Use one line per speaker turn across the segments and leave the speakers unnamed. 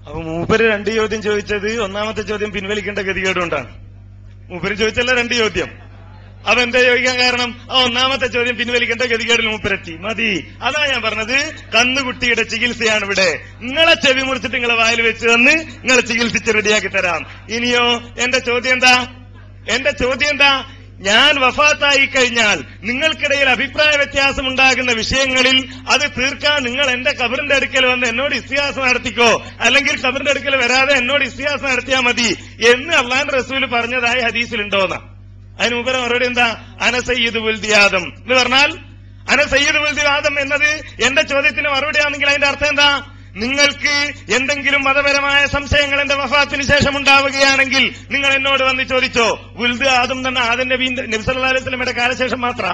അപ്പൊ മൂപ്പര് 2 ചോദ്യം ചോദിച്ചത്, ഒന്നാമത്തെ ചോദ്യം പിൻവലിക്കേണ്ട ഗതികേടുകൊണ്ടാണ്. മൂപ്പര് ചോദിച്ചല്ല 2 ചോദ്യം. അതെന്താ ചോദിക്കാൻ കാരണം? ഒന്നാമത്തെ ചോദ്യം പിൻവലിക്കേണ്ട ഗതികേടിൽ മൂപ്പരെത്തി. മതി. അതാ ഞാൻ പറഞ്ഞത്, കന്നുകുട്ടിയുടെ ചികിത്സയാണ് ഇവിടെ. നിങ്ങളെ ചെവി മുറിച്ചിട്ട് നിങ്ങളെ വായിൽ വെച്ച് തന്ന് നിങ്ങളെ ചികിത്സിച്ച് റെഡിയാക്കി തരാം. ഇനിയോ എന്റെ ചോദ്യം എന്താ? ഞാൻ വഫാത്തായി കഴിഞ്ഞാൽ നിങ്ങൾക്കിടയിൽ അഭിപ്രായ വ്യത്യാസം ഉണ്ടാകുന്ന വിഷയങ്ങളിൽ അത് തീർക്കാൻ നിങ്ങൾ എന്റെ ഖബറിന്റെ അടുക്കൽ വന്ന് എന്നോട് ഇസ്തിഹാസ നടത്തിക്കോ, അല്ലെങ്കിൽ ഖബറിന്റെ അടുക്കൽ വരാതെ എന്നോട് ഇസ്തിഹാസ നടത്തിയാൽ മതി എന്ന് അള്ളാഹുവിന്റെ റസൂൽ പറഞ്ഞതായി ഹദീസിലുണ്ടോന്നാ. അതിന് മുമ്പ് മറുപടി എന്താ? അന സയ്യിദു വൽദി ആദം എന്ന് പറഞ്ഞാൽ, അന സയ്യിദു വൽദി ആദം എന്നത് എന്റെ ചോദ്യത്തിന് മറുപടിയാണെങ്കിൽ അതിന്റെ അർത്ഥം എന്താ? നിങ്ങൾക്ക് എന്തെങ്കിലും മതപരമായ സംശയങ്ങൾ എന്റെ വഫാത്തിന് ശേഷം ഉണ്ടാവുകയാണെങ്കിൽ നിങ്ങൾ എന്നോട് വന്ന് ചോദിച്ചോ. വുൽദ് ആദം തന്നെ ആദം നബി സല്ലല്ലാഹു അലൈഹി വസല്ലമയുടെ കാലശേഷം മാത്രം?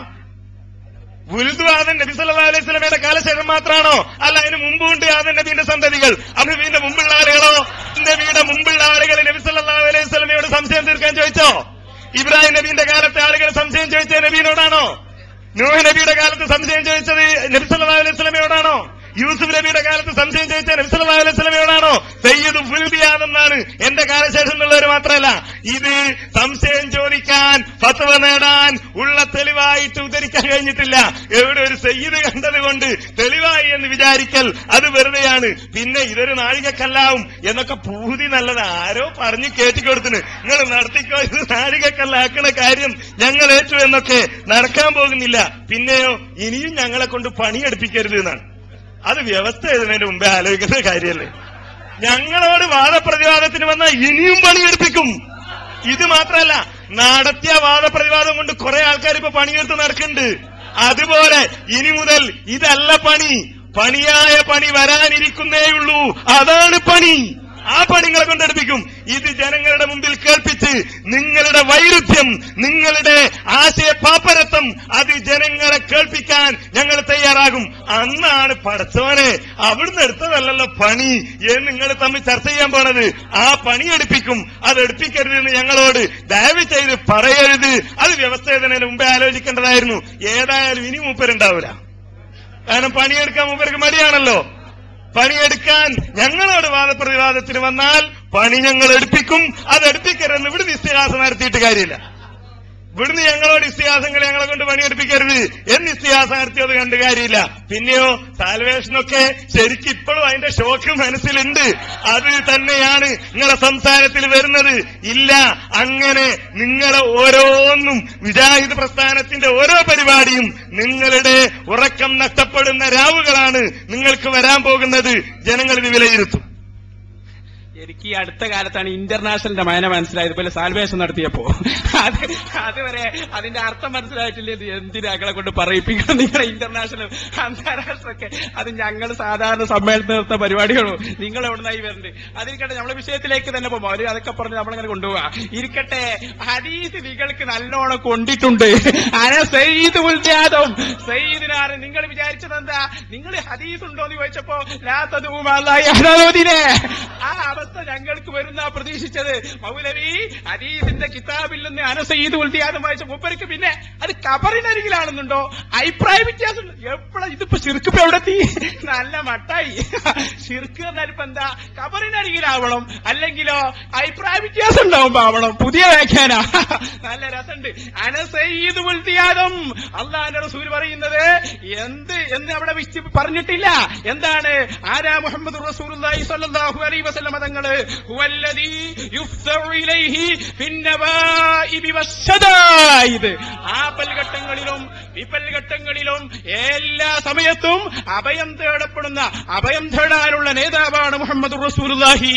വുൽദ് ആദം നബി സല്ലല്ലാഹു അലൈഹി വസല്ലമയുടെ കാലശേഷം മാത്രമാണോ? അല്ല, അതിന് മുമ്പുണ്ട് ആദം നബിയുടെ സന്തതികൾ. നബിയുടെ മുമ്പുള്ള ആളുകളോ? നബിയുടെ മുമ്പുള്ള ആളുകൾ നബി സല്ലല്ലാഹു അലൈഹി വസല്ലമയോട് സംശയം തീർക്കാൻ ചോദിച്ചോ? ഇബ്രാഹിം നബിന്റെ കാലത്തെ ആളുകൾ സംശയം ചോദിച്ചത് നബീനോടാണോ? നൂഹ് നബിയുടെ കാലത്ത് സംശയം ചോദിച്ചത് നബി സല്ലല്ലാഹു അലൈഹി വസല്ലമയോടാണോ? യൂസുഫ് നബിയുടെ കാലത്ത് സംശയം ചോദിച്ച നബി സല്ലല്ലാഹു അലൈഹി വസല്ലമയോടാണോ? സയ്യിദു വൽദി ആദം എന്നാണ് എന്റെ കാലശേഷം എന്നുള്ളവർ മാത്രമല്ല. ഇത് സംശയം ചോദിക്കാൻ, ഫത്വ നേടാൻ ഉള്ള തെളിവായിട്ട് ഉദ്ധരിക്കാൻ കഴിഞ്ഞിട്ടില്ല. എവിടെ ഒരു സയ്യിദ് കണ്ടത് കൊണ്ട് തെളിവായി എന്ന് വിചാരിക്കൽ അത് വെറുതെയാണ്. പിന്നെ ഇതൊരു നാഴികക്കല്ലാവും എന്നൊക്കെ പൂതി നല്ലത് ആരോ പറഞ്ഞു കേട്ടിക്കൊടുത്തിന്. നിങ്ങൾ നടത്തിക്കോ, ഇത് നാഴികക്കല്ലാക്കണ കാര്യം ഞങ്ങൾ ഏറ്റു എന്നൊക്കെ നടക്കാൻ പോകുന്നില്ല. പിന്നെയോ ഇനിയും ഞങ്ങളെ കൊണ്ട് പണിയെടുപ്പിക്കരുത് എന്നാണ്. അത് വ്യവസ്ഥ എഴുതുന്നതിന് മുമ്പേ ആലോചിക്കുന്ന കാര്യമല്ലേ? ഞങ്ങളോട് വാദപ്രതിവാദത്തിന് വന്നാൽ ഇനിയും പണിയെടുപ്പിക്കും. ഇത് മാത്രമല്ല, നടത്തിയ വാദപ്രതിവാദം കൊണ്ട് കുറെ ആൾക്കാർ ഇപ്പൊ പണിയെടുത്ത് നടക്കുന്നുണ്ട്. അതുപോലെ ഇനി മുതൽ ഇതല്ല പണിയായ പണി വരാനിരിക്കുന്നേയുള്ളൂ. അതാണ് പണി. ആ പണികളെ കൊണ്ടെടുപ്പിക്കും. ഇത് ജനങ്ങളുടെ മുമ്പിൽ കേൾപ്പിച്ച് നിങ്ങളുടെ വൈരുദ്ധ്യം, നിങ്ങളുടെ ആശയപാപ്പരത്വം അത് ജനങ്ങളെ കേൾപ്പിക്കാൻ ഞങ്ങൾ തയ്യാറാകും. അന്നാണ് പടച്ചോനെ അവിടുന്ന് എടുത്തതല്ലല്ലോ പണി എന്ന് നിങ്ങൾ തമ്മിൽ ചർച്ച ചെയ്യാൻ പോണത്. ആ പണി എടുപ്പിക്കും. അത് എടുപ്പിക്കരുതെന്ന് ഞങ്ങളോട് ദയവ് ചെയ്ത് പറയരുത്. അത് വ്യവസ്ഥ എഴുതുന്നതിന് മുമ്പേ ആലോചിക്കേണ്ടതായിരുന്നു. ഏതായാലും ഇനി മൂപ്പരുണ്ടാവില്ല. കാരണം പണിയെടുക്കാൻ മൂപ്പർക്ക് മടിയാണല്ലോ. പണിയെടുക്കാൻ ഞങ്ങളോട് വാദപ്രതിവാദത്തിന് വന്നാൽ പണി ഞങ്ങൾ എടുപ്പിക്കും. അത് എടുപ്പിക്കരുതെന്ന് ഇവിടുന്ന് ഇസ്തിഹാസ നടത്തിയിട്ട് കാര്യമില്ല. ഇവിടുന്ന് ഞങ്ങളോട് ഇസ്തിഹാസങ്ങൾ ഞങ്ങളെ കൊണ്ട് പണിയെടുപ്പിക്കരുത് എന്ന് ഇസ്തിഹാസ നടത്തിയത് കണ്ട് കാര്യമില്ല. പിന്നെയോ സാൽവേഷനൊക്കെ ശരിക്കും ഇപ്പോഴും അതിന്റെ ഷോക്ക് മനസ്സിലുണ്ട്. അത് തന്നെയാണ് നിങ്ങളെ സംസാരത്തിൽ വരുന്നത്. ഇല്ല, അങ്ങനെ നിങ്ങളെ ഓരോന്നും മുജാഹിദ് പ്രസ്ഥാനത്തിന്റെ ഓരോ പരിപാടിയും നിങ്ങളുടെ ഉറക്കം നഷ്ടപ്പെടുന്ന രാവുകളാണ് നിങ്ങൾക്ക് വരാൻ പോകുന്നത്. ജനങ്ങൾ ഇത് വിലയിരുത്തും.
എനിക്ക് ഈ അടുത്ത കാലത്താണ് ഇന്റർനാഷണലിന്റെ മയന മനസ്സിലായത്. ഇതുപോലെ സാൽവേഷൻ നടത്തിയപ്പോ അതുവരെ അതിന്റെ അർത്ഥം മനസ്സിലായിട്ടില്ല. എന്തിനാകളെ കൊണ്ട് പറയിപ്പിക്കണം നിങ്ങളെ ഇന്റർനാഷണൽ അന്താരാഷ്ട്രമൊക്കെ? അത് ഞങ്ങൾ സാധാരണ സമ്മേളനത്തിൽ നിർത്തുന്ന പരിപാടികളോ. നിങ്ങൾ എവിടുന്നായി വരുന്നുണ്ട്? അതിരിക്കട്ടെ, നമ്മളെ വിഷയത്തിലേക്ക് തന്നെ പോകും. അവര് അതൊക്കെ പറഞ്ഞ് നമ്മളിങ്ങനെ കൊണ്ടുപോവാ. ഇരിക്കട്ടെ, ഹദീസ് നിങ്ങൾക്ക് നല്ലോണം കൊണ്ടിട്ടുണ്ട്. അന സയ്യിദ് വൽദി ആദം, സയ്യിദിനാണ്. നിങ്ങൾ വിചാരിച്ചത് എന്താ? നിങ്ങൾ ഹദീസ് ഉണ്ടോന്ന് ചോദിച്ചപ്പോ ലാ തദഉ മഅല്ലാഹി അഹദൻ, ആ അവസ്ഥ ഞങ്ങൾക്ക് വരുന്ന പ്രതീക്ഷിച്ചത്. മൗലവി ഹദീസിന്റെ കിതാബിൽ നിന്ന് അന സയ്യിദ് വൽദി ആദം വായിച്ച മൂപ്പർക്ക് പിന്നെ അത് ഖബറിനരികിലാണെന്നുണ്ടോ? അഭിപ്രായ വ്യത്യാസം എപ്പോഴാ? ഇതിപ്പോ ശിർക്ക് എവിടെത്തി? നല്ല മട്ടായി. ശിർക്ക് എന്നാലിപ്പോ എന്താ? ഖബറിനരികിലാവണം, അല്ലെങ്കിലോ അഭിപ്രായ വ്യത്യാസം ഉണ്ടാവുമ്പോ ആവണം. പുതിയ വ്യാഖ്യാന നല്ല രസമുണ്ട്. അന സയ്യിദ് വൽദി ആദം, അല്ലാഹുവിന്റെ റസൂൽ പറയുന്നത് എന്ന് അവിടെ പറഞ്ഞിട്ടില്ല. എന്താണ്? ആരാ? മുഹമ്മദ് റസൂലുള്ളാഹി സ്വല്ലല്ലാഹു അലൈഹി വസല്ലം തങ്ങള്. ഹുവല്ലദീ യുഫ്തഉ ഇലൈഹി ഫിന്നവാഇബി വശദായിദ്, ആപൽഘട്ടങ്ങളിലും വിപൽഘട്ടങ്ങളിലും എല്ലാ സമയത്തും അഭയം തേടാനുള്ള നേതാവാണ് മുഹമ്മദ് റസൂലുള്ളാഹി.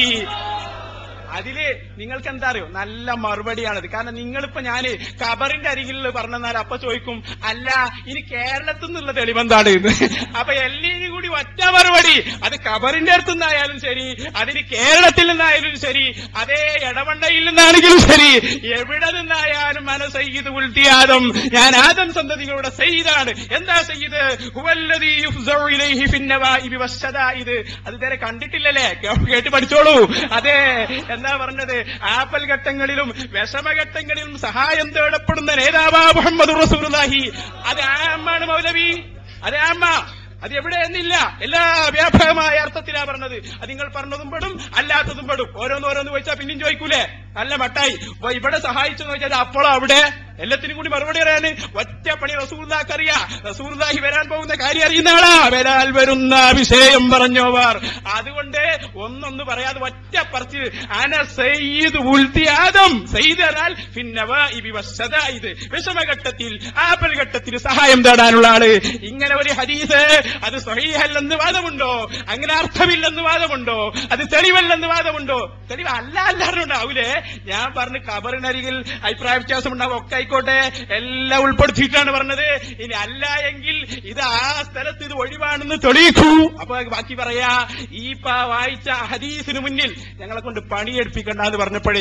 അതില് നിങ്ങൾക്ക് എന്താ അറിയോ? നല്ല മറുപടിയാണത്. കാരണം നിങ്ങളിപ്പോ ഞാന് ഖബറിന്റെ അരികിൽ പറഞ്ഞാൽ അപ്പൊ ചോദിക്കും, അല്ല ഇനി കേരളത്തിൽ നിന്നുള്ള തെളിവെന്താണ്? അപ്പൊ എല്ലിനും കൂടി ഒറ്റ മറുപടി. അത് ഖബറിന്റെ അടുത്തു നിന്നായാലും ശരി, അതിന് കേരളത്തിൽ നിന്നായാലും ശരി, അതേ എടവണ്ണയിൽ നിന്നാണെങ്കിലും ശരി, എവിടെ നിന്നായാലും അന സയ്യിദ് വൽദി ആദം, ഞാൻ ആദം സന്തതികളുടെ സയ്യിദാണ്. എന്താ സയ്യിദ്? ഹുവല്ലദീ യുഫ്സഉ ഇലൈഹി ഫിന്നവാഇബി വശദായിദ്. അത് ഇതുവരെ കണ്ടിട്ടില്ലല്ലേ? കേട്ട് പഠിച്ചോളൂ. അതെ, എന്താ പറഞ്ഞത്? ആപൽ ഘട്ടങ്ങളിലും വിഷമഘട്ടങ്ങളിലും സഹായം തേടപ്പെടുന്ന നേതാവാ മുഹമ്മദ് റസൂലുള്ളാഹി. അത് ആമാണ് മൗലവി, അത് ആമ്മ. അത് എവിടെയെന്നില്ല, എല്ലാ വ്യാപകമായ അർത്ഥത്തിലാ പറഞ്ഞത്. അത് നിങ്ങൾ പറഞ്ഞതും പെടും അല്ലാത്തതും പെടും. ഓരോന്നോരോന്ന് ചോദിച്ചാൽ പിന്നെയും ചോദിക്കൂലേ, നല്ല മട്ടായി. ഇവിടെ സഹായിച്ചെന്ന് ചോദിച്ചാൽ അപ്പോഴോ അവിടെ എല്ലാത്തിനും കൂടി മറുപടി പറയാന് ഒറ്റ പണി റസൂലുള്ളാഹിക്ക് അറിയാം. റസൂലുള്ളാഹി വരാൻ പോകുന്ന കാര്യം അറിയുന്ന ആളാ, വരാൻ വരുന്ന വിഷയം പറഞ്ഞോവർ. അതുകൊണ്ട് ഒന്നൊന്ന് പറയാതെ ഒറ്റ പറച്ച് അന സയ്യിദ് ഉൽതി ആദം. സയ്യിദ് എന്നാൽ ഫിന്നവാഇബി വസ്സദായിദ്, വിഷമഘട്ടത്തിൽ ആപൽഘട്ടത്തിൽ സഹായം തേടാനുള്ള ആള്. ഇങ്ങനെ ഒരു ഹദീസ് അത് സ്വഹീഹല്ലെന്ന് വാദമുണ്ടോ? അങ്ങനെ അർത്ഥമില്ലെന്ന് വാദമുണ്ടോ? അത് തെളിവല്ലെന്ന് വാദമുണ്ടോ? തെളിവ് അല്ലാണ്ടാവൂലേ. ഞാൻ പറഞ്ഞു ഖബറിനരികിൽ അഭിപ്രായ വ്യത്യാസം ഉണ്ടാവും, ഒക്കെ ആയിക്കോട്ടെ, എല്ലാം ഉൾപ്പെടുത്തിയിട്ടാണ് പറഞ്ഞത്. ഇനി അല്ല എങ്കിൽ ഇത് ആ സ്ഥലത്ത് ഇത് ഒഴിവാണെന്ന് തെളിയിക്കൂ. അപ്പൊ ബാക്കി പറയാ, ഈ വായിച്ച ഹദീസിന് മുന്നിൽ ഞങ്ങളെ കൊണ്ട് പണിയെടുപ്പിക്കണ്ടെന്ന് പറഞ്ഞപ്പോഴേ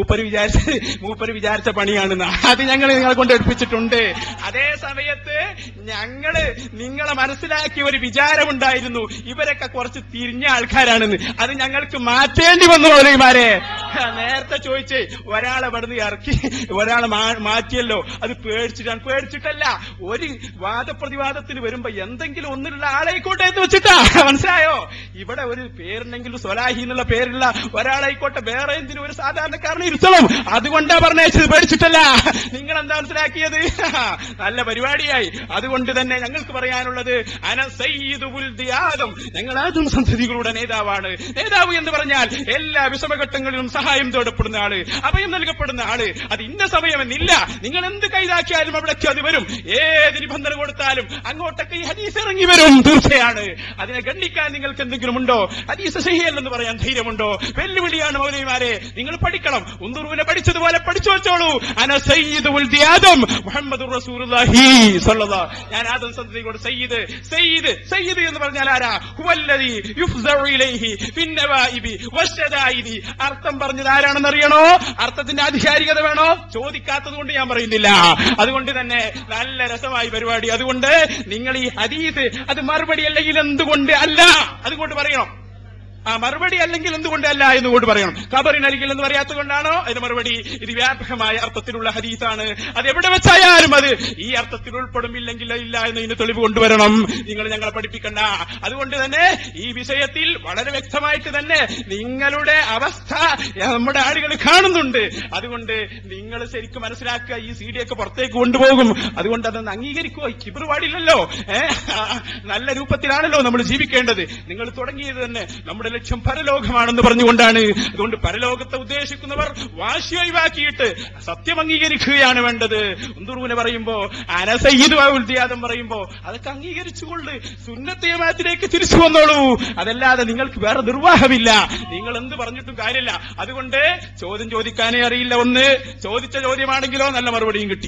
മൂപ്പര് വിചാരിച്ച പണിയാണെന്ന് അത് ഞങ്ങൾ നിങ്ങളെ കൊണ്ട് എടുപ്പിച്ചിട്ടുണ്ട്. അതേ സമയത്ത് ഞങ്ങള് നിങ്ങളെ മനസ്സിലാക്കിയ ഒരു വിചാരമുണ്ടായിരുന്നു, ഇവരൊക്കെ കുറച്ച് തിരിഞ്ഞ ആൾക്കാരാണെന്ന്. അത് ഞങ്ങൾക്ക് മാറ്റേണ്ടി വന്നു. മൗലവിമാരെ നേരത്തെ ചോദിച്ചേ, ഒരാളെ ഇവിടുന്ന് ഇറക്കി ഒരാളെ മാറ്റിയല്ലോ, അത് പേടിച്ചിട്ടല്ല. ഒരു വാദപ്രതിവാദത്തിന് വരുമ്പോ എന്തെങ്കിലും ഒന്നിലുള്ള ആളായിക്കോട്ടെ എന്ന് വെച്ചിട്ടാ, മനസ്സിലായോ? ഇവിടെ ഒരു പേരുണ്ടെങ്കിലും സ്വലാഹി എന്നുള്ള പേരുള്ള ഒരാളായിക്കോട്ടെ, വേറെ എന്തിനും ഒരു സാധാരണക്കാരനെ ഇരുത്തണം. അതുകൊണ്ടാ പറഞ്ഞത്, പേടിച്ചിട്ടല്ല. നിങ്ങൾ എന്താ മനസ്സിലാക്കിയത്? നല്ല പരിപാടിയായി. അതുകൊണ്ട് തന്നെ ഞങ്ങൾക്ക് പറയാനുള്ളത്, അന സയ്യിദു ഉൽദി ആദം, ഞങ്ങൾ ആദം സന്തതികളുടെ നേതാവാണ്. നേതാവ് എന്ന് പറഞ്ഞാൽ എല്ലാ വിഷമഘട്ടങ്ങളിലും സഹായം തേടപ്പെടുന്ന ആള്, അഭയം നൽകപ്പെടുന്ന ആള്. അത് ഇന്ന സമയമെന്നില്ല. നിങ്ങൾ എന്ത് കൈതാക്കിയാലും അവിടേക്ക് അത് വരും. ഏത് നിബന്ധന കൊടുത്താലും അങ്ങോട്ടൊക്കെ ഈ ഹദീസ് ഇറങ്ങി വരും. തീർച്ചയാണ്. അതിനെ ഗണ്ണിക്കാൻ നിങ്ങൾക്ക് എന്തെങ്കിലും ഉണ്ടോ? ഹദീസ് സഹിഹല്ലെന്ന് പറയാൻ ധൈര്യമുണ്ടോ? വെല്ലുവിളിയാണ് മൗലവിമാരെ. നിങ്ങൾ പഠിക്കണം. ഉന്ദുറുവിനെ പഠിച്ചതുപോലെ പഠിച്ചു വെച്ചോളൂ. അന സയ്യിദു ഉൽദി ആദം മുഹമ്മദുർ റസൂലുള്ളാഹി സ്വല്ലല്ലാഹു. ഞാൻ ആദം സന്തതിയോട് സയ്യിദ് സയ്യിദ് സയ്യിദ് എന്ന് പറഞ്ഞാൽ ആരാ? ഹുവല്ലദി യുഫ്സഉ ഇലൈഹി ഫിന്നവാഇബി വശദായിദി. അർത്ഥം പറഞ്ഞത് ആരാണെന്ന് അറിയണോ? അർത്ഥത്തിന്റെ ആധികാരികത വേണോ? ചോദിക്കാത്തത് കൊണ്ട് ഞാൻ പറയുന്നില്ല. അതുകൊണ്ട് തന്നെ നല്ല രസമായി പരിപാടി. അതുകൊണ്ട് നിങ്ങൾ ഈ ഹദീസ് അത് മറുപടി അല്ലെങ്കിൽ എന്തുകൊണ്ട് അല്ല, അതുകൊണ്ട് പറയണം. മറുപടി അല്ലെങ്കിൽ എന്തുകൊണ്ടല്ല എന്നുകൊണ്ട് പറയണം. ഖബറിനരികിൽ എന്ന് പറയാത്തത് കൊണ്ടാണോ? അതിന് മറുപടി ഇത് വ്യാപകമായ അർത്ഥത്തിലുള്ള ഹദീസാണ്. അത് എവിടെ വെച്ചായാലും അത് ഈ അർത്ഥത്തിൽ ഉൾപ്പെടുമില്ലെങ്കിൽ ഇല്ല എന്നതിന് തെളിവ് കൊണ്ടുവരണം. നിങ്ങൾ ഞങ്ങളെ പഠിപ്പിക്കണ്ട. അതുകൊണ്ട് തന്നെ ഈ വിഷയത്തിൽ വളരെ വ്യക്തമായിട്ട് തന്നെ നിങ്ങളുടെ അവസ്ഥ നമ്മുടെ ആളുകൾ കാണുന്നുണ്ട്. അതുകൊണ്ട് നിങ്ങൾ ശരിക്കും മനസ്സിലാക്കുക, ഈ CD ഒക്കെ പുറത്തേക്ക് കൊണ്ടുപോകും. അതുകൊണ്ട് അതൊന്ന് അംഗീകരിക്കുക. കിബർ പാടില്ലല്ലോ. നല്ല രൂപത്തിലാണല്ലോ നമ്മൾ ജീവിക്കേണ്ടത്. നിങ്ങൾ തുടങ്ങിയത് തന്നെ നമ്മുടെ ലക്ഷ്യം പരലോകമാണെന്ന് പറഞ്ഞുകൊണ്ടാണ്. അതുകൊണ്ട് പരലോകത്തെ ഉദ്ദേശിക്കുന്നവർ വാശി ഒഴിവാക്കിയിട്ട് സത്യം അംഗീകരിക്കുകയാണ് വേണ്ടത്. ഉന്ദുറുവിനെ പറയുമ്പോ അന സയ്യിദു ഉൽദി ആദം പറയുമ്പോ അതൊക്കെ അംഗീകരിച്ചുകൊണ്ട് സുന്നത്ത് ജമാഅത്തിലേക്ക് തിരിച്ചു വന്നോളൂ. അതല്ലാതെ നിങ്ങൾക്ക് വേറെ നിർവാഹമില്ല. നിങ്ങൾ എന്ത് പറഞ്ഞിട്ടും കാര്യമില്ല. അതുകൊണ്ട് ചോദ്യം ചോദിക്കാനേ അറിയില്ല. ഒന്ന് ചോദിച്ച ചോദ്യമാണെങ്കിലോ നല്ല മറുപടിയും കിട്ടി.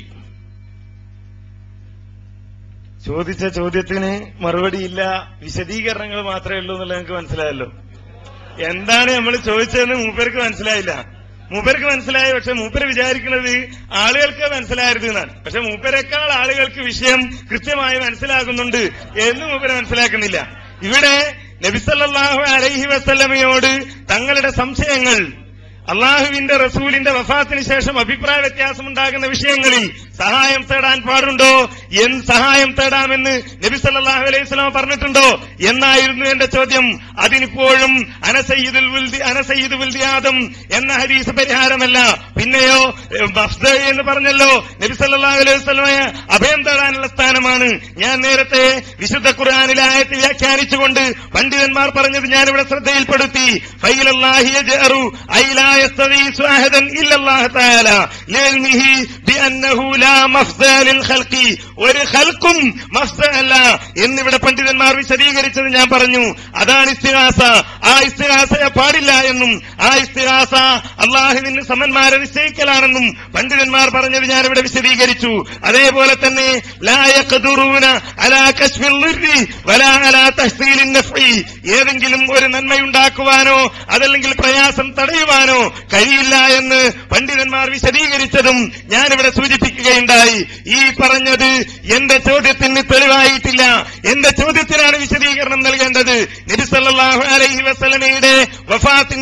ചോദിച്ച ചോദ്യത്തിന് മറുപടിയില്ല, വിശദീകരണങ്ങൾ മാത്രമേ ഉള്ളൂ എന്നുള്ളത് നിങ്ങൾക്ക് മനസ്സിലായല്ലോ. എന്താണ് നമ്മൾ ചോദിച്ചതെന്ന് മൂപ്പർക്ക് മനസ്സിലായില്ല. മൂപ്പർക്ക് മനസ്സിലായി, പക്ഷെ മൂപ്പര് വിചാരിക്കുന്നത് ആളുകൾക്ക് മനസ്സിലായത് എന്നാണ്. പക്ഷെ മൂപ്പരെക്കാൾ ആളുകൾക്ക് വിഷയം കൃത്യമായി മനസ്സിലാകുന്നുണ്ട് എന്ന് മൂപ്പര് മനസ്സിലാക്കുന്നില്ല. ഇവിടെ നബി സല്ലല്ലാഹു അലൈഹി വസല്ലമയോട് തങ്ങളുടെ സംശയങ്ങൾ, അള്ളാഹുവിന്റെ റസൂലിന്റെ വഫാത്തിന് ശേഷം അഭിപ്രായ വ്യത്യാസമുണ്ടാകുന്ന വിഷയങ്ങളിൽ സഹായം തേടാൻ പാടുണ്ടോ? സഹായം തേടാമെന്ന് നബി സല്ലല്ലാഹു അലൈഹി വസല്ലം പറഞ്ഞിട്ടുണ്ടോ എന്നായിരുന്നു എന്റെ ചോദ്യം. അതിനിപ്പോഴും അന സയ്യിദു ഉൽദി ആദം എന്ന ഹദീസ് പരിഹാരമല്ല. പിന്നെയോ മഫ്ദ എന്ന് പറഞ്ഞല്ലോ. നബി സല്ലല്ലാഹു അലൈഹി വസല്ലമയെ അഭയം തേടാനുള്ള സ്ഥാനമാണ്. ഞാൻ നേരത്തെ വിശുദ്ധ ഖുർആനിലെ ആയത്ത് വ്യാഖ്യാനിച്ചുകൊണ്ട് പണ്ഡിതന്മാർ പറഞ്ഞത് ഞാനിവിടെ ശ്രദ്ധയിൽപ്പെടുത്തി. ഫൈലല്ലാഹി യജ്അറു ഐലാ യസ്തഗീസു അഹദൻ ഇല്ലല്ലാഹു തആല ലിൽമിഹി ബിഅന്നഹു ലാ മഫ്ദ ലിൽ ഖൽഖി. ഒരു ഖൽഖും മഫ്ദ അല്ല എന്നിവിടെ പണ്ഡിതന്മാർ വിശദീകരിച്ചത് ഞാൻ പറഞ്ഞു. അതാണ് ഇസ്തിഗാസ. ആ ഇസ്തിഗാസയെ പാടില്ല എന്നും ആ ഇസ്തിഗാസ അള്ളാഹുവിന് സമന്മാരെ നിശ്ചയിക്കലാണെന്നും പണ്ഡിതന്മാർ പറഞ്ഞത് ഞാനിവിടെ വിശദീകരിച്ചു. അതേപോലെ തന്നെ ലാ യഖ്ദുറൂന അലാ കശ്ഫിൽ ളിർരി വലാ അലാ തഹ്സീലിൻ നഫ്ഇ. ഏതെങ്കിലും ഒരു നന്മയുണ്ടാക്കുവാനോ അതല്ലെങ്കിൽ പ്രയാസം തടയുവാനോ കഴിയില്ല എന്ന് പണ്ഡിതന്മാർ വിശദീകരിച്ചതും ഞാനിവിടെ സൂചിപ്പിക്കുകയുണ്ടായി. ഈ പറഞ്ഞത് എന്റെ ചോദ്യത്തിന് തെളിവായിട്ടില്ല. എന്റെ ചോദ്യത്തിനാണ് വിശദീകരണം നൽകേണ്ടത്. നബി സല്ലല്ലാഹു അലൈഹി വസല്ലമയുടെ വഫാത്തിന്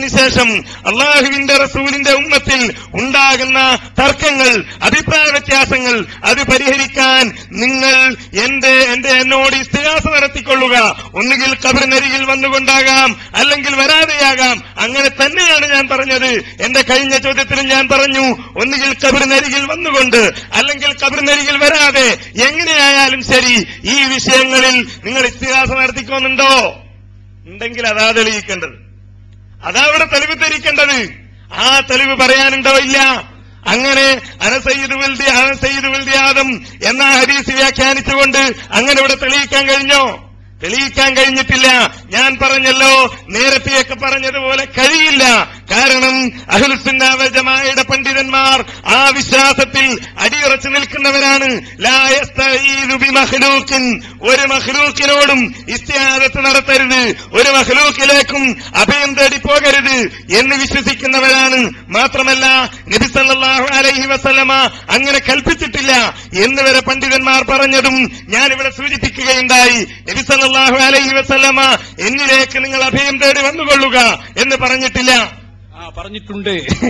നൂറ്റാണ്ടിന് ശേഷം അള്ളാഹുവിന്റെ റസൂലിന്റെ ഉമ്മത്തിൽ ഉണ്ടാകുന്ന തർക്കങ്ങൾ, അഭിപ്രായ വ്യത്യാസങ്ങൾ അത് പരിഹരിക്കാൻ നിങ്ങൾ എന്നോട് ഇസ്തിഗാസ നടത്തിക്കൊള്ളുക. ഒന്നുകിൽ ഖബറിനരികിൽ വന്നുകൊണ്ടാകാം, അല്ലെങ്കിൽ വരാതെയാകാം. അങ്ങനെ തന്നെയാണ് ഞാൻ പറഞ്ഞത്. എന്റെ കഴിഞ്ഞ ചോദ്യത്തിലും ഞാൻ പറഞ്ഞു, ഒന്നുകിൽ ഖബറിനരികിൽ വന്നുകൊണ്ട്, അല്ലെങ്കിൽ ഖബറിനരികിൽ വരാതെ, എങ്ങനെയായാലും ശരി ഈ വിഷയങ്ങളിൽ നിങ്ങൾ ഇസ്തിഗാസ നടത്തിക്കൊന്നുണ്ടോ? ഉണ്ടെങ്കിൽ അതാ തെളിയിക്കേണ്ടത്, അതാ അവിടെ തെളിവ് ധരിക്കേണ്ടത്. ആ തെളിവ് പറയാനുണ്ടോ? ഇല്ല. അങ്ങനെ അന സയ്യിദു വൽദി ആദം എന്ന ഹദീസ് വ്യാഖ്യാനിച്ചുകൊണ്ട് അങ്ങനെ ഇവിടെ തെളിയിക്കാൻ കഴിഞ്ഞോ? തെളിയിക്കാൻ കഴിഞ്ഞിട്ടില്ല. ഞാൻ പറഞ്ഞല്ലോ, നേരത്തെയൊക്കെ പറഞ്ഞതുപോലെ കഴിയില്ല. കാരണം അഹ്ലുസുന്ന വൽ ജമാഅയുടെ പണ്ഡിതന്മാർ ആ വിശ്വാസത്തിൽ അടിയുറച്ചു നിൽക്കുന്നവരാണ്. ലാ യസ്തഈദു ബിമഖ്ലൂഖിൻ, ഒരു മഖ്ലൂഖിനോടും ഇസ്തിആദത്ത് നടത്തരുത്, ഒരു മഖ്ലൂഖിലേക്കും അഭയം തേടി പോകരുത് എന്ന് വിശ്വസിക്കുന്നവരാണ്. മാത്രമല്ല നബി സല്ലല്ലാഹു അലൈഹി വസല്ലമ അങ്ങനെ കൽപ്പിച്ചിട്ടില്ല എന്ന് വരെ പണ്ഡിതന്മാർ പറഞ്ഞതും ഞാനിവിടെ സൂചിപ്പിക്കുകയുണ്ടായി. നബി സല്ലല്ലാഹു അലൈഹി വസല്ലമ എന്നിലേക്ക് നിങ്ങൾ അഭയം തേടി വന്നുകൊള്ളുക എന്ന് പറഞ്ഞിട്ടില്ല.
പറഞ്ഞിട്ടുണ്ട്.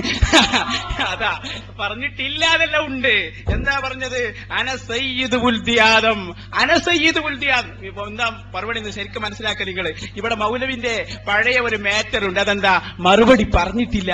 അതാ പറഞ്ഞിട്ടില്ല, അതെല്ലാം ഉണ്ട്. എന്താ പറഞ്ഞത്? അന സയ്യിദ് വൽദി ആദം, അന സയ്യിദ് വൽദി ആദം. ഇപ്പൊ എന്താ മറുപടി ശരിക്കും മനസ്സിലാക്കുക നിങ്ങൾ. ഇവിടെ മൗലവിന്റെ പഴയ ഒരു മാറ്റർ ഉണ്ട്. അതെന്താ? മറുപടി പറഞ്ഞിട്ടില്ല.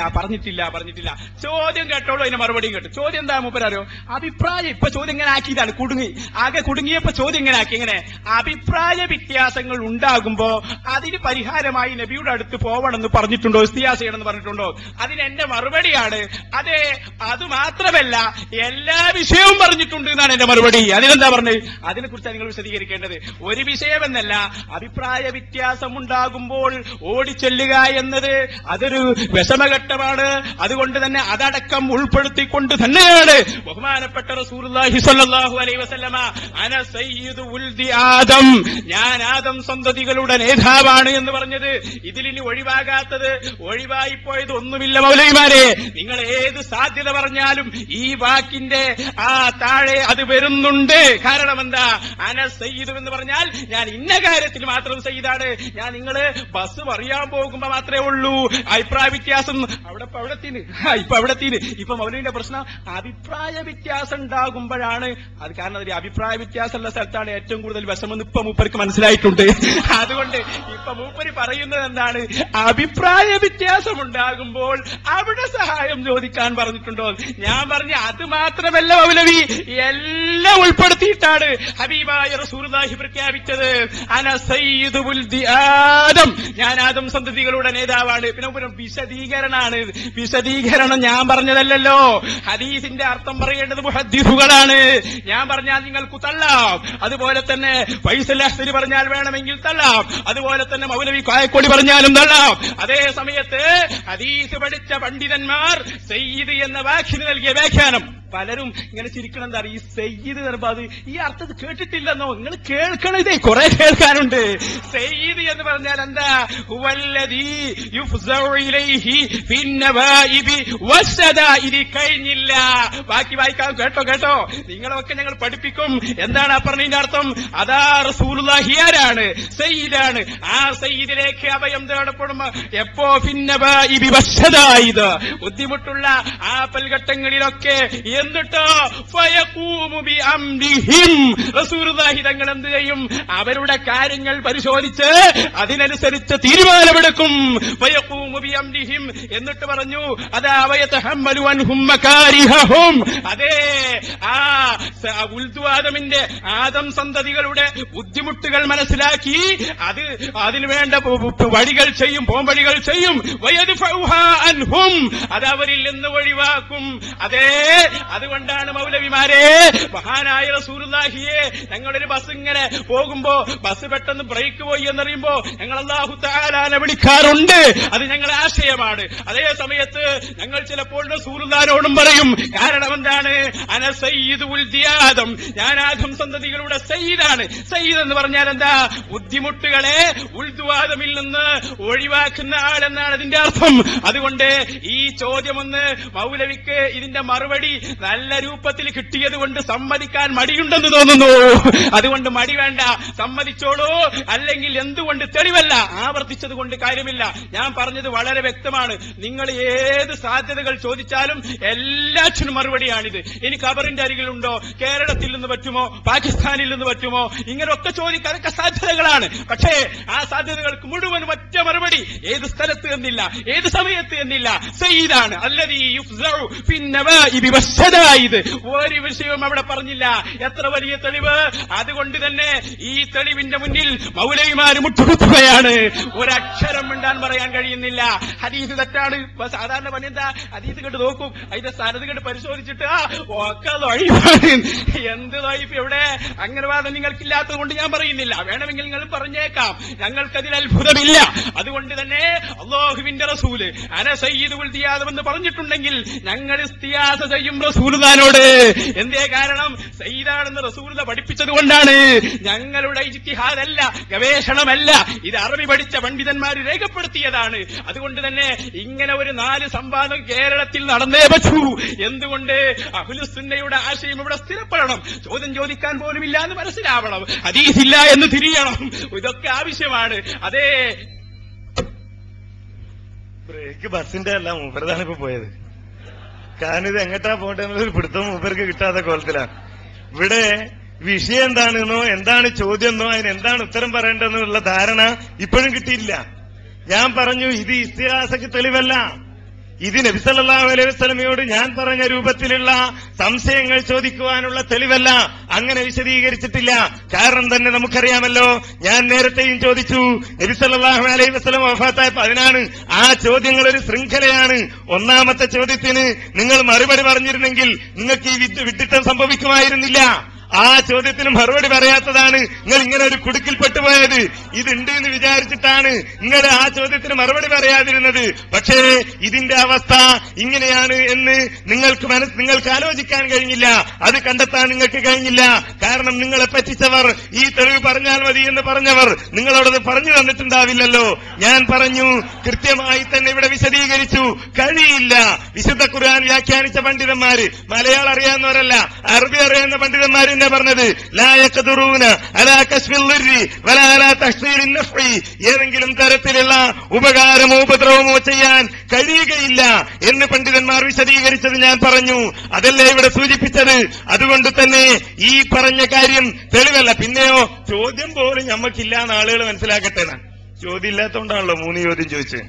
ചോദ്യം കേട്ടോളൂ, അതിന്റെ മറുപടിയും കേട്ടു. ചോദ്യം എന്താ മൂപ്പരോ? അഭിപ്രായം. ഇപ്പൊ ചോദ്യം ഇങ്ങനെ ആക്കിയതാണ്, ആകെ കുടുങ്ങിയപ്പോ ചോദ്യം ഇങ്ങനെ ആക്കി. ഇങ്ങനെ അഭിപ്രായ വ്യത്യാസങ്ങൾ ഉണ്ടാകുമ്പോ അതിന് പരിഹാരമായി നബിയുടെ അടുത്ത് പോവണമെന്ന് പറഞ്ഞിട്ടുണ്ടോ? ഇസ്തിഗാസ ചെയ്യണമെന്ന് പറഞ്ഞിട്ടുണ്ടോ? അതിന് എന്റെ മറുപടിയാണ്, അതെ, അത് മാത്രമല്ല എല്ലാ വിഷയവും പറഞ്ഞിട്ടുണ്ട് എന്നാണ് എന്റെ മറുപടി. അതിനെന്താ പറഞ്ഞത്? അതിനെക്കുറിച്ചാണ് നിങ്ങൾ വിശദീകരിക്കേണ്ടത്. ഒരു വിഷയമെന്നല്ല, അഭിപ്രായ വ്യത്യാസം ഉണ്ടാകുമ്പോൾ ഓടിച്ചെല്ലുക എന്നത് അതൊരു വിഷമഘട്ടമാണ്. അതുകൊണ്ട് തന്നെ അതടക്കം ഉൾപ്പെടുത്തിക്കൊണ്ട് തന്നെയാണ് ബഹുമാനപ്പെട്ട റസൂലുള്ളാഹി സ്വല്ലല്ലാഹു അലൈഹി വസല്ലമ അന സയ്യിദു വൽദി ആദം, ഞാൻ ആദം സന്തതികളുടെ നേതാവാണ് എന്ന് പറഞ്ഞത്. ഇതിലിനി ഒഴിവാകാത്തത്, ഒഴിവായിപ്പോയത് ഒന്നുമില്ല മൗലവിമാരെ. നിങ്ങൾ ഏത് സാധ്യത പറഞ്ഞാലും ഈ വാക്കിന്റെ ആ താഴെ അത് വരുന്നുണ്ട്. കാരണം എന്താ? അന സയ്യിദ് എന്ന് പറഞ്ഞാൽ ഞാൻ ഇന്ന കാര്യത്തിൽ മാത്രം സയ്യിദാണ്. ഞാൻ നിങ്ങള് ബസ് പറയാൻ പോകുമ്പോ മാത്രമേ ഉള്ളൂ അഭിപ്രായ വ്യത്യാസം. ഇപ്പൊ മൗലവിന്റെ പ്രശ്നം അഭിപ്രായ വ്യത്യാസം ഉണ്ടാകുമ്പോഴാണ് അത്. കാരണം ഒരു അഭിപ്രായ വ്യത്യാസമുള്ള സ്ഥലത്താണ് ഏറ്റവും കൂടുതൽ വിഷമെന്ന് ഇപ്പൊ മൂപ്പർക്ക് മനസ്സിലായിട്ടുണ്ട്. അതുകൊണ്ട് ഇപ്പൊ മൂപ്പര് പറയുന്നത് എന്താണ്? അഭിപ്രായ വ്യത്യാസം ഉണ്ടാകുമ്പോൾ അവിടെ സഹായം ചോദിക്കാൻ പറഞ്ഞിട്ടുണ്ടോ? ഞാൻ പറഞ്ഞു അത് മാത്രമല്ല മൗലവി, എല്ലാം ഉൾപ്പെടുത്തിയിട്ടാണ് ഹബീബായ റസൂലുള്ളാഹി പ്രഖ്യാപിച്ചത്. അന സയ്യിദു വൽദി ആദം, ഞാൻ ആദം സന്തതികളുടെ നേതാവാണ്. പിന്നെ വിശദീകരണമാണ്. വിശദീകരണം ഞാൻ പറഞ്ഞതല്ലല്ലോ. ഹദീസിന്റെ അർത്ഥം പറയേണ്ടത് മുഹദ്ദിസുകളാണ്. ഞാൻ പറഞ്ഞാൽ നിങ്ങൾക്ക് തള്ളാം. അതുപോലെ തന്നെ ഫൈസൽ അഹ്സനി പറഞ്ഞാൽ വേണമെങ്കിൽ തള്ളാം. അതുപോലെ തന്നെ മൗലവി കായക്കൊടി പറഞ്ഞാലും തള്ളാം. അതേ സമയത്ത് ഹദീസ് പഠിച്ച പണ്ഡിതന്മാർ സയ്യിദ് എന്ന വാക്കിന് നൽകിയ വ്യാഖ്യാനം പലരും ഇങ്ങനെ ചിരിക്കണം. എന്താ ഈ സയ്യിദ് അത് ഈ അർത്ഥം കേട്ടിട്ടില്ലെന്നോ? നിങ്ങൾ കേൾക്കണം, ഇതേ കുറെ കേൾക്കാനുണ്ട്. സയ്യിദ് എന്ന് പറഞ്ഞാൽ എന്താ? ഹുവല്ലദീ യുഫ്സഉ ഇലൈഹി ഫിന്നവാഇബി വസ്സദാഇദി. കഴിഞ്ഞില്ല, ബാക്കി വായിക്കാം. കേട്ടോ, നിങ്ങളൊക്കെ ഞങ്ങൾ പഠിപ്പിക്കും. എന്താണ് ആ പറഞ്ഞതിന്റെ അർത്ഥം? അതാ റസൂലുള്ളാഹി ആരാണ്? സയ്യിദാണ്. ആ സയ്യിദിലേക്ക് അഭയം തേടപ്പെടുമ്പോ എപ്പോ? ഫിന്നവാഇബി വസ്സദാഇദ്, ബുദ്ധിമുട്ടുള്ള ആ പൽഘട്ടങ്ങളിലൊക്കെ. എന്നിട്ടോ ഫയഖൂമു ബി അംരിഹിം, റസൂലുള്ളാഹി തങ്ങൾ എന്ത് ചെയ്യും? അവരുടെ കാര്യങ്ങൾ പരിശോധിച്ച് അതിനനുസരിച്ച് തീരുമാനമെടുക്കും. ഫയഖൂമു ബി അംരിഹിം, എന്നിട്ട് പറഞ്ഞു അതാ വയതഹമ്മലു അൻഹും മകാരിഹഹും. അതേ, ആ ഉൽദുആദമിന്റെ ആദം സന്തതികളുടെ ബുദ്ധിമുട്ടുകൾ മനസ്സിലാക്കി അതിനുവേണ്ട വഴികൾ ചെയ്യും, പോംവഴികൾ ചെയ്യും. വയദ്ഫഉഹാ അൻഹും, അത് അവരിൽ നിന്ന് ഒഴിവാക്കും. അതേ, അതുകൊണ്ടാണ് മൗലവിമാരെ മഹാനായ റസൂലുള്ളാഹിയെ ഞങ്ങളൊരു ബസ് ഇങ്ങനെ പോകുമ്പോ ബസ് പെട്ടെന്ന് ബ്രേക്ക് പോയി എന്നറിയുമ്പോ ഞങ്ങൾ അല്ലാഹു തആലാനെ വിളിക്കാറുണ്ട്. അത് ഞങ്ങളുടെ ആശയമാണ്. അതേ സമയത്ത് ഞങ്ങൾ ചിലപ്പോൾ റസൂലുള്ളാഹിനോടും പറയും. കാരണം എന്താണ്? അന സയ്യിദു വൽദി ആദം, ഞാൻ ആദം സന്തതികളുടെ സയ്യിദാണ്. സയ്യിദ് എന്ന് പറഞ്ഞാൽ എന്താ? ബുദ്ധിമുട്ടുകളെ ഉൽദുആദമിൽ നിന്ന് ഒഴിവാക്കുന്ന ആളെന്നാണ് അതിന്റെ അർത്ഥം. അതുകൊണ്ട് ഈ ചോദ്യമൊന്ന് മൗലവിക്ക് ഇതിന്റെ മറുപടി നല്ല രൂപത്തിൽ കിട്ടിയത് കൊണ്ട് സമ്മതിക്കാൻ മടിയുണ്ടെന്ന് തോന്നുന്നു. അതുകൊണ്ട് മടി വേണ്ട, സമ്മതിച്ചോളൂ. അല്ലെങ്കിൽ എന്തുകൊണ്ട് തെളിവല്ല, ആവർത്തിച്ചത് കൊണ്ട് കാര്യമില്ല. ഞാൻ പറഞ്ഞത് വളരെ വ്യക്തമാണ്. നിങ്ങൾ ഏത് സാധ്യതകൾ ചോദിച്ചാലും എല്ലാറ്റിനും മറുപടിയാണിത്. ഇനി ഖബറിന്റെ അരികിലുണ്ടോ, കേരളത്തിൽ നിന്ന് പറ്റുമോ, പാകിസ്ഥാനിൽ നിന്ന് പറ്റുമോ, ഇങ്ങനെയൊക്കെ ചോദിക്കാൻ അതൊക്കെ സാധ്യതകളാണ്. പക്ഷേ ആ സാധ്യതകൾക്ക് മുഴുവൻ ഒറ്റ മറുപടി, ഏത് സ്ഥലത്ത് എന്നില്ല, ഏത് സമയത്ത് എന്നില്ല, സയ്യിദാണ് അല്ലദീ യുഫ്സഉ ഫിന്നവാഇബി വസ്സദായിദ്. ഒരു വിഷയവും അവിടെ പറഞ്ഞില്ല. എത്ര വലിയ തെളിവ്! അതുകൊണ്ട് തന്നെ ഈ തെളിവിന്റെ മുന്നിൽ മൗലവിമാര് മുട്ടുകുത്തുകയാണ്. ഒരക്ഷരം മിണ്ടാൻ പറയാൻ കഴിയുന്നില്ല. ഹദീസ് തെറ്റാണ്. സാധാരണ പണി എന്താ, ഹദീസ് കണ്ട് നോക്കും, അതിന്റെ സ്ഥാനത്ത് കണ്ട് പരിശോധിച്ചിട്ട് ഒക്കെ തൊഴിപ്പാണ്. എന്ത് തൊഴിപ്പ് എവിടെ? അങ്ങനെ വാദം നിങ്ങൾക്കില്ലാത്തത് കൊണ്ട് ഞാൻ പറയുന്നില്ല. വേണമെങ്കിൽ നിങ്ങൾ പറഞ്ഞേക്കാം, ഞങ്ങൾക്കതിൽ അത്ഭുതമില്ല. അതുകൊണ്ട് തന്നെ അല്ലാഹുവിന്റെ റസൂല് അന സയ്യിദുൽ ദിയാദെന്ന് പറഞ്ഞിട്ടുണ്ടെങ്കിൽ ഞങ്ങൾ ഇസ്തിയാസ ചെയ്യും റസൂലുള്ളാഹിനോട്. എന്തേ കാരണം? സയ്യിദാണെന്ന് റസൂലുള്ളാഹി പഠിപ്പിച്ചത് കൊണ്ടാണ്. ഞങ്ങളുടെ ഇജ്തിഹാദല്ല, ഗവേഷണമല്ല, ഇത് അറബി പഠിച്ച പണ്ഡിതന്മാർ രേഖപ്പെടുത്തിയതാണ്. അതുകൊണ്ട് തന്നെ ഇങ്ങനെ ഒരു 4 സംവാദം കേരളത്തിൽ നടന്നേ പറ്റൂ. എന്തുകൊണ്ട്? അഹ്ലുസുന്നയുടെ ആശയം ഇവിടെ സ്ഥിരപ്പെടണം. ചോദ്യം ചോദിക്കാൻ പോലും ഇല്ല എന്ന് മനസ്സിലാവണം. ഹദീസില്ല എന്ന് തിരിയണം. ഇതൊക്കെ ആവശ്യമാണ്. അതേ
ബ്രേക്ക് ബസിന്റെ അല്ല, മൂപ്പരതാണ് ഇപ്പൊ പോയത്. കാരണം ഇത് എങ്ങട്ടാ പോകേണ്ടതെന്നൊരു പിടുത്തം മൂപ്പർക്ക് കിട്ടാത്ത കോലത്തിലാണ്. ഇവിടെ വിഷയം എന്താണെന്നോ, എന്താണ് ചോദ്യം എന്നോ, അതിനെന്താണ് ഉത്തരം പറയേണ്ടതെന്നുള്ള ധാരണ ഇപ്പോഴും കിട്ടിയില്ല. ഞാൻ പറഞ്ഞു ഇത് ഇസ്തിഹാസക്ക് തെളിവല്ല, ഇത് നബി സല്ലല്ലാഹു അലൈഹി വസല്ലമയോട് ഞാൻ പറഞ്ഞ രൂപത്തിലുള്ള സംശയങ്ങൾ ചോദിക്കുവാനുള്ള തെളിവല്ല. അങ്ങനെ വിശദീകരിച്ചിട്ടില്ല. കാരണം തന്നെ നമുക്കറിയാമല്ലോ, ഞാൻ നേരത്തെയും ചോദിച്ചു, നബി സല്ലല്ലാഹു അലൈഹി വസല്ലം വഫാത്തായപ്പോൾ അതിനാണ്. ആ ചോദ്യങ്ങൾ ഒരു ശൃംഖലയാണ്. ഒന്നാമത്തെ ചോദ്യത്തിന് നിങ്ങൾ മറുപടി പറഞ്ഞിരുന്നെങ്കിൽ നിങ്ങൾക്ക് ഈ വിഡ്ഢിത്തം സംഭവിക്കുമായിരുന്നില്ല. ആ ചോദ്യത്തിന് മറുപടി പറയാത്തതാണ് നിങ്ങൾ ഇങ്ങനെ ഒരു കുടുക്കിൽപ്പെട്ടുപോയത്. ഇതുണ്ട് എന്ന് വിചാരിച്ചിട്ടാണ് നിങ്ങൾ ആ ചോദ്യത്തിന് മറുപടി പറയാതിരുന്നത്. പക്ഷേ ഇതിന്റെ അവസ്ഥ ഇങ്ങനെയാണ് എന്ന് നിങ്ങൾക്ക് ആലോചിക്കാൻ കഴിഞ്ഞില്ല, അത് കണ്ടെത്താൻ നിങ്ങൾക്ക് കഴിഞ്ഞില്ല. കാരണം നിങ്ങളെ പറ്റിച്ചവർ, ഈ തെളിവ് പറഞ്ഞാൽ മതി എന്ന് പറഞ്ഞവർ നിങ്ങളോടത് പറഞ്ഞു തന്നിട്ടുണ്ടാവില്ലല്ലോ. ഞാൻ പറഞ്ഞു, കൃത്യമായി തന്നെ ഇവിടെ വിശദീകരിച്ചു. കഴിയില്ല. വിശുദ്ധ ഖുർആൻ വ്യാഖ്യാനിച്ച പണ്ഡിതന്മാര്, മലയാളം അറിയാവുന്നവരല്ല, അറബി അറിയാവുന്ന പണ്ഡിതന്മാര് പറഞ്ഞത് ലാ യഖ്ദറൂന അലാ കശ്ഫിൽ ളിർരി വലാ അലാ തഹ്സീലിൻ നഫ്ഇ. ഏതെങ്കിലും തരത്തിലുള്ള ഉപകാരമോ ഉപദ്രവമോ ചെയ്യാൻ കഴിയുകയില്ല എന്ന് പണ്ഡിതന്മാർ വിശദീകരിച്ചത് ഞാൻ പറഞ്ഞു. അതല്ലേ ഇവിടെ സൂചിപ്പിച്ചത്. അതുകൊണ്ട് തന്നെ ഈ പറഞ്ഞ കാര്യം തെളിവല്ല. പിന്നെയോ ചോദ്യം പോലും ഞമ്മക്കില്ല എന്ന് ആളുകൾ മനസ്സിലാക്കട്ടെ. ചോദ്യം ഇല്ലാത്തതുകൊണ്ടാണല്ലോ 3 ചോദ്യം ചോദിച്ചത്.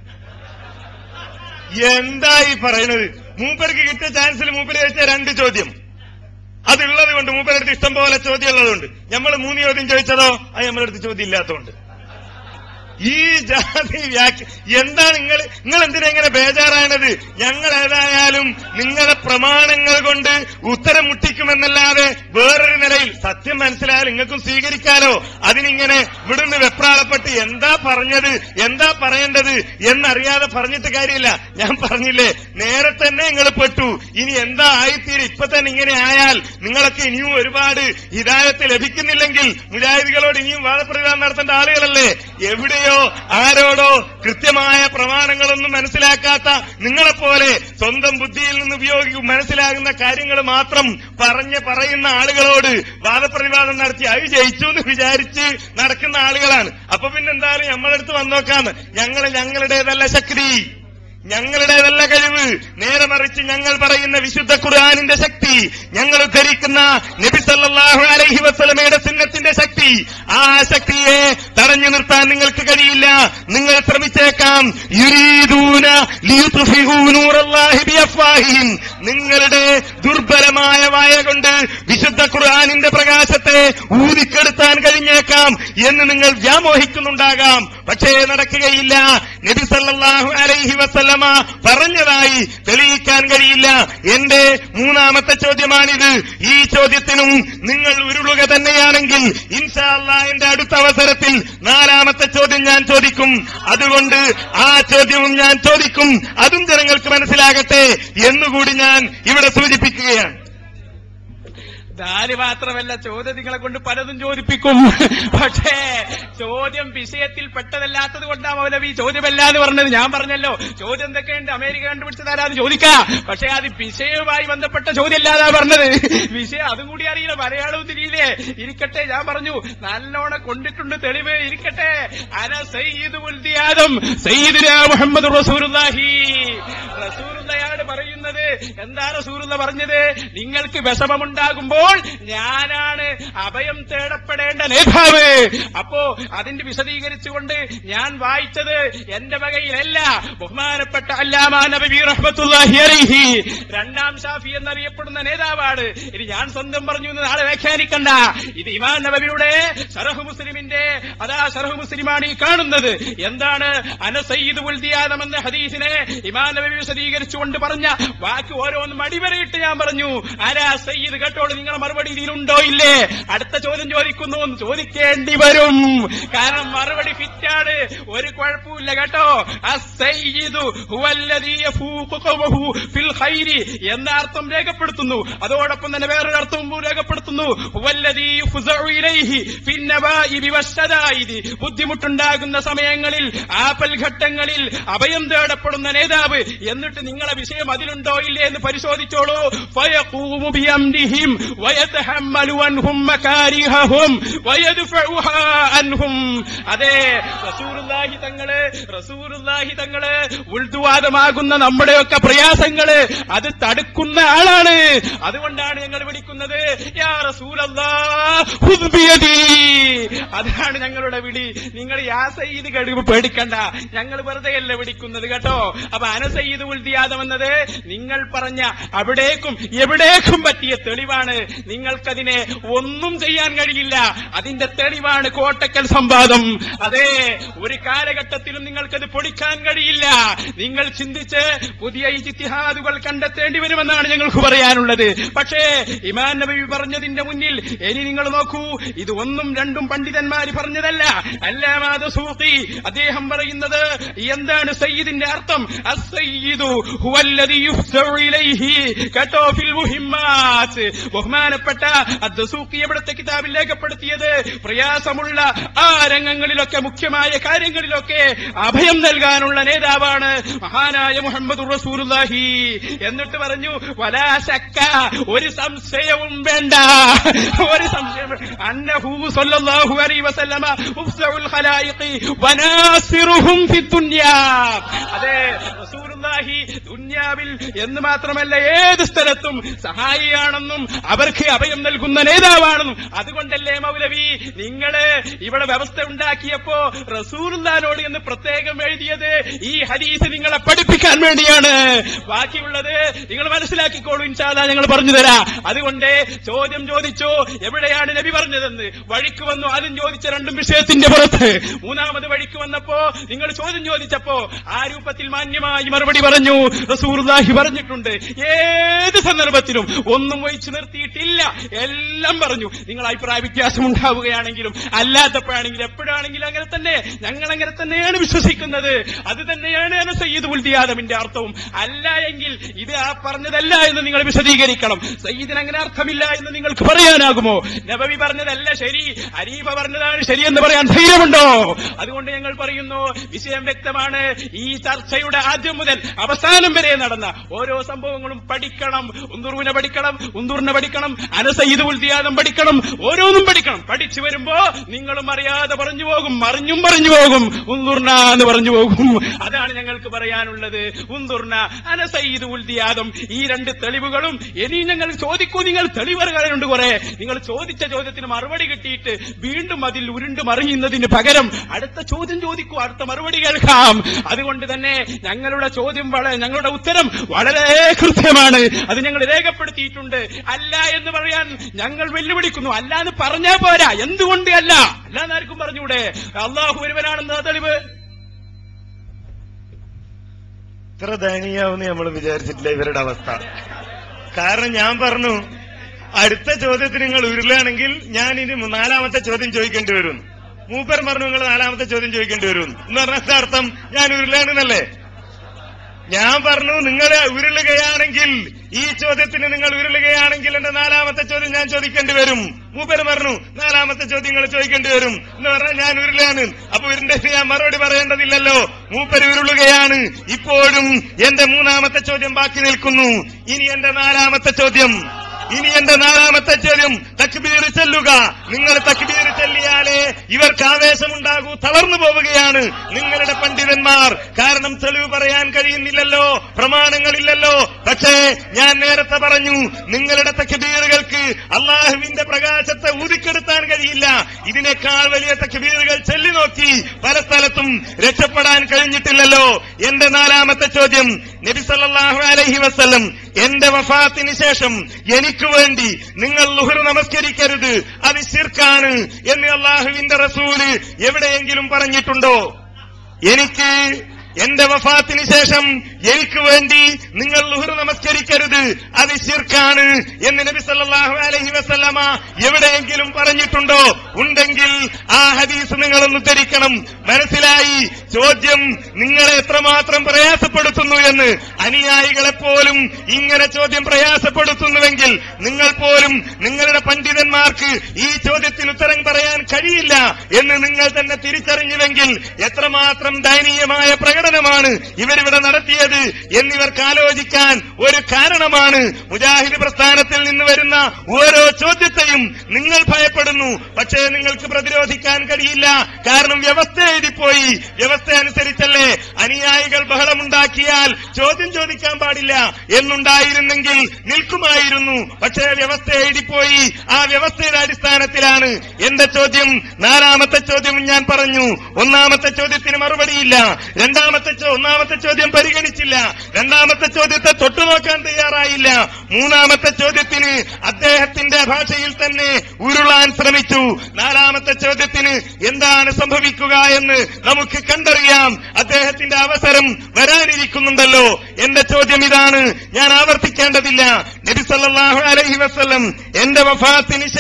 എന്താ ഈ പറയുന്നത്? മൂപ്പർക്ക് കിട്ടിയ ചാൻസിൽ മൂപ്പര് ചോദിച്ച 2 ചോദ്യം അതുള്ളത് കൊണ്ട്, മൂപ്പരടുത്ത് ഇഷ്ടം പോലെ ചോദ്യം ഉള്ളതുകൊണ്ട്. നമ്മൾ 3 ചോദ്യം ചോദിച്ചതോ അത് നമ്മളടുത്ത് ചോദ്യം ഇല്ലാത്തതുകൊണ്ട്. ഈ ജാതി എന്താണ് നിങ്ങൾ എന്തിനാ ഇങ്ങനെ ബേജാറായത്? ഞങ്ങൾ ഏതായാലും നിങ്ങളുടെ പ്രമാണങ്ങൾ കൊണ്ട് ഉത്തരം മുട്ടിക്കുമെന്നല്ലാതെ വേറൊരു നിലയിൽ സത്യം മനസ്സിലായാൽ നിങ്ങൾക്കും സ്വീകരിക്കാലോ. അതിനിങ്ങനെ ഇവിടുന്ന് വെപ്രാളപ്പെട്ട് എന്താ പറഞ്ഞത്, എന്താ പറയേണ്ടത് എന്നറിയാതെ പറഞ്ഞിട്ട് കാര്യമില്ല. ഞാൻ പറഞ്ഞില്ലേ, നേരെ തന്നെ നിങ്ങൾ പെട്ടു. ഇനി എന്താ ആയിത്തീരും? ഇപ്പൊ തന്നെ ഇങ്ങനെ ആയാൽ നിങ്ങളൊക്കെ ഇനിയും ഒരുപാട് ഹിദായത്ത് ലഭിക്കുന്നില്ലെങ്കിൽ മുജാഹിദുകളോട് ഇനിയും വാദപ്രതിവാദം നടത്തേണ്ട ആളുകളല്ലേ. എവിടെയോ ആരോടോ കൃത്യമായ പ്രമാണങ്ങളൊന്നും മനസ്സിലാക്കാത്ത നിങ്ങളെപ്പോലെ സ്വന്തം ബുദ്ധിയിൽ നിന്ന് മനസ്സിലാകുന്ന കാര്യങ്ങൾ മാത്രം പറയുന്ന ആളുകളോട് വാദപ്രതിവാദം നടത്തി അത് ജയിച്ചു എന്ന് വിചാരിച്ച് നടക്കുന്ന ആളുകളാണ്. അപ്പൊ പിന്നെന്തായാലും നമ്മളെടുത്ത് വന്നോക്കാന്ന്. ഞങ്ങളുടേതല്ല ശക്തി, ഞങ്ങളുടേതല്ല കഴിവ്, നേരെ മറിച്ച് ഞങ്ങൾ പറയുന്ന വിശുദ്ധ ഖുർആനിന്റെ ശക്തി, ഞങ്ങൾ ധരിക്കുന്ന നബി സല്ലല്ലാഹു അലൈഹി വസല്ലമയുടെ സുന്നത്തിന്റെ ശക്തി, ആ ശക്തിയെ തടഞ്ഞു നിർത്താൻ നിങ്ങൾക്ക് കഴിയില്ല. നിങ്ങൾ ശ്രമിച്ചേക്കാം. യുരീദൂന ലിയുത്ഫിഉ നൂറല്ലാഹി ബിഅഫ്വാഹിഹിം. നിങ്ങളുടെ ദുർബലമായ വായ കൊണ്ട് വിശുദ്ധ ഖുർആനിന്റെ പ്രകാശത്തെ ഊതിക്കെടുത്താൻ കഴിഞ്ഞേക്കാം എന്ന് നിങ്ങൾ വ്യാമോഹിക്കുന്നുണ്ടാകാം. പക്ഷേ നടക്കുകയില്ല. നബി സല്ലല്ലാഹു അലൈഹി വസല്ലമ പറഞ്ഞതായി തെളിയിക്കാൻ കഴിയില്ല. എന്റെ 3ാമത്തെ ചോദ്യമാണിത്. ഈ ചോദ്യത്തിനും നിങ്ങൾ ഉരുളുക തന്നെയാണെങ്കിൽ ഇൻഷാ അല്ലാഹ് എന്റെ അടുത്ത അവസരത്തിൽ 4ാമത്തെ ചോദ്യം ഞാൻ ചോദിക്കും. അതുകൊണ്ട് ആ ചോദ്യവും ഞാൻ ചോദിക്കും. അതും ജനങ്ങൾക്ക് മനസ്സിലാകട്ടെ എന്നുകൂടി ഞാൻ ഇവിടെ സൂചിപ്പിക്കുകയാണ്.
ദാല് മാത്രമല്ല, ചോദ്യം നിങ്ങളെ കൊണ്ട് പലതും ചോദിപ്പിക്കും. പക്ഷേ ചോദ്യം വിഷയത്തിൽ പെട്ടതല്ലാത്തത് കൊണ്ടാ മൗലവി ചോദ്യമല്ല എന്ന് പറഞ്ഞത്. ഞാൻ പറഞ്ഞല്ലോ ചോദ്യം എന്തൊക്കെയുണ്ട്, അമേരിക്ക കണ്ടുപിടിച്ചതാരാന്ന് ചോദിക്കാം. പക്ഷെ അത് വിഷയവുമായി ബന്ധപ്പെട്ട ചോദ്യമല്ലാതാ പറഞ്ഞത്. വിഷയം അതും കൂടി അറിയില്ല, മലയാളവും തിരിയില്ലേ. ഇരിക്കട്ടെ, ഞാൻ പറഞ്ഞു നല്ലോണം കൊണ്ടിട്ടുണ്ട് തെളിവ്. ഇരിക്കട്ടെ. അന സയ്യിദു വൽദി ആദം സയ്യിദുനാ മുഹമ്മദ് റസൂലുള്ളാഹി. റസൂലുള്ളയാണ് പറയുന്നത്. എന്താ റസൂലുള്ള പറഞ്ഞത്? നിങ്ങൾക്ക് വിഷമമുണ്ടാകുമ്പോൾ ഞാനാണ് അഭയം തേടപ്പെടേണ്ട നേതാവ്. അപ്പോ അതിന്റെ വിശദീകരിച്ചുകൊണ്ട് ഞാൻ വായിച്ചത് എന്റെ വകയിലല്ല, ബഹുമാനപ്പെട്ട അല്ലാമാ നബവി റഹ്മത്തുള്ളാഹി അലൈഹി രണ്ടാം ഷാഫി എന്നറിയപ്പെടുന്ന നേതാവാണ്. ഇനി ഞാൻ സ്വന്തം പറഞ്ഞു എന്ന് നാളെ വ്യാഖ്യാനിക്കണ്ട. ഇത് ഇമാം നബവിയുടെ ശറഹ് മുസ്ലിമിന്റെ ശറഹ് മുസ്ലിമാണ് ഈ കാണുന്നത്. എന്താണ് അന സയ്യിദു വൽദി ആദം എന്ന ഹദീസിനെ ഇമാം നബവി വിശദീകരിച്ചുകൊണ്ട് പറഞ്ഞ വാക്ക് ഓരോന്നും അടിവരയിട്ട് ഞാൻ പറഞ്ഞു. ആരാ സയ്യിദ്? കേട്ടോളൂ, നിങ്ങളെ മറുപടി ഇതിലുണ്ടോ ഇല്ലേ? അടുത്ത ചോദ്യം ചോദിക്കുന്നു, ചോദിക്കേണ്ടി വരും. കാരണം മറുപടി ഫിറ്റാണ്, ഒരു കുഴപ്പമില്ല കേട്ടോ. അസ്സയ്യിദു ഹുവല്ലദീ യഫൂഖു ഖൗമഹു ഫിൽ ഖൈരി എന്ന അർത്ഥം രേഖപ്പെടുത്തുന്നു. അതോടൊപ്പം തന്നെ വേറൊരു അർത്ഥവും രേഖപ്പെടുത്തുന്നു. ഹുവല്ലദീ യുഫ്സഉ ഇലൈഹി ഫിന്നബാഇബി വശദായിദി. ബുദ്ധിമുട്ടുണ്ടാകുന്ന സമയങ്ങളിൽ, ആപൽ ഘട്ടങ്ങളിൽ അഭയം തേടപ്പെടുന്ന നേതാവ്. എന്നിട്ട് നിങ്ങളെ വിഷയം അതിലുണ്ടോ ഇല്ലേ എന്ന് പരിശോധിച്ചോളൂ. ഫയഖൂമു ബിഅംരിഹിം വയതഹമ്മലു അൻഹും മകാരിഹഹും വയദ്ഫഉഹാ അൻഹും. അതെ, റസൂലുള്ളാഹി തങ്ങള് ഉൾദുവാദമാകുന്ന നമ്മുടെയൊക്കെ പ്രയാസങ്ങള് അത് തടുക്കുന്ന ആളാണ്. അതുകൊണ്ടാണ് ഞങ്ങൾ വിളിക്കുന്നത് യാ റസൂലല്ലാഹ് ഖുദ് ബിയദി. അതാണ് ഞങ്ങളുടെ വിളി. നിങ്ങൾ യാ സയ്യിദ് കഴിവ് പേടിക്കണ്ട, ഞങ്ങൾ വെറുതെയല്ല വിളിക്കുന്നത് കേട്ടോ. അപ്പൊ അന സയ്യിദ് വൽദി ആദം എന്നത് നിങ്ങൾ പറഞ്ഞ അവിടേക്കും എവിടേക്കും പറ്റിയ തെളിവാണ്. നിങ്ങൾക്കതിനെ ഒന്നും ചെയ്യാൻ കഴിയില്ല. അതിന്റെ തെളിവാണ് കോട്ടക്കൽ സംവാദം. അതെ, ഒരു കാലഘട്ടത്തിലും നിങ്ങൾക്കത് പൊളിക്കാൻ കഴിയില്ല. നിങ്ങൾ ചിന്തിച്ച് പുതിയ ഇജ്തിഹാദുകൾ കണ്ടെത്തേണ്ടി വരുമെന്നാണ് ഞങ്ങൾക്ക് പറയാനുള്ളത്. പക്ഷേ ഇമാം നബവി പറഞ്ഞതിന്റെ മുന്നിൽ ഇനി നിങ്ങൾ നോക്കൂ, ഇത് ഒന്നും രണ്ടും പണ്ഡിതന്മാര് പറഞ്ഞതല്ല. അല്ലാമാ ദസൂഖി അദ്ദേഹം പറയുന്നത് എന്താണ് സയ്യിദിന്റെ അർത്ഥം? അസ്സയ്യിദു ഹുവല്ലദീ യുഫ്സഉ ഇലൈഹി. കേട്ടോ, ഫിൽ മുഹിമ്മാത്ത്. ബഹുമാനപ്പെട്ട അദ്ദസൂഖി ഇവിടുത്തെ കിതാബിൽ രേഖപ്പെടുത്തിയത് പ്രയാസമുള്ള ആ രംഗങ്ങളിലൊക്കെ, മുഖ്യമായ കാര്യങ്ങളിലൊക്കെ അഭയം നൽകാനുള്ള നേതാവാണ് മഹാനായ മുഹമ്മദ് റസൂലുള്ളാഹി. എന്നിട്ട് പറഞ്ഞു വലാ ശക്ക, ഒരു സംശയവും വേണ്ട, ഒരു സംശയം അന്നഹു സ്വല്ലല്ലാഹു അലൈഹി വസല്ലമ മുഫ്സഉൽ ഖലായിഖി വനാസിറുഹും ഫിദ്ദുനിയാ. അതെ, റസൂലുള്ളാഹി ദുനിയാവിൽ എന്ന് മാത്രമല്ല ഏത് സ്ഥലത്തും സഹായിയാണെന്നും അവർക്ക് അഭയം നൽകുന്ന നേതാവാണെന്നും. അതുകൊണ്ടല്ലേ മൗലവി നിങ്ങള് ഇവിടെ വ്യവസ്ഥ ഉണ്ടാക്കിയപ്പോ റസൂലുള്ളാഹിനോട് എന്ന് പ്രത്യേകം എഴുതിയത്? ഈ ഹദീസ് നിങ്ങളെ പഠിപ്പിക്കാൻ വേണ്ടിയാണ്. ബാക്കിയുള്ളത് നിങ്ങൾ മനസ്സിലാക്കിക്കോളൂ, ഇൻഷാ അല്ലാഹ് ഞങ്ങൾ പറഞ്ഞു തരാം. അതുകൊണ്ട് ചോദ്യം ചോദിച്ചോ, എവിടെയാണ് നബി പറഞ്ഞതെന്ന്. വഴിക്ക് വന്നു, ആദ്യം ചോദിച്ച രണ്ടും വിഷയത്തിന്റെ പുറത്ത്. മൂന്നാമത് വഴിക്ക് വന്നപ്പോ നിങ്ങൾ ചോദ്യം ചോദിച്ചപ്പോ ആ രൂപത്തിൽ മാന്യമായി മറുപടി പറഞ്ഞു. റസൂലുള്ളാഹി പറഞ്ഞിട്ടുണ്ട്, ഏത് സന്ദർഭത്തിലും ഒന്നും ഒഴിച്ചു നിർത്തിയിട്ടില്ല, എല്ലാം പറഞ്ഞു. നിങ്ങൾ അഭിപ്രായ വ്യത്യാസം ഉണ്ടാവുകയാണെങ്കിലും അല്ലാത്തപ്പോഴാണെങ്കിലും എപ്പോഴാണെങ്കിലും അങ്ങനെ തന്നെ, ഞങ്ങൾ അങ്ങനെ തന്നെയാണ് വിശ്വസിക്കുന്നത്. അത് തന്നെയാണ് അന സയ്യിദ് വൽദി ആദമിന്റെ അർത്ഥവും. അല്ല എങ്കിൽ ഇത് ആ പറഞ്ഞതല്ല എന്ന് നിങ്ങൾ വിശദീകരിക്കണം. സയ്യിദിന് അങ്ങനെ അർത്ഥമില്ല എന്ന് നിങ്ങൾക്ക് പറയാനാകുമോ? നബവി പറഞ്ഞതല്ല ശരി, ഹനീഫ പറഞ്ഞതാണ് ശരിയെന്ന് പറയാൻ ധൈര്യമുണ്ടോ? അതുകൊണ്ട് ഞങ്ങൾ പറയുന്നു, വിഷയം വ്യക്തമാണ്. ഈ ചർച്ചയുടെ ആദ്യം മുതൽ അവസാനം വരെ നടന്ന ഓരോ സംഭവങ്ങളും പഠിക്കണം. ഉന്ദുറിനെ പഠിക്കണം, ഉന്ദുറിനെ പഠിക്കണം, അന സയ്യിദ് വൽദി ആദം പഠിക്കണം, ഓരോന്നും പഠിക്കണം. പഠിച്ചു വരുമ്പോ നിങ്ങളും അറിയാതെ പറഞ്ഞു പോകും, മറിഞ്ഞും പറഞ്ഞു പോകും, ഉന്ദുർന എന്ന് പറഞ്ഞു പോകും. അതാണ് ഞങ്ങൾക്ക് പറയാനുള്ളത്. ഉന്ദുർന അന സയ്യിദ് വൽദി ആദം. ഈ രണ്ട് തെളിവുകളും ഇനി ഞങ്ങൾ ചോദിക്കൂ. നിങ്ങൾ തെളിവറുകളുണ്ട് കുറെ. നിങ്ങൾ ചോദിച്ച ചോദ്യത്തിന് മറുപടി കിട്ടിയിട്ട് വീണ്ടും അതിൽ ഉരുണ്ട് മറിയുന്നതിന് പകരം അടുത്ത ചോദ്യം ചോദിക്കൂ, അടുത്ത മറുപടി കേൾക്കാം. അതുകൊണ്ട് തന്നെ ഞങ്ങളുടെ ചോദ്യം, ഞങ്ങളുടെ ഉത്തരം വളരെ കൃത്യമാണ്. അത് ഞങ്ങൾ രേഖപ്പെടുത്തിയിട്ടുണ്ട്. അല്ല എന്ന് പറയാൻ ഞങ്ങൾ വെല്ലുവിളിക്കുന്നു. അല്ല എന്ന് പറഞ്ഞാൽ പോരാ. എന്തുകൊണ്ട് അല്ല? അല്ലാന്ന് ആർക്കും പറഞ്ഞൂടെ? അള്ളാഹു ഒരുവനാണെന്ന് തെളിവ്.
ഇത്ര ദയനീയാവുന്ന നമ്മൾ വിചാരിച്ചിട്ടില്ല ഇവരുടെ അവസ്ഥ. കാരണം ഞാൻ പറഞ്ഞു, അടുത്ത ചോദ്യത്തിന് നിങ്ങൾ ഉരുളാണെങ്കിൽ ഞാൻ ഇനി നാലാമത്തെ ചോദ്യം ചോദിക്കേണ്ടി വരും. മൂപ്പർ പറഞ്ഞു നിങ്ങൾ നാലാമത്തെ ചോദ്യം ചോദിക്കേണ്ടി വരും എന്ന് പറഞ്ഞ അർത്ഥം ഞാൻ ഉരുളാണെന്നല്ലേ? ഞാൻ പറഞ്ഞു നിങ്ങൾ ഉരുളുകയാണെങ്കിൽ, ഈ ചോദ്യത്തിന് നിങ്ങൾ ഉരുളുകയാണെങ്കിൽ എന്റെ നാലാമത്തെ ചോദ്യം ഞാൻ ചോദിക്കേണ്ടി വരും. മൂപ്പര് പറഞ്ഞു നാലാമത്തെ ചോദ്യം നിങ്ങൾ ചോദിക്കേണ്ടി വരും എന്ന് പറഞ്ഞാൽ ഞാൻ ഉരുളാണ്. അപ്പൊ ഉരുണ്ട ഞാൻ മറുപടി പറയേണ്ടതില്ലല്ലോ. മൂപ്പര് ഉരുളുകയാണ്. ഇപ്പോഴും എന്റെ മൂന്നാമത്തെ ചോദ്യം ബാക്കി നിൽക്കുന്നു. ഇനി എന്റെ നാലാമത്തെ ചോദ്യം തക്ബീർ ചൊല്ലുക. നിങ്ങൾ തക്ബീർ ചൊല്ലിയാലേ ഇവർക്ക് ആവേശമുണ്ടാകൂ. തളർന്നു പോവുകയാണ് നിങ്ങളുടെ പണ്ഡിതന്മാർ. കാരണം തെളിവ് പറയാൻ കഴിയുന്നില്ലല്ലോ, പ്രമാണങ്ങളില്ലല്ലോ. പക്ഷേ ഞാൻ നേരത്തെ പറഞ്ഞു, നിങ്ങളുടെ തക്ബീറുകൾക്ക് അള്ളാഹുവിന്റെ പ്രകാശത്തെ ഊതിക്കെടുത്താൻ കഴിയില്ല. ഇതിനേക്കാൾ വലിയ തക്ബീറുകൾ ചൊല്ലി നോക്കി പല സ്ഥലത്തും രക്ഷപ്പെടാൻ കഴിഞ്ഞിട്ടില്ലല്ലോ. എന്റെ നാലാമത്തെ ചോദ്യം, നബി സല്ലല്ലാഹു അലൈഹി വസല്ലം എന്റെ വഫാത്തിന് ശേഷം എനിക്ക് വേണ്ടി നിങ്ങൾ ളുഹർ നമസ്കരിക്കരുത്, അത് ശിർക്കാണ് എന്ന് അള്ളാഹുവിന്റെ റസൂല് എവിടെയെങ്കിലും പറഞ്ഞിട്ടുണ്ടോ? എനിക്ക് എന്റെ വഫാത്തിന് ശേഷം എനിക്ക് വേണ്ടി നിങ്ങൾ ളുഹർ നമസ്കരിക്കരുത്, അത് ശിർക്കാണ് എന്ന് നബി സല്ലല്ലാഹു അലൈഹി വസല്ലമ എവിടെയെങ്കിലും പറഞ്ഞിട്ടുണ്ടോ? ഉണ്ടെങ്കിൽ ആ ഹദീസ് നിങ്ങളൊന്ന് ഉദ്ധരിക്കണം. മനസ്സിലായി ചോദ്യം നിങ്ങളെ എത്രമാത്രം പ്രയാസപ്പെടുത്തുന്നു എന്ന്. അനുയായികളെപ്പോലും ഇങ്ങനെ ചോദ്യം പ്രയാസപ്പെടുത്തുന്നുവെങ്കിൽ നിങ്ങൾ പോലും നിങ്ങളുടെ പണ്ഡിതന്മാർക്ക് ഈ ചോദ്യത്തിന് ഉത്തരം പറയാൻ കഴിയില്ല എന്ന് നിങ്ങൾ തന്നെ തിരിച്ചറിഞ്ഞുവെങ്കിൽ എത്രമാത്രം ദയനീയമായ പ്രകടനമാണ് ഇവരിവിടെ നടത്തിയത് എന്നിവർക്ക് ആലോചിക്കാൻ ഒരു കാരണമാണ്. മുജാഹിദ് പ്രസ്ഥാനത്തിൽ നിന്ന് വരുന്ന ഓരോ ചോദ്യത്തെയും നിങ്ങൾ ഭയപ്പെടുന്നു. പക്ഷേ നിങ്ങൾക്ക് പ്രതിരോധിക്കാൻ കഴിയില്ല. കാരണം വ്യവസ്ഥ എഴുതിപ്പോയി. വ്യവസ്ഥ അനുസരിച്ചല്ലേ അനുയായികൾ ബഹളമുണ്ടാക്കിയാൽ ചോദ്യം ചോദിക്കാൻ പാടില്ല എന്നുണ്ടായിരുന്നെങ്കിൽ നിൽക്കുമായിരുന്നു. പക്ഷേ വ്യവസ്ഥ എഴുതിപ്പോയി. ആ വ്യവസ്ഥയുടെ അടിസ്ഥാനത്തിലാണ് എന്റെ ചോദ്യം. നാലാമത്തെ ചോദ്യം ഞാൻ പറഞ്ഞു. ഒന്നാമത്തെ ചോദ്യത്തിന് മറുപടിയില്ല. ഒന്നാമത്തെ ചോദ്യം പരിഗണിച്ചില്ല. രണ്ടാമത്തെ ചോദ്യത്തെ തൊട്ടുനോക്കാൻ തയ്യാറായില്ല. മൂന്നാമത്തെ ചോദ്യത്തിന് അദ്ദേഹത്തിന്റെ ഭാഷയിൽ തന്നെ ഉരുളാൻ ശ്രമിച്ചു. നാലാമത്തെ ചോദ്യത്തിന് എന്താണ് സംഭവിക്കുക എന്ന് നമുക്ക് കണ്ടറിയാം. അദ്ദേഹത്തിന്റെ അവസരം വരാനിരിക്കുന്നുണ്ടല്ലോ. എന്റെ ചോദ്യം ഇതാണ്, ഞാൻ ആവർത്തിക്കേണ്ടതില്ല. നബി സല്ലല്ലാഹു അലൈഹി വസല്ലം എന്റെ വഫാത്തിന്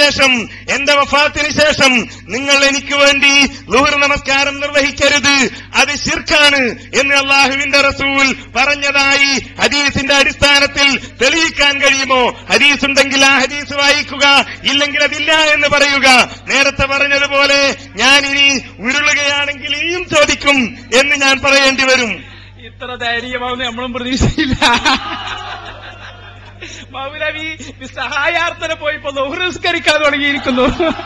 ശേഷം നിങ്ങൾ എനിക്ക് വേണ്ടി ളുഹർ നമസ്കാരം നിർവഹിക്കരുത്, അത് ശിർക്കാണ് എന്ന് അള്ളാഹുവിന്റെ റസൂൽ പറഞ്ഞതായി ഹദീസിന്റെ അടിസ്ഥാനത്തിൽ തെളിയിക്കാൻ കഴിയുമോ? ഹദീസ് ഉണ്ടെങ്കിൽ ആ ഹദീസ് വായിക്കുക, ഇല്ലെങ്കിൽ അതില്ല എന്ന് പറയുക. നേരത്തെ പറഞ്ഞതുപോലെ ഞാൻ ഇനി ഉരുളുകയാണെങ്കിൽ ഇനിയും ചോദിക്കും എന്ന് ഞാൻ പറയേണ്ടി വരും.
ഇത്ര ധൈര്യമാവുന്ന നമ്മളും പ്രതീക്ഷയില്ല. മൗലവി സഹായാർത്ഥന പോയിപ്പോ ളുഹർ നിസ്കരിക്കാൻ തുടങ്ങിയിരിക്കുന്നു.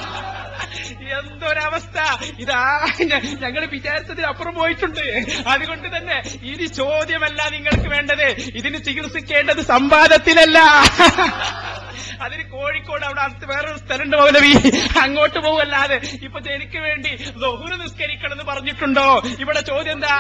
എന്തൊരവസ്ഥ! ഇതാ ഞങ്ങൾ വിചാരിച്ചതിന് അപ്പുറം പോയിട്ടുണ്ട്. അതുകൊണ്ട് തന്നെ ഇനി ചോദ്യമല്ല നിങ്ങൾക്ക് വേണ്ടത്, ഇതിന് ചികിത്സിക്കേണ്ടത് സംവാദത്തിലല്ല. അതിന് കോഴിക്കോട് അവിടെ അടുത്ത് വേറൊരു സ്ഥലമുണ്ട് മൗലവി, അങ്ങോട്ട് പോവല്ലാതെ ഇപ്പൊ എനിക്ക് വേണ്ടി ളുഹർ നിസ്കരിക്കണമെന്ന് പറഞ്ഞിട്ടുണ്ടോ? ഇവിടെ ചോദ്യം എന്താ?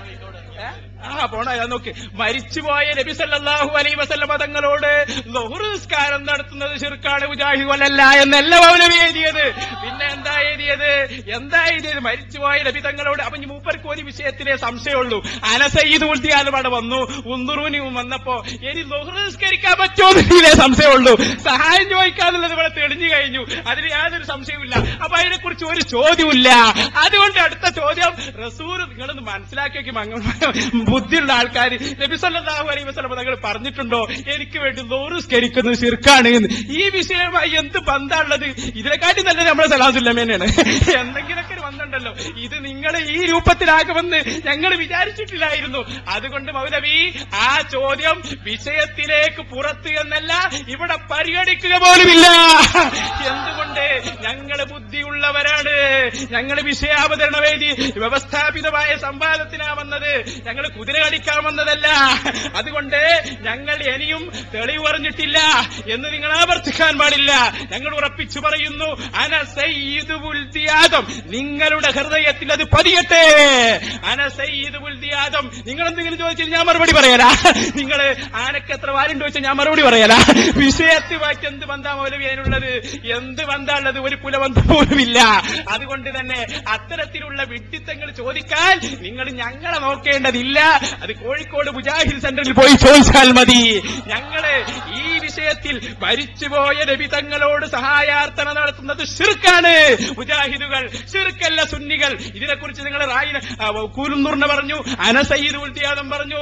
പോണ നോക്ക്, മരിച്ചുപോയ നബി സല്ലല്ലാഹു അലൈഹി വസല്ലം തങ്ങളോട് ളുഹർ നിസ്കാരം നടത്തുന്നത് ശിർക്കാണ്, മുജാഹിദല്ല എന്നല്ല മൗലവി എഴുതിയത്. പിന്നെ എന്താ എഴുതിയത്? മരിച്ചുപോയ നബി തങ്ങളോട്. അപ്പൊ മൂപ്പർക്ക് ഒരു വിഷയത്തിലെ സംശയമുള്ളൂ. അനസയ്യിദ് ഉൽദിയാലുമാണ് വന്നു, ഉന്ദുറൂനിയും വന്നപ്പോ ഇനി ളുഹർ നിസ്കരിക്കാൻ പറ്റുമോ സംശയമുള്ളൂ. സഹായം ചോദിക്കാന്നുള്ളത് ഇവിടെ തെളിഞ്ഞു കഴിഞ്ഞു. അതിന് യാതൊരു സംശയവുമില്ല. അപ്പൊ അതിനെക്കുറിച്ച് ഒരു ചോദ്യമില്ല. അതുകൊണ്ട് അടുത്ത ചോദ്യം, റസൂൽ നിങ്ങളൊന്ന് മനസ്സിലാക്കി വെക്കും, ബുദ്ധിയുള്ള ആൾക്കാർ നബി സല്ലല്ലാഹു അലൈഹി വസല്ലം തങ്ങൾ പറഞ്ഞിട്ടുണ്ടോ എനിക്ക് വേണ്ടി ളുഹർ നിസ്കരിക്കുന്നത് ശിർക്കാണ് എന്ന്? ഈ വിഷയമായി എന്ത് ബന്ധമുള്ളത്? ഇതിനെക്കാട്ടി നല്ലത് നമ്മുടെ സലാസുല്ലമേനാണ്. എന്തെങ്കിലൊക്കെ വന്നിട്ടുണ്ടല്ലോ. ഇത് നിങ്ങൾ ഈ രൂപത്തിലാകുമെന്ന് ഞങ്ങൾ വിചാരിച്ചിട്ടില്ലായിരുന്നു. അതുകൊണ്ട് മൗലവി ആ ചോദ്യം വിഷയത്തിലേക്ക് പുറത്ത് എന്നല്ല, ഇവിടെ പരിഗണിക്കുക പോലുമില്ല. എന്തുകൊണ്ട്? ഞങ്ങള് ബുദ്ധിയുള്ളവരാണ്. ഞങ്ങൾ വിഷയാവതരണ വേദി വ്യവസ്ഥാപിതമായ സംവാദത്തിനാ വന്നത്. ഞങ്ങൾ കുതിര കടിക്കാൻ വന്നതല്ല. അതുകൊണ്ട് ഞങ്ങൾ ഇനിയും തെളിവ് പറഞ്ഞിട്ടില്ല എന്ന് നിങ്ങൾ ആവർത്തിക്കാൻ പാടില്ല. ഞങ്ങൾ ഉറപ്പിച്ചു പറയുന്നു, അന സയ്യിദു വൽദി ആദം. നിങ്ങളുടെ ഹൃദയത്തിൽ അത് പതിയട്ടെ. അന സയ്യിദു വൽദി ആദം. നിങ്ങൾ എന്തെങ്കിലും ചോദിച്ചാൽ ഞാൻ മറുപടി പറയാലാ. നിങ്ങൾ ആനക്ക് എത്ര വാലുണ്ട് ചോദിച്ചാൽ ഞാൻ മറുപടി പറയാലാ. വിഷയത്തുമായിട്ട് എന്ത് ബന്ധാ മൗലവി അതിനുള്ളത്? എന്ത് ബന്ധാനുള്ളത്? ഒരു കുലബന്ധം പോലുമില്ല. അതുകൊണ്ട് തന്നെ അത്തരത്തിലുള്ള വിഡ്ഢിത്തങ്ങൾ ചോദിക്കാൻ നിങ്ങൾ ഞങ്ങളെ നോക്കേണ്ടതില്ല. അത് കോഴിക്കോട് മുജാഹിദ് സെന്ററിൽ പോയി ചോദിച്ചാൽ മതി. ഞങ്ങള് ഈ വിഷയത്തിൽ മരിച്ചുപോയ നബി തങ്ങളോട് സഹായാർത്ഥന നടത്തുന്നത് ശിർക്കാണ്. മുജാഹിദുകൾ ശിർക്കല്ല, സുന്നികൾ. ഇതിനെക്കുറിച്ച് നിങ്ങൾ കൂലുന്നൂറിന് പറഞ്ഞു, അനസയ്യിദ് ഉൽത്തിയാദം പറഞ്ഞു,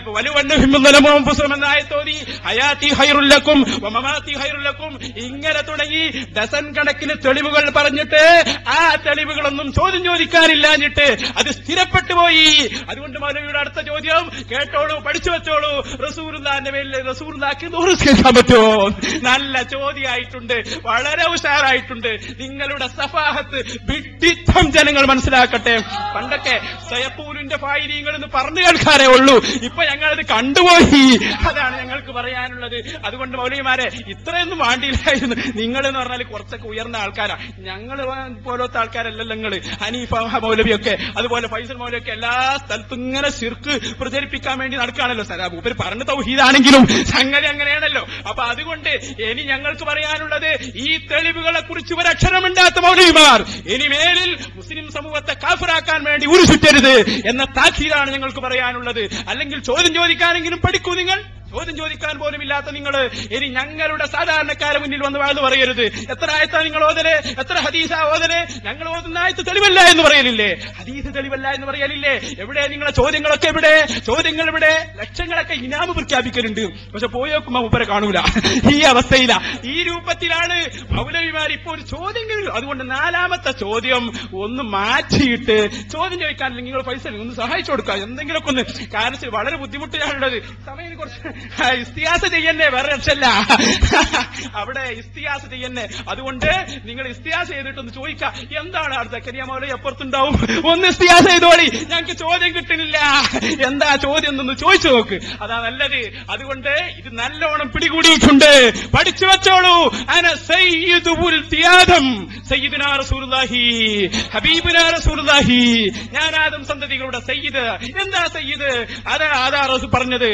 വലുവണ്ണുഹിമ്മെന്നായത്തോതി ഹയാത്തി ഹൈറുല്ലക്കും വമമാത്തി ഹൈറുല്ലക്കും, ഇങ്ങനെ തുടങ്ങി ഡസൻ കണക്കിന് തെളിവുകൾ പറഞ്ഞിട്ട് ആ തെളിവുകളൊന്നും ചോദ്യം ചോദിക്കാനില്ലാഞ്ഞിട്ട് അത് സ്ഥിരപ്പെട്ടു പോയി. അതുകൊണ്ട് മൗലവിയുടെ അടുത്ത ചോദ്യം കേട്ടോളൂ, പഠിച്ചു വെച്ചോളൂ. റസൂലുള്ളാഹിന്റെ മേലിൽ റസൂലുള്ളാഹിക്ക് നിസ്കരിക്കാൻ പറ്റുമോ? നല്ല ചോദ്യമായിട്ടുണ്ട്, വളരെ ഉഷാറായിട്ടുണ്ട്. നിങ്ങളുടെ സഫാഹത്ത് വിഡ്ഢിത്തം ജനങ്ങൾ മനസ്സിലാക്കട്ടെ. പണ്ടൊക്കെ സയപ്പൂലിന്റെ ഫായിലിങ്ങൾ എന്ന് പറഞ്ഞു കേൾക്കാറേ ഉള്ളൂ, ഇപ്പൊ ഞങ്ങളത് കണ്ടുപോയി. അതാണ് ഞങ്ങൾക്ക് പറയാനുള്ളത്. അതുകൊണ്ട് മൗലവിമാരെ ഇത്രയൊന്നും വേണ്ടിയില്ലായിരുന്നു. നിങ്ങൾ എന്ന് പറഞ്ഞാൽ കുറച്ചൊക്കെ ഉയർന്ന ആൾക്കാരാ, ഞങ്ങൾ പോലത്തെ ആൾക്കാരല്ലല്ലോ നിങ്ങൾ. ഹനീഫ മൗലവിയൊക്കെ അതുപോലെ ഫൈസൽ മൗലവിയൊക്കെ എല്ലാ സ്ഥലത്തും ഇങ്ങനെ ശിർക്ക് പ്രചരിപ്പിക്കാൻ വേണ്ടി നടക്കുകയാണല്ലോ. മൂപ്പര് പറഞ്ഞ തൗഹീദാണെങ്കിലും സംഗതി അങ്ങനെയാണല്ലോ. അപ്പൊ അതുകൊണ്ട് ഇനി ഞങ്ങൾക്ക് പറയാനുള്ളത്, ഈ തെളിവുകളെ കുറിച്ച് ഒരക്ഷരമിണ്ടാത്ത മൗലവിമാർ ഇനി മേലിൽ മുസ്ലിം സമൂഹത്തെ കാഫിറാക്കാൻ വേണ്ടി ഉരുചുറ്റരുത് എന്ന താക്കീതാണ് ഞങ്ങൾക്ക് പറയാനുള്ളത്. അല്ലെങ്കിൽ ചോദ്യം ചോദിക്കാനെങ്കിലും പഠിക്കൂ. നിങ്ങൾ ചോദ്യം ചോദിക്കാൻ പോലും ഇല്ലാത്ത നിങ്ങൾ ഇനി ഞങ്ങളുടെ സാധാരണക്കാരെ മുന്നിൽ വന്ന് വാഴ്ന്നു പറയരുത്. എത്ര ആയത്താ നിങ്ങൾ ഓതല്, എത്ര ഹദീസാ ഓതല്? ഞങ്ങൾ ഓതുന്ന ആയത്ത് തെളിവല്ല എന്ന് പറയലില്ലേ? ഹദീസ് തെളിവല്ല എന്ന് പറയലില്ലേ? എവിടെ നിങ്ങളെ ചോദ്യങ്ങളൊക്കെ? എവിടെ ചോദ്യങ്ങൾ? ഇവിടെ ലക്ഷങ്ങളൊക്കെ ഇനാമ് പ്രഖ്യാപിക്കലുണ്ട്, പക്ഷെ പോയി നോക്കുമ്പോ മൂപ്പരെ കാണൂല. ഈ അവസ്ഥയില, ഈ രൂപത്തിലാണ് മൗലവിമാർ ഇപ്പോൾ ഒരു ചോദ്യങ്ങൾ. അതുകൊണ്ട് നാലാമത്തെ ചോദ്യം ഒന്ന് മാറ്റിയിട്ട് ചോദ്യം ചോദിക്കാൻ നിങ്ങൾ പൈസ ഒന്ന് സഹായിച്ചു കൊടുക്കുക, എന്തെങ്കിലുമൊക്കെ ഒന്ന്. കാരണം വളരെ ബുദ്ധിമുട്ടിലാണുള്ളത്. സമയം കുറച്ച് ഇസ്തിയാസ ചെയ്യന്നെ, വേറെ രക്ഷല്ല. അവിടെ ഇസ്തിയാസ ചെയ്യന്നെ. അതുകൊണ്ട് നിങ്ങൾ ഇസ്തിയാസ ചെയ്തിട്ടൊന്ന് ചോദിക്കുക, എന്താണ് അടുത്ത കരിയാമൗലി അപ്പുറത്തുണ്ടാവും, ഒന്ന് ഇസ്തിയാസ ചെയ്തോളി, ഞങ്ങൾക്ക് ചോദ്യം കിട്ടുന്നില്ല, എന്താ ചോദ്യം എന്നൊന്ന് ചോദിച്ചു നോക്ക്, അതാ നല്ലത്. അതുകൊണ്ട് ഇത് നല്ലോണം പിടികൂടിയിട്ടുണ്ട്, പഠിച്ചു വെച്ചോളൂ. അന സയ്യിദുൽ തിയാദം, സയ്യിദുനാ റസൂലുള്ളാഹി, ഹബീബുനാ റസൂലുള്ളാഹി, ഞാൻ ആദം സന്തതികളുടെ സയ്യിദ്. എന്താ സയ്യിദ്? അതാ പറഞ്ഞത്,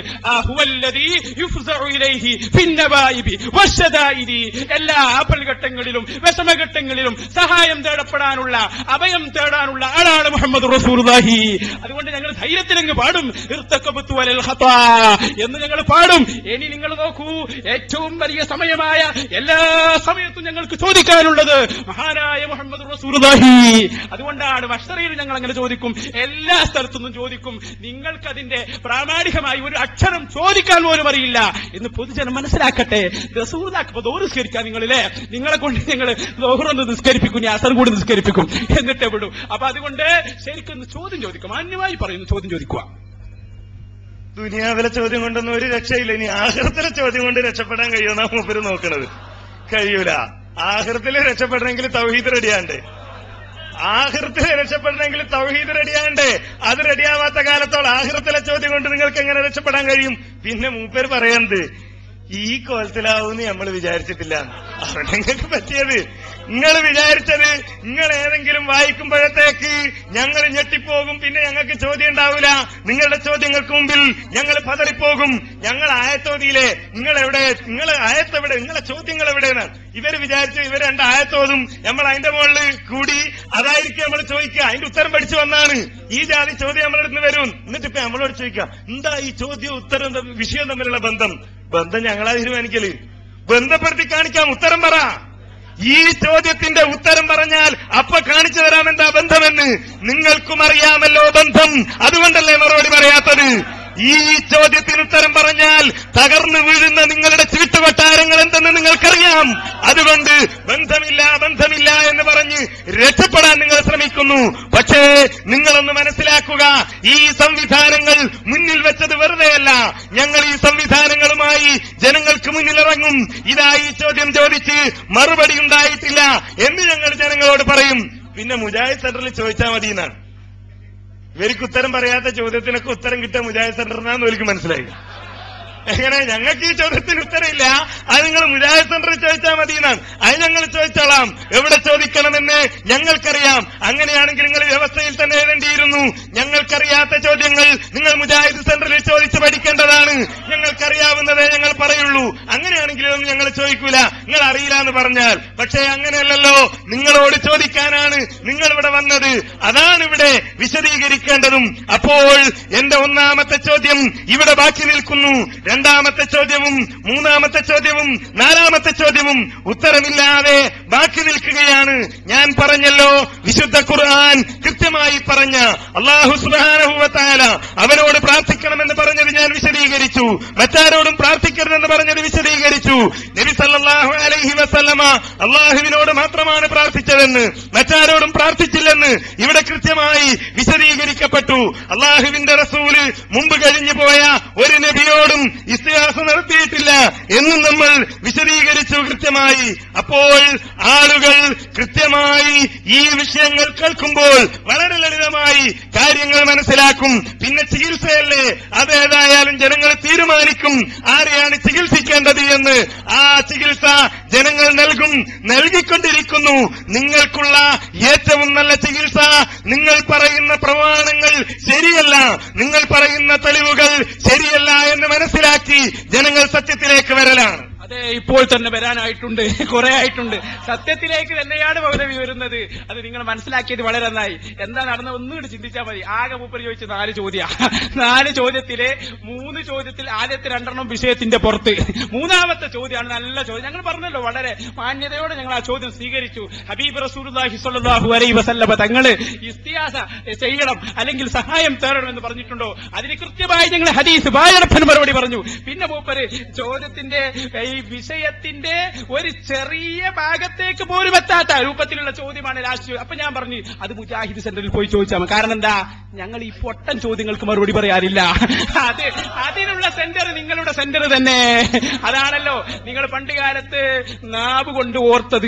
എല്ലാ ആപൽഘട്ടങ്ങളിലും വിഷമഘട്ടങ്ങളിലും സഹായം തേടപ്പെടാനുള്ള, അഭയം തേടാനുള്ള ആളാണ് മുഹമ്മദ് റസൂലുള്ളാഹി. അതുകൊണ്ട് ഞങ്ങൾ ധൈര്യത്തിലങ്ങ് പാടും, ഇർതകബതു അലൽ ഖതാ എന്ന് ഞങ്ങൾ പാടും. ഇനി നിങ്ങൾ നോക്കൂ, ഏറ്റവും വലിയ സമയമായ എല്ലാ സമയത്തും ഞങ്ങൾക്ക് ചോദിക്കാനുള്ളത് മഹാനായ മുഹമ്മദ് റസൂലുള്ളാഹി. അതുകൊണ്ടാണ് മഹ്ശറിൽ ഞങ്ങൾ അങ്ങനെ ചോദിക്കും, എല്ലാ സ്ഥലത്തുനിന്നും ചോദിക്കും. നിങ്ങൾക്കതിന്റെ പ്രാമാണികമായി ഒരു അക്ഷരം ചോദിക്കാൻ പോലും അറിയില്ല എന്ന് പൊതുജനം മനസ്സിലാക്കട്ടെ. റസൂലുള്ളാഹിക്ക് ദോഹർ നിസ്കരിക്കാൻ നിങ്ങളില്ലേ, നിങ്ങളെ കൊണ്ട് ഞങ്ങൾ ദോഹറൊന്ന് നിസ്കരിപ്പിക്കും, അസർ കൂടി നിസ്കരിപ്പിക്കും, എന്നിട്ടേ വിടും. അപ്പൊ അതുകൊണ്ട് ശരിക്കും ചോദ്യം ചോദിക്കും, മാന്യമായി പറയുന്നു, ചോദ്യം ചോദിക്കുക.
ദുനിയാവിലെ ചോദ്യം കൊണ്ടൊന്നും ഒരു രക്ഷയില്ല. ഇനി ആഖിറത്തിലെ ചോദ്യം കൊണ്ട് രക്ഷപ്പെടാൻ കഴിയുമെന്നാ മൂപ്പര് നോക്കണത്. കഴിയൂല. ആഖിറത്തില് രക്ഷപ്പെടണമെങ്കിൽ തൗഹീദ് റെഡിയാണ്ടേ, ആഖിറത്തില് രക്ഷപ്പെടണമെങ്കിൽ തൗഹീദ് റെഡിയാണ്ടേ. അത് റെഡിയാവാത്ത കാലത്തോളം ആഖിറത്തിലെ ചോദ്യം കൊണ്ട് നിങ്ങൾക്ക് എങ്ങനെ രക്ഷപ്പെടാൻ കഴിയും? പിന്നെ മൂപ്പര് പറയുന്നത് ഈ കോലത്തിലാവൂന്ന് നമ്മൾ വിചാരിച്ചിട്ടില്ല. അവിടെ നിങ്ങൾക്ക് പറ്റിയത്, നിങ്ങൾ വിചാരിച്ചത് നിങ്ങൾ ഏതെങ്കിലും വായിക്കുമ്പോഴത്തേക്ക് ഞങ്ങൾ ഞെട്ടിപ്പോകും, പിന്നെ ഞങ്ങൾക്ക് ചോദ്യം ഉണ്ടാവില്ല, നിങ്ങളുടെ ചോദ്യങ്ങൾക്ക് മുമ്പിൽ ഞങ്ങൾ പതറിപ്പോകും. ഞങ്ങൾ ആയത്തോതിയിലെ നിങ്ങളെവിടെ, നിങ്ങൾ ആയത്തെവിടെ, നിങ്ങളെ ചോദ്യങ്ങൾ എവിടെയാണ് ഇവര് വിചാരിച്ചു. ഇവർ രണ്ട് ആയത്തോതും നമ്മൾ അതിന്റെ മുകളിൽ കൂടി അതായിരിക്കും നമ്മൾ ചോദിക്കുക. അതിന്റെ ഉത്തരം പഠിച്ചു വന്നാണ് ഈ ജാതി ചോദ്യം നമ്മളെ അടുത്ത് വരും. എന്നിട്ട് ഇപ്പൊ നമ്മളോട് ചോദിക്കാം, എന്താ ഈ ചോദ്യവും ഉത്തരം വിഷയം തമ്മിലുള്ള ബന്ധം? ബന്ധം ഞങ്ങളാ തീരുമാനിക്കല്. ബന്ധപ്പെടുത്തി കാണിക്കാം, ഉത്തരം പറ. ഈ ചോദ്യത്തിന്റെ ഉത്തരം പറഞ്ഞാൽ അപ്പൊ കാണിച്ചു തരാം എന്താ ബന്ധമെന്ന്. നിങ്ങൾക്കും അറിയാമല്ലോ ബന്ധം, അതുകൊണ്ടല്ലേ മറുപടി പറയാത്തത്. ഈ ചോദ്യത്തിന് ഉത്തരം പറഞ്ഞാൽ തകർന്നു വീഴുന്ന നിങ്ങളുടെ ചീട്ടുകൊട്ടാരങ്ങൾ എന്തെന്ന് നിങ്ങൾക്കറിയാം. അതുകൊണ്ട് ബന്ധമില്ല എന്ന് പറഞ്ഞ് രക്ഷപ്പെടാൻ നിങ്ങൾ ശ്രമിക്കുന്നു. പക്ഷേ നിങ്ങളൊന്ന് മനസ്സിലാക്കുക, ഈ സംവിധാനങ്ങൾ മുന്നിൽ വെച്ചത് വെറുതെയല്ല. ഞങ്ങൾ ഈ സംവിധാനങ്ങളുമായി ജനങ്ങൾക്ക് മുന്നിലിറങ്ങും. ഇതാ ഈ ചോദ്യം ചോദിച്ച് മറുപടി ഉണ്ടായിട്ടില്ല എന്ന് ഞങ്ങൾ ജനങ്ങളോട് പറയും. പിന്നെ മുജാഹിദ് സെന്ററിൽ ചോദിച്ചാൽ മതി എന്നാണ്. ഇവർക്ക് ഉത്തരം പറയാത്ത ചോദ്യത്തിനൊക്കെ ഉത്തരം കിട്ടിയ മുജാഹിദ് സെന്ററിനാന്ന് എനിക്ക് മനസ്സിലായി. എങ്ങനെ? ഞങ്ങൾക്ക് ഈ ചോദ്യത്തിന് ഉത്തരമില്ല, അത് നിങ്ങൾ മുജാഹിദ് സെന്ററിൽ ചോദിച്ചാൽ മതി എന്നാണ്. അത് ഞങ്ങൾ ചോദിച്ചോളാം. എവിടെ ചോദിക്കണമെന്ന് ഞങ്ങൾക്കറിയാം. അങ്ങനെയാണെങ്കിൽ നിങ്ങൾ വ്യവസ്ഥയിൽ തന്നെ എഴുതേണ്ടിയിരുന്നു. ഞങ്ങൾക്കറിയാത്ത ചോദ്യങ്ങൾ നിങ്ങൾ മുജാഹിദ് സെന്ററിൽ ചോദിച്ച് പഠിക്കേണ്ടതാണ്. ഞങ്ങൾക്കറിയാവുന്നതേ ഞങ്ങൾ പറയുള്ളൂ. അങ്ങനെയാണെങ്കിലൊന്നും ഞങ്ങൾ ചോദിക്കൂല. നിങ്ങൾ അറിയില്ല എന്ന് പറഞ്ഞാൽ. പക്ഷേ അങ്ങനെയല്ലല്ലോ, നിങ്ങളോട് ചോദിക്കാനാണ് നിങ്ങളിവിടെ വന്നത്. അതാണ് ഇവിടെ വിശദീകരിക്കേണ്ടതും. അപ്പോൾ എന്റെ ഒന്നാമത്തെ ചോദ്യം ഇവിടെ ബാക്കി നിൽക്കുന്നു. രണ്ടാമത്തെ ചോദ്യവും മൂന്നാമത്തെ ചോദ്യവും നാലാമത്തെ ചോദ്യവും ഉത്തരമില്ലാതെ ബാക്കി നിൽക്കുകയാണ്. ഞാൻ പറഞ്ഞല്ലോ, വിശുദ്ധ ഖുർആൻ കൃത്യമായി പറഞ്ഞ അല്ലാഹു സുബ്ഹാനഹു വ തആല അവനോട് പ്രാർത്ഥിക്കണമെന്ന് പറഞ്ഞത് ഞാൻ വിശദീകരിച്ചു. മറ്റാരോടും പ്രാർത്ഥിക്കരുതെന്ന് പറഞ്ഞത് വിശദീകരിച്ചു. നബി സല്ലല്ലാഹു അലൈഹി വസല്ലമ അല്ലാഹുവിനോട് മാത്രമാണ് പ്രാർത്ഥിച്ചതെന്ന്, മറ്റാരോടും പ്രാർത്ഥിച്ചില്ലെന്ന് ഇവിടെ കൃത്യമായി വിശദീകരിക്കപ്പെട്ടു. അല്ലാഹുവിന്റെ റസൂല് മുമ്പ് കഴിഞ്ഞു പോയ ഒരു നബിയോടും ഇസ്തിഹാസ നടത്തിയിട്ടില്ല എന്നും നമ്മൾ വിശദീകരിച്ചു കൃത്യമായി. അപ്പോൾ ആളുകൾ കൃത്യമായി ഈ വിഷയങ്ങൾ കേൾക്കുമ്പോൾ വളരെ ലളിതമായി കാര്യങ്ങൾ മനസ്സിലാക്കും. പിന്നെ ചികിത്സയല്ലേ, അതേതായാലും ജനങ്ങൾ തീരുമാനിക്കും ആരെയാണ് ചികിത്സിക്കേണ്ടത് എന്ന്. ആ ചികിത്സ ജനങ്ങൾ നൽകിക്കൊണ്ടിരിക്കുന്നു. നിങ്ങൾക്കുള്ള ഏറ്റവും നല്ല ചികിത്സ നിങ്ങൾ പറയുന്ന പ്രമാണങ്ങൾ ശരിയല്ല, നിങ്ങൾ പറയുന്ന തെളിവുകൾ ശരിയല്ല എന്ന് മനസ്സിലാക്കി ജനങ്ങൾ സത്യത്തിലേക്ക് വരലാണ്.
അതെ, ഇപ്പോൾ തന്നെ വരാനായിട്ടുണ്ട്, കുറെ ആയിട്ടുണ്ട്. സത്യത്തിലേക്ക് തന്നെയാണ് മൗലവി വരുന്നത്. അത് നിങ്ങൾ മനസ്സിലാക്കിയത് വളരെ നന്നായി. എന്താ നടന്നത് ഒന്നുകൂടി ചിന്തിച്ചാൽ മതി. ആകെ മൂപ്പര് ചോദിച്ച 4 ചോദ്യം. 4 ചോദ്യത്തിലെ 3 ചോദ്യത്തിൽ ആദ്യത്തെ 2 വിഷയത്തിന്റെ പുറത്ത്, മൂന്നാമത്തെ ചോദ്യമാണ് നല്ല ചോദ്യം. ഞങ്ങൾ പറഞ്ഞല്ലോ, വളരെ മാന്യതയോടെ ഞങ്ങൾ ആ ചോദ്യം സ്വീകരിച്ചു. ഹബീബ് റസൂലുള്ളാഹി സ്വല്ലല്ലാഹു അലൈഹി വസല്ലമ തങ്ങള് ഇസ്തിയാസ ചെയ്യണം അല്ലെങ്കിൽ സഹായം തേടണം എന്ന് പറഞ്ഞിട്ടുണ്ടോ? അതിന് കൃത്യമായി ഞങ്ങൾ ഹദീസ് വായടപ്പൻ മറുപടി പറഞ്ഞു. പിന്നെ മൂപ്പര് ചോദ്യത്തിന്റെ ഈ വിഷയത്തിന്റെ ഒരു ചെറിയ ഭാഗത്തേക്ക് പോലും എത്താത്ത രൂപത്തിലുള്ള ചോദ്യമാണ് ലാസ്റ്റ്. അപ്പൊ ഞാൻ പറഞ്ഞു, അത് മുജാഹിദ് സെന്ററിൽ പോയി ചോദിച്ചാൽ മതി. കാരണം എന്താ, ഞങ്ങൾ ഈ പൊട്ടൻ ചോദ്യങ്ങൾക്ക് മറുപടി പറയാറില്ല. അതിനുള്ള സെന്റർ നിങ്ങളുടെ സെന്റർ തന്നെ. അതാണല്ലോ നിങ്ങൾ പണ്ട് കാലത്ത് നാവ് കൊണ്ട് ഓർത്തത്.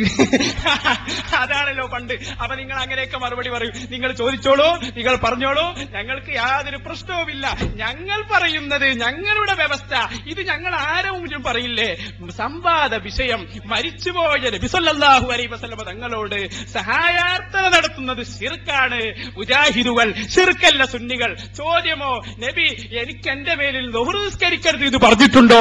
അതാണല്ലോ പണ്ട്. അപ്പൊ നിങ്ങൾ അങ്ങനെയൊക്കെ മറുപടി പറയും. നിങ്ങൾ ചോദിച്ചോളൂ, നിങ്ങൾ പറഞ്ഞോളൂ, ഞങ്ങൾക്ക് യാതൊരു പ്രശ്നവുമില്ല. ഞങ്ങൾ പറയുന്നത് ഞങ്ങളുടെ വ്യവസ്ഥ, ഇത് ഞങ്ങൾ ആരും പറയില്ലേ. സംവാദ വിഷയം മരിച്ചുപോയ നബി സല്ലല്ലാഹു അലൈഹി വസല്ലമ തങ്ങളോട് സഹായാർത്ഥന നടത്തുന്നത് ശിർക്കാണ്. മുജാഹിദുകൾ ശിർക്കല്ല, സുന്നികൾ. ചോദ്യമോ, നബി എനിക്ക് എന്റെ മേലിൽ ളുഹ്ർ നിസ്കരിക്കരുത് ഇത് പറഞ്ഞിട്ടുണ്ടോ?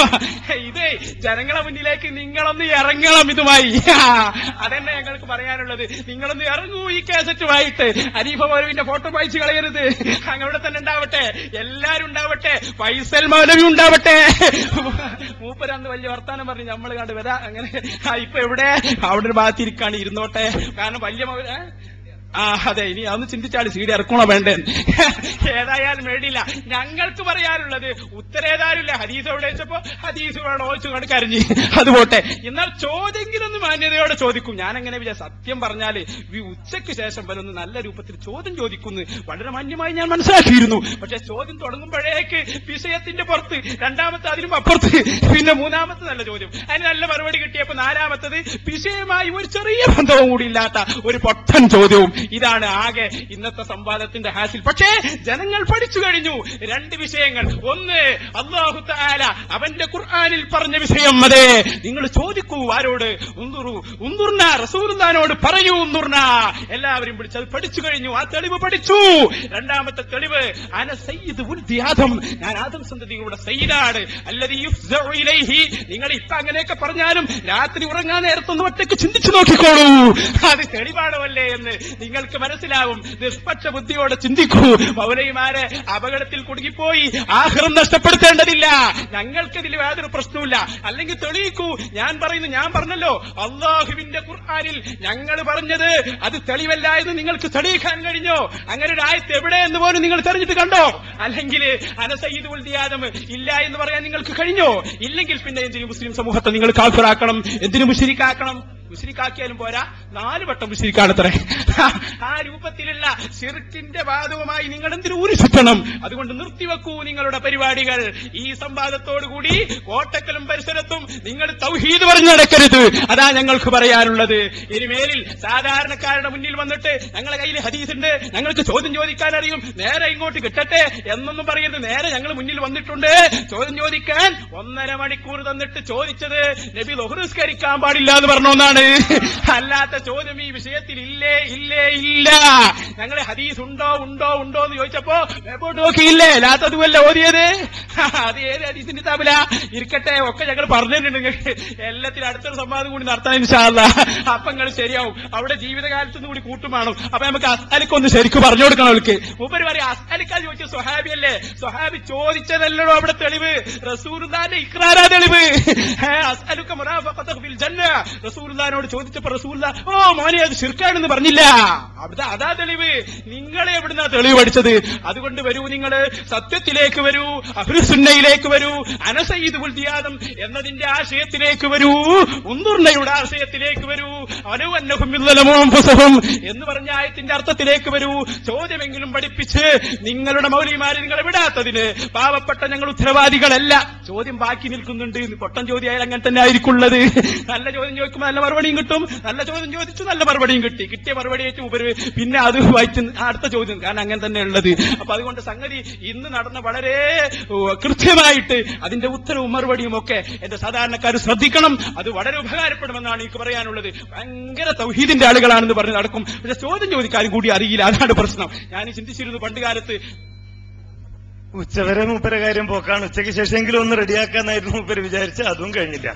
ഇത് ജനങ്ങളെ മുന്നിലേക്ക് നിങ്ങളൊന്ന് ഇറങ്ങണം ഇതുമായി. അതന്നെ ഞങ്ങൾക്ക് പറയാനുള്ളത്. നിങ്ങളൊന്ന് ഇറങ്ങൂ ഈ കാസറ്റുമായിട്ട്. ഹനീഫ മൗലവിന്റെ ഫോട്ടോ വായിച്ചു കളയരുത്. അങ്ങനെ തന്നെ ഉണ്ടാവട്ടെ, എല്ലാരും ഉണ്ടാവട്ടെ, ഫൈസൽ മൗലവി ഉണ്ടാവട്ടെ. മൂപ്പരന്ന് വലിയ വർത്താനം പറഞ്ഞ് നമ്മൾ കണ്ട് വരാ. അങ്ങനെ ഇപ്പൊ എവിടെ അവിടെ ഒരു ഭാഗത്തിരിക്കാണ്, ഇരുന്നോട്ടെ. കാരണം വലിയ അതെ, ഇനി അതൊന്ന് ചിന്തിച്ചാൽ സീഡി ഇറക്കണോ വേണ്ടേ? ഏതായാലും വേണ്ടിയില്ല. ഞങ്ങൾക്ക് പറയാനുള്ളത് ഉത്തരേതാരുമില്ല. ഹദീസ് എവിടെ വെച്ചപ്പോ ഹദീസ് വേണോ ചോദിച്ചു കരഞ്ഞ് അത് പോട്ടെ. എന്നാൽ ചോദ്യങ്ങളൊന്ന് മാന്യതയോടെ ചോദിക്കും. ഞാനെങ്ങനെ സത്യം പറഞ്ഞാല് ഈ ഉച്ചയ്ക്ക് ശേഷം വരെ നല്ല രൂപത്തിൽ ചോദ്യം ചോദിക്കുന്നു വളരെ മാന്യമായി ഞാൻ മനസ്സിലാക്കിയിരുന്നു. പക്ഷെ ചോദ്യം തുടങ്ങുമ്പോഴേക്ക് വിഷയത്തിന്റെ പുറത്ത്, രണ്ടാമത്തെ അതിനും അപ്പുറത്ത്, പിന്നെ മൂന്നാമത്തെ നല്ല ചോദ്യം, അതിന് നല്ല മറുപടി കിട്ടിയപ്പോ നാലാമത്തത് വിഷയമായി ഒരു ചെറിയ ബന്ധവും കൂടി ഇല്ലാത്ത ഒരു പൊട്ടൻ ചോദ്യവും. ഇതാണ് ആകെ ഇന്നത്തെ സംവാദത്തിന്റെ ഹാസിൽ. പക്ഷേ ജനങ്ങൾ പഠിച്ചു കഴിഞ്ഞു 2 വിഷയങ്ങൾ. ഒന്ന്, അല്ലാഹു തആല അവന്റെ ഖുർആനിൽ പറഞ്ഞ വിഷയം. അതെ, നിങ്ങൾ ചോദിക്കൂ. ആരോട്? ഉന്ദുർന, റസൂലുള്ളാഹിനോട് പറയൂ. ഉന്ദുർന, എല്ലാവരും വിളിച്ചത് പഠിച്ചു കഴിഞ്ഞു. ആ തെളിവ് പഠിച്ചു. രണ്ടാമത്തെ തെളിവ്, അന സയ്യിദ് ഉൽദി ആദം, ഞാൻ ആദം സന്തതികളുടെ സയ്യിദാണ്. അല്ലദീ യുഫ്സഉ ഇലൈഹി, നിങ്ങൾ ഇപ്പൊ അങ്ങനെയൊക്കെ പറഞ്ഞാലും രാത്രി ഉറങ്ങാൻ നേരത്തൊന്ന് ഒറ്റയ്ക്ക് ചിന്തിച്ചു നോക്കിക്കോളൂ. അത് തെളിവാണല്ലേ എന്ന് നിങ്ങൾക്ക് മനസ്സിലാവും. നിഷ്പക്ഷ ബുദ്ധിയോടെ ചിന്തിക്കൂ. മൗലവിമാരെ അപകടത്തിൽ കുടുങ്ങിപ്പോയി ആഖിറം നഷ്ടപ്പെടുത്തേണ്ടതില്ല. ഞങ്ങൾക്കിതിൽ യാതൊരു പ്രശ്നവുമില്ല. അല്ലെങ്കിൽ തെളിയിക്കൂ. ഞാൻ പറഞ്ഞല്ലോ, അള്ളാഹുവിന്റെ ഖുർആനിൽ ഞങ്ങൾ പറഞ്ഞത് അത് തെളിവല്ല എന്ന് നിങ്ങൾക്ക് തെളിയിക്കാൻ കഴിഞ്ഞോ? അങ്ങനെ ഒരു ആയത്ത് എവിടെ എന്ന് പോലും നിങ്ങൾ തെരഞ്ഞിട്ട് കണ്ടോ? അല്ലെങ്കിൽ അന സയ്യിദ് ഉൽദി ആദം ഇല്ല എന്ന് പറയാൻ നിങ്ങൾക്ക് കഴിഞ്ഞോ? ഇല്ലെങ്കിൽ പിന്നെ എന്തിനു മുസ്ലിം സമൂഹത്തെ നിങ്ങൾ കാഫിറാക്കണം? എന്തിനു മുശ്രിക്കാക്കണം? മുശ്രിക്കാക്കിയാലും പോരാ, 4 വട്ടം മുശ്രിക്കാണത്രേ. ആ രൂപത്തിലുള്ള ശിർക്കിന്റെ വാദവുമായി നിങ്ങൾ എന്തിനു ഊരിച്ചുറ്റണം? അതുകൊണ്ട് നിർത്തിവെക്കൂ നിങ്ങളുടെ പരിപാടികൾ. ഈ സംവാദത്തോടുകൂടി കോട്ടക്കലും പരിസരത്തും നിങ്ങൾ തൗഹീദ് പറഞ്ഞു നടക്കരുത്. അതാ ഞങ്ങൾക്ക് പറയാനുള്ളത്. ഇനിമേലിൽ സാധാരണക്കാരുടെ മുന്നിൽ വന്നിട്ട് ഞങ്ങളെ കയ്യിൽ ഹദീസുണ്ട്, ഞങ്ങൾക്ക് ചോദ്യം ചോദിക്കാൻ അറിയും, നേരെ ഇങ്ങോട്ട് കിട്ടട്ടെ എന്നൊന്നും പറയരുത്. നേരെ ഞങ്ങൾ മുന്നിൽ വന്നിട്ടുണ്ട് ചോദ്യം ചോദിക്കാൻ. 1.5 മണിക്കൂർ തന്നിട്ട് ചോദിച്ചത് നബി ളുഹ്ർ നിസ്കരിക്കാൻ പാടില്ല എന്ന് പറഞ്ഞോന്നാണ്. അല്ലാത്ത ചോദ്യം ഈ വിഷയത്തിൽ ഇല്ല. ഞങ്ങളെ ഹദീസ് ഉണ്ടോ എന്ന് ചോദിച്ചപ്പോ മേപ്പോട്ട് നോക്കിയില്ലേ? ലാത്തതുമല്ല ഓതിയത്. അത് ഏത് ഹദീസിന്റെ കിതാബില ഇരിക്കട്ടെ, ഒക്കെ ഞങ്ങൾ പറഞ്ഞിട്ടുണ്ട്. എല്ലാത്തിനും അടുത്തൊരു സംവാദം കൂടി നടത്താൻ ഇൻഷാ അല്ലാഹ്. അപ്പൊ നിങ്ങൾ ശരിയാവും. അവിടെ ജീവിതകാലത്തുനിന്ന് കൂടി കൂട്ടുമാണോ. അപ്പൊ നമുക്ക് അസ്അലിക്കൊന്ന് ശരിക്കും പറഞ്ഞു കൊടുക്കണം. അവർക്ക് മൂപ്പര് പറയാം, അസ്അലിക്കാ ചോദിച്ച സ്വഹാബിയല്ലേ, സ്വഹാബി ചോദിച്ചതല്ലോ അവിടെ തെളിവ്, റസൂലുള്ളാഹിന്റെ ഇഖ്റാറാ തെളിവ്. അസ്അലുക മുറാഫഖതക ഫിൽ ജന്ന, റസൂലുള്ളാഹിനോട് ചോദിച്ചപ്പോൾ റസൂലുള്ളാഹി ഓ മോനെ അത് ശിർക്കാണെന്ന് പറഞ്ഞില്ല. അതാ തെളിവ്. നിങ്ങളെ എവിടുന്നാ തെളിവ് പഠിച്ചത്? അതുകൊണ്ട് വരൂ, നിങ്ങൾ സത്യത്തിലേക്ക് വരൂ, അഹ്ലുസുന്നയിലേക്ക് വരൂ, അന സയ്യിദുൽ ദിയാദം എന്നതിന്റെ ആശയത്തിലേക്ക് വരൂ, ഉൻദുർനയുടെ ആശയത്തിലേക്ക് വരൂ, അനഹും യളമൂൻ എന്ന് പറഞ്ഞ ആയത്തിന്റെ അർത്ഥത്തിലേക്ക് വരൂ. ചോദ്യമെങ്കിലും പഠിപ്പിച്ച് നിങ്ങളുടെ മൗലവിമാരെ നിങ്ങളെ വിടാത്തതിന് പാവപ്പെട്ട ഞങ്ങൾ ഉത്തരവാദികളല്ല. ചോദ്യം ബാക്കി നിൽക്കുന്നുണ്ട്. പൊട്ടൻ ചോദ്യമായാൽ അങ്ങനെ തന്നെ ആയിരിക്കുള്ളത്. നല്ല ചോദ്യം ചോദിക്കുമ്പോൾ നല്ല മറുപടിയും കിട്ടും, നല്ല ചോദ്യം ചോദിച്ചു നല്ല മറുപടിയും കിട്ടി. കിട്ടിയ മറുപടി ആയിട്ട് ഉപരി പിന്നെ അത് വായിച്ച് അടുത്ത ചോദ്യം, കാരണം അങ്ങനെ തന്നെ ഉള്ളത്. അപ്പൊ അതുകൊണ്ട് സംഗതി ഇന്ന് നടന്ന വളരെ കൃത്യമായിട്ട് അതിന്റെ ഉത്തരവും മറുപടിയും ഒക്കെ എന്റെ സാധാരണക്കാർ ശ്രദ്ധിക്കണം. അത് വളരെ ഉപകാരപ്പെടുമെന്നാണ് എനിക്ക് പറയാനുള്ളത്. ഭയങ്കര തൗഹീദിന്റെ ആളുകളാണെന്ന് പറഞ്ഞ് നടക്കും, പക്ഷെ ചോദ്യം ചോദിക്കാനും കൂടി അറിയില്ല. അതാണ് പ്രശ്നം. ഞാൻ ചിന്തിച്ചിരുന്നു പണ്ട് കാലത്ത്
ഉച്ചവരെ മൂപ്പര കാര്യം പോക്കാണ്. ഉച്ചയ്ക്ക് ശേഷമെങ്കിലും ഒന്ന് റെഡിയാക്കാന്നായിരുന്നു മൂപ്പര് വിചാരിച്ച്, അതും കഴിഞ്ഞില്ല.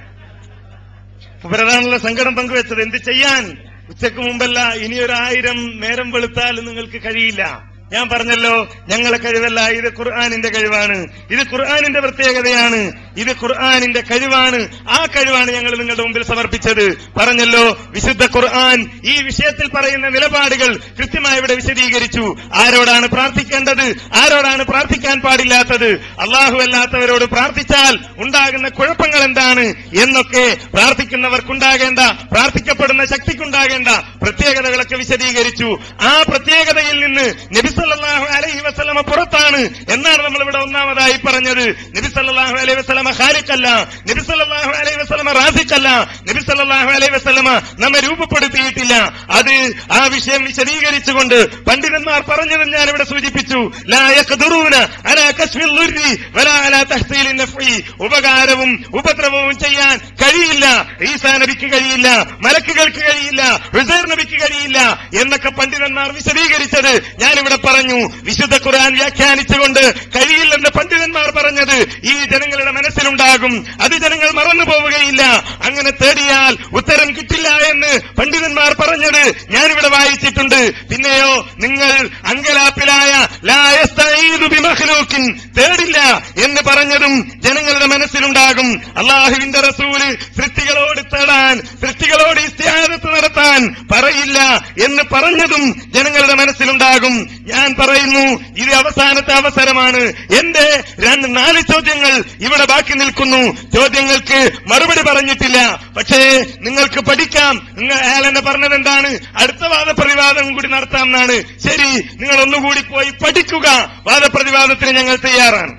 മൂപ്പരാണല്ലോ സങ്കടം പങ്കുവെച്ചത്. എന്ത് ചെയ്യാൻ, ഉച്ചക്ക് മുമ്പല്ല, ഇനിയൊരു 1000 നേരം വെളുത്താലും നിങ്ങൾക്ക് കഴിയില്ല. ഞാൻ പറഞ്ഞല്ലോ, ഞങ്ങളെ കഴിവല്ല, ഇത് ഖുർആനിന്റെ കഴിവാണ്, ഇത് ഖുർആനിന്റെ പ്രത്യേകതയാണ്, ഇത് ഖുർആനിന്റെ കഴിവാണ്. ആ കഴിവാണ് ഞങ്ങൾ നിങ്ങളുടെ മുമ്പിൽ സമർപ്പിച്ചത്. പറഞ്ഞല്ലോ, വിശുദ്ധ ഖുർആൻ ഈ വിഷയത്തിൽ പറയുന്ന നിലപാടുകൾ കൃത്യമായി ഇവിടെ വിശദീകരിച്ചു. ആരോടാണ് പ്രാർത്ഥിക്കേണ്ടത്, ആരോടാണ് പ്രാർത്ഥിക്കാൻ പാടില്ലാത്തത്, അള്ളാഹു അല്ലാത്തവരോട് പ്രാർത്ഥിച്ചാൽ ഉണ്ടാകുന്ന കുഴപ്പങ്ങൾ എന്താണ് എന്നൊക്കെ, പ്രാർത്ഥിക്കുന്നവർക്കുണ്ടാകേണ്ട, പ്രാർത്ഥിക്കപ്പെടുന്ന ശക്തിക്കുണ്ടാകേണ്ട പ്രത്യേകതകളൊക്കെ വിശദീകരിച്ചു. ആ പ്രത്യേകതയിൽ നിന്ന് നബി സല്ലല്ലാഹു അലൈഹി വസല്ലമ പുറത്താണ് എന്നാണ് നമ്മളിവിടെ ഒന്നാമതായി പറഞ്ഞത്. നബി സല്ലല്ലാഹു അലൈഹി വസല്ലമ ഖാലിഖല്ല, നബി സല്ലല്ലാഹു അലൈഹി വസല്ലമ റാസിഖല്ല, നബി സല്ലല്ലാഹു അലൈഹി വസല്ലമ നമ്മെ രൂപപ്പെടുത്തിയിട്ടില്ല. അത് ആ വിഷയം വിശദീകരിച്ചുകൊണ്ട് പണ്ഡിതന്മാർ പറഞ്ഞതും ഞാനിവിടെ സൂചിപ്പിച്ചു. ലാ യഖ്ദറൂന അലാ കശ്ഫിൽ ദുർരി വലാ അലാ തഹ്സീലിൻ നഫ്ഇ, ഉപകാരവും ഉപദ്രവവും ചെയ്യാൻ കഴിയില്ല. ഈസാ നബിക്ക് കഴിയില്ല, മലക്കുകൾക്ക് കഴിയില്ല, ഉസൈർ നബിക്ക് കഴിയില്ല എന്നൊക്കെ പണ്ഡിതന്മാർ വിശദീകരിച്ചത് ഞാനിവിടെ പറഞ്ഞു. വിശുദ്ധ ഖുർആൻ വ്യാഖ്യാനിച്ചുകൊണ്ട് കഴിയില്ലെന്ന് പണ്ഡിതന്മാർ പറഞ്ഞത് ഈ ജനങ്ങളുടെ മനസ്സിലുണ്ടാകും, അത് ജനങ്ങൾ മറന്നു പോവുകയില്ല. അങ്ങനെ തേടിയാൽ ഉത്തരം കിട്ടില്ല എന്ന് പണ്ഡിതന്മാർ പറഞ്ഞത് ഞാനിവിടെ വായിച്ചിട്ടുണ്ട്. പിന്നെയോ, നിങ്ങൾ അങ്കലാപ്പിലായ ലാ യസ്തഈദു ബിമഖ്ലൂഖിൻ, തേടില്ല എന്ന് പറഞ്ഞതും ജനങ്ങളുടെ മനസ്സിലുണ്ടാകും. അല്ലാഹുവിന്റെ റസൂല് സൃഷ്ടികളോട് തേടാൻ, സൃഷ്ടികളോട് ഇസ്തിആദത്ത് നടത്താൻ പറയില്ല എന്ന് പറഞ്ഞതും ജനങ്ങളുടെ മനസ്സിലുണ്ടാകും. ഞാൻ പറയുന്നു, ഇത് അവസാനത്തെ അവസരമാണ്. എന്റെ 4 ചോദ്യങ്ങൾ ഇവിടെ ബാക്കി നിൽക്കുന്നു. ചോദ്യങ്ങൾക്ക് മറുപടി പറഞ്ഞിട്ടില്ല. പക്ഷേ നിങ്ങൾക്ക് പഠിക്കാം. അയാൾ എന്നെ പറഞ്ഞത് എന്താണ്, അടുത്ത വാദപ്രതിവാദം കൂടി നടത്താം എന്നാണ്. ശരി, നിങ്ങൾ ഒന്നുകൂടി പോയി പഠിക്കുക. വാദപ്രതിവാദത്തിന് ഞങ്ങൾ തയ്യാറാണ്.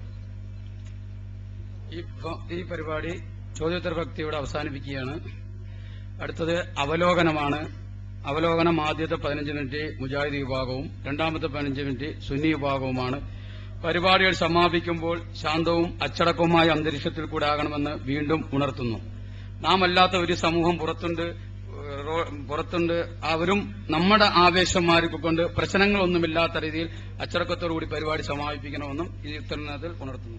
ഈ പരിപാടി ചോദ്യോത്തര ഭക്തിയോടെ അവസാനിപ്പിക്കുകയാണ്. അടുത്തത് അവലോകനമാണ്. അവലോകനം ആദ്യത്തെ 15 മിനിറ്റ് മുജാഹിദ് വിഭാഗവും രണ്ടാമത്തെ 15 മിനിറ്റ് സുന്നി വിഭാഗവുമാണ്. പരിപാടികൾ സമാപിക്കുമ്പോൾ ശാന്തവും അച്ചടക്കവുമായ അന്തരീക്ഷത്തിൽ കൂടെ ആകണമെന്ന് വീണ്ടും ഉണർത്തുന്നു. നാം അല്ലാത്ത ഒരു സമൂഹം പുറത്തുണ്ട്. അവരും നമ്മുടെ ആവേശം മാറിക്കൊണ്ട് പ്രശ്നങ്ങളൊന്നുമില്ലാത്ത രീതിയിൽ അച്ചടക്കത്തോടുകൂടി പരിപാടി സമാപിപ്പിക്കണമെന്നും ഈ ഉത്തരത്തിൽ ഉണർത്തുന്നു.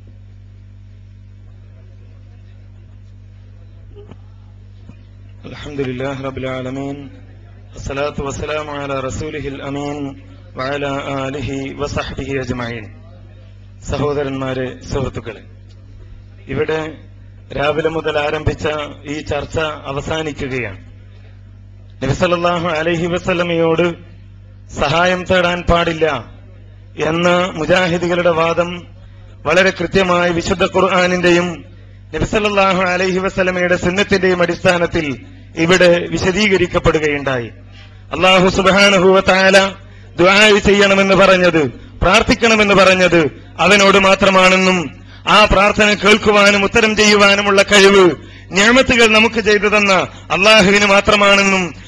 അൽഹംദുലില്ലാഹി റബ്ബിൽ ആലമീൻ, വസ്സലാത്തു വസ്സലാമു അലാ റസൂലിഹിൽ അമീൻ വഅലാ ആലിഹി വസഹ്ബിഹി അജ്മഈൻ. സഹോദരന്മാരെ, സുഹൃത്തുക്കളെ, ഇവിടെ രാവിലെ മുതൽ ആരംഭിച്ച ഈ ചർച്ച അവസാനിക്കുകയാണ്. നബി സല്ലല്ലാഹു അലൈഹി വസല്ലമയോട് സഹായം തേടാൻ പാടില്ല എന്ന മുജാഹിദുകളുടെ വാദം വളരെ കൃത്യമായി വിശുദ്ധ ഖുർആനിന്റെയും നബി സല്ലല്ലാഹു അലൈഹി വസല്ലമയുടെ സുന്നത്തിന്റെയും അടിസ്ഥാനത്തിൽ ഇവിടെ വിശദീകരിക്കപ്പെടുകയുണ്ടായി. അല്ലാഹു സുബ്ഹാനഹു വ തആല ദുആ ചെയ്യണമെന്ന് പറഞ്ഞത്, പ്രാർത്ഥിക്കണമെന്ന് പറഞ്ഞത് അവനോട് മാത്രമാണെന്നും ആ പ്രാർത്ഥന കേൾക്കുവാനും ഉത്തരം ചെയ്യുവാനുമുള്ള കഴിവ് നിഅമത്തുകൾ നമുക്ക് ചെയ്തു തന്ന അള്ളാഹുവിന് മാത്രമാണെന്നും